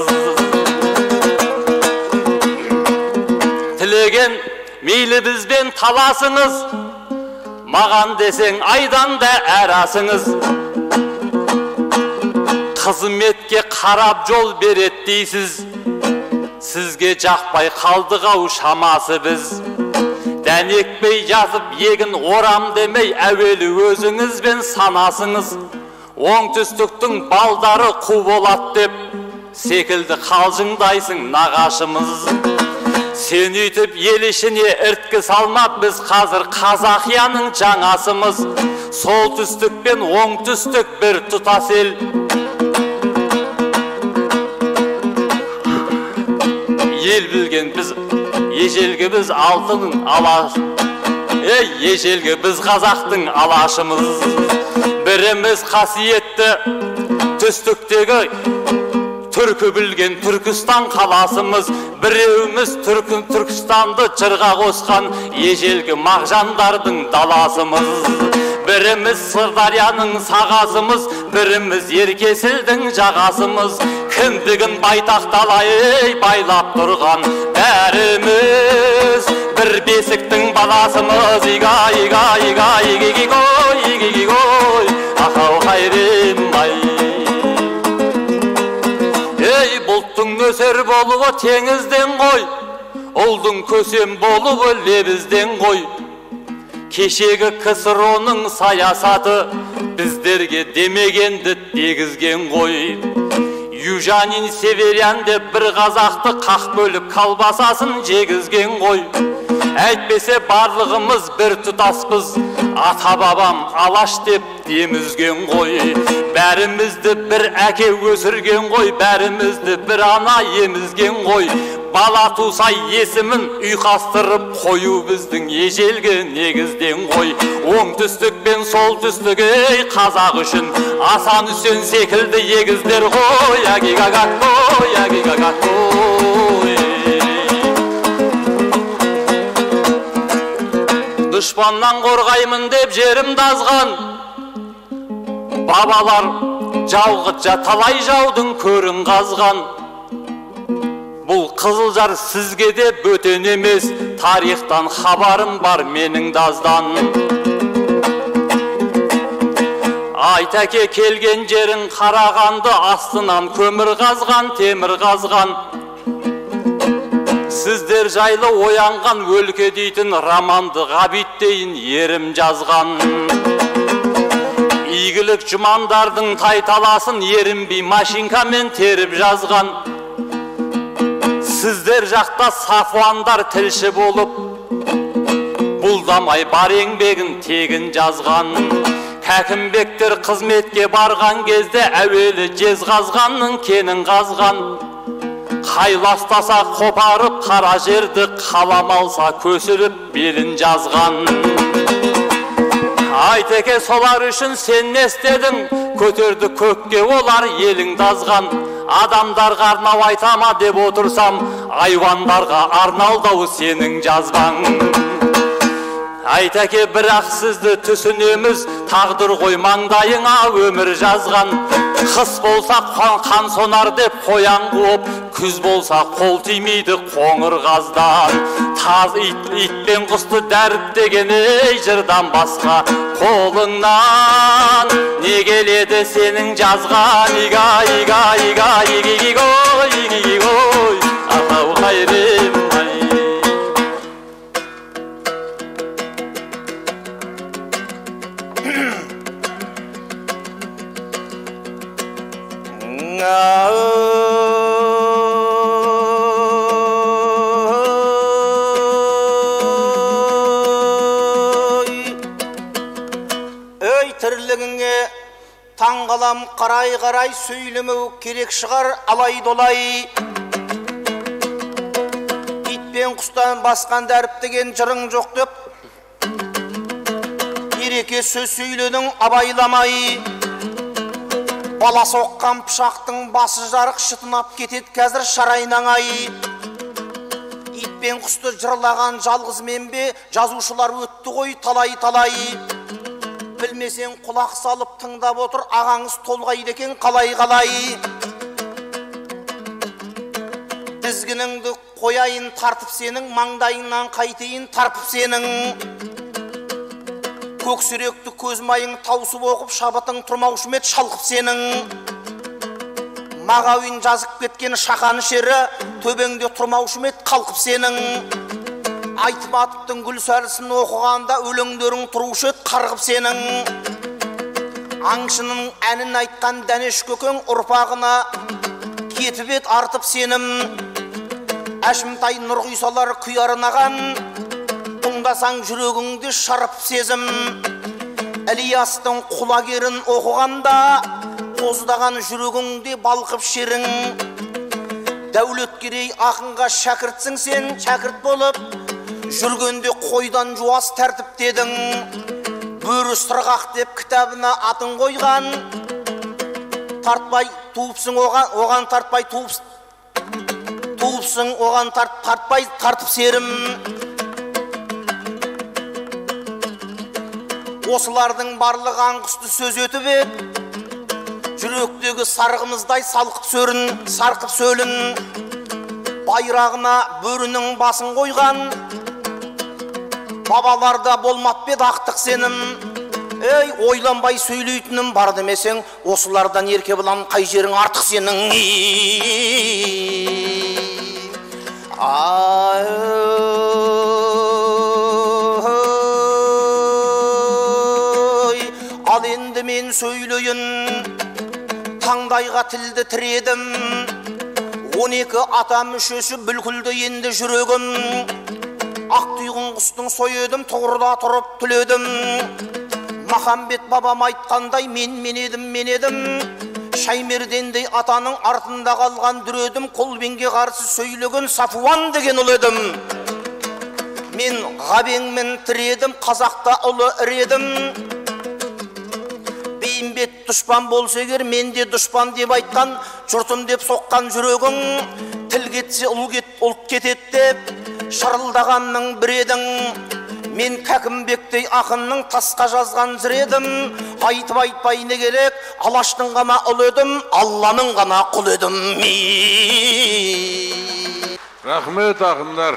Тілеген мейлі бізбен таласыңыз, маған десең айдан да әрасыңыз. Қызметке қарап жол берет дейсіз, сізге жақпай қалдық-ау шамасы біз. Дәнекпей жатып егін орам демей, әуелі өзіңізбен санасыңыз. Оңтүстіктің балдары қу болат деп, секілді қалжыңдайсың нағашымыз. Сен үйтіп ел ішіне ірткі салмап, біз қазір Қазақияның жаңасымыз. Солтүстік пен оңтүстік бір тұтас ел. Ел білген біз, ежелгі біз алтын алаш. Ежелгі біз қазақтың алашымыз. Біріміз қасиетті түстіктегі түр түркі білген Түркістан қаласымыз, біреуіміз Түркістанды жырға қосқан ежелгі мағжандардың даласымыз. Біріміз Сырдарияның сағасымыз, біріміз Еркесілдің жағасымыз. Кіндігін байтақ далай байлап тұрған бәріміз бір бесіктің баласымыз. Ига-ига-ига-иги-ги-гой, ақау қайрем-ай. Ей, бұлттың нөсер болуы теңізден ғой, ұлдың көсем болуы лебізден ғой. Кешегі КСРО-ның саясаты біздерге демегенді дегізген ғой. Южанин Северян деп бір қазақты қақ бөліп колбасасын жегізген ғой. Әйтпесе барлығымыз бір тұтаспыз, ата бабам алаш деп демізген ғой. Бәрімізді бір әке өсірген ғой, бәрімізді бір ана емізген ғой. Бала туса есімін ұйқастырып қою біздің ежелгі негізден ғой. Оңтүстік пен солтүстік ей қазақ үшін Асан Үсен секілді егіздер ғой. Агигагаттой, агигагаттой. Дұшпаннан қорғаймын деп жерімді азған бабалар жауғытша талай жаудың көрін қазған. Бұл Қызылжар сізге де бөтен емес, тарихтан хабарым бар менің даздан. Айтаке келген жерін Қарағанды, астынан көмір қазған, темір қазған. Сіздер жайлы оянған өлке дейтін романды ғабиттейін ерім жазған. Игілік жұмандардың тайталасын ерінбей машинкамен теріп жазған. Сіздер жақта сафуандар тілші болып, бұлдамай бар еңбегін тегін жазған. Кәкімбектер қызметке барған кезде әуелі жезқазғанның кенін қазған. Қайластаса қопарып қара жерді, қалам алса көсіліп белін жазған. Айтеке солар үшін сен не істедің, көтерді көкке олар елің дазған. Адамдарға арнау айтама деп отырсам, айвандарға арналдау сенің жазбаң. Айтеке бірақ сізді түсінеміз, тағдыр ғой маңдайыңа өмір жазған. Қыс болса қан сонар деп қоян қуып, күз болса қол тимейді қоңыр қаздан. Таз итпен құсты дәріптеген ей жырдан басқа қолыңнан не келеді сенің жазған. Ига, ига, ига, иги-ги-гой, иги-ги-гой, ақау қайрем-ай. Ей тірлігіңе таңғалам қарай-қарай сөйлемеу керек шығар алай-долай. Итпен құстан басқан дәріптеген жырың жоқ деп ереке сөз сөйледің абайламай. Бала соққан пышақтың басы жарық шытынап кетет қазір шарайнаңай. Итпен құсты жырлаған жалғыз мен бе, жазушылар өтті ғой талай-талай. Білмесең құлақ салып тыңдап отыр, ағаңыз толғайды екен қалай-қалай. Тізгініңді қояйын тартып сенің, маңдайыңнан қайтейін тарпып сенің. Көксүректі көз майың таусып оқып, шабытың тұрмаушы мет шалқып сенің. Мағауин жазып кеткен шақаны шері, төбеңде тұрмаушы мет қалқып сенің. Айтматовтың Гүлсәрісін оқығанда өлеңдерің тұрушы ет қарғып сенің. Аңшының әнін айтқан Дәнеш көкең ұрпағына кетіп ет артып сенім. Әшімтай Нұрғисалар күйарынаған, тыңдасаң жүрегіңде шарып сезім. Ілиястың құлагерін оқығанда, қоздаған жүрегіңде балқып шерің. Дәулеткерей ақынға шәкіртсің сен, шәкірт болып, жүргенде қойдан жуас тәртіп дедің. Бөрі сырғақ деп кітабына атын қойған, тартпай туыпсың оған тартпай туыпсың оған тартпай тартып серім. Осылардың барлық аңқысты сөз өтіп ед, жүректегі сарғымыздай сарқып сөлін, байрағына бөрінің басын қойған, бабаларда болмап бед ақтық сенім. Ей, ойланбай сөйлейтінім бар демесең, осылардан ерке бұлан қай жерің артық сенің. Ал енді мен сөйлейін, таңдайға тілді тіредім, 12 ата мүшесі бүлкілді енді жүрегім. Ақ түйғын құстың сойедім, тұғырда тұрып түледім. Махамбет бабам айтқандай мен едім. Шаймердендей атаның артында қалған дүредім, Қолбенге қарсы сөйлеген Сафуан деген ұл едім. Мен ғабеңмен тіредім, қазақта ұлы іредім. Бейімбет дұшпан болса егер, мен де дұшпан деп айтқан, жұртым деп соққан жүрегің, тіл кетсе ұлт кетет деп шырылдағанның бір едің. Мен Кәкімбектей ақынның тасқа жазған жыр едім. Айтып айтпай не керек, Алаштың ғана ұл едім, Алланың ғана құл едім. Рахмет ақындар.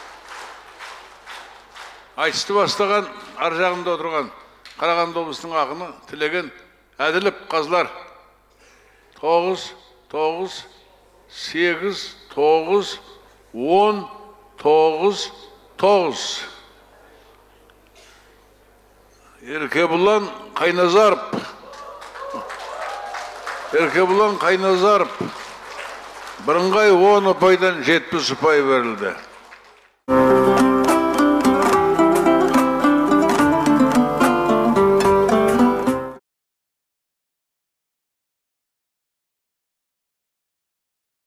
Айтысты бастаған, ар жағында отырған Қарағанды облысының ақыны Тілеген Әділіп қазылар. 9, 9, 8, 9, 10, 9, 9. Еркебұлан Қайназарып. Бірыңғай 10 ұпайдан 70 ұпай берілді.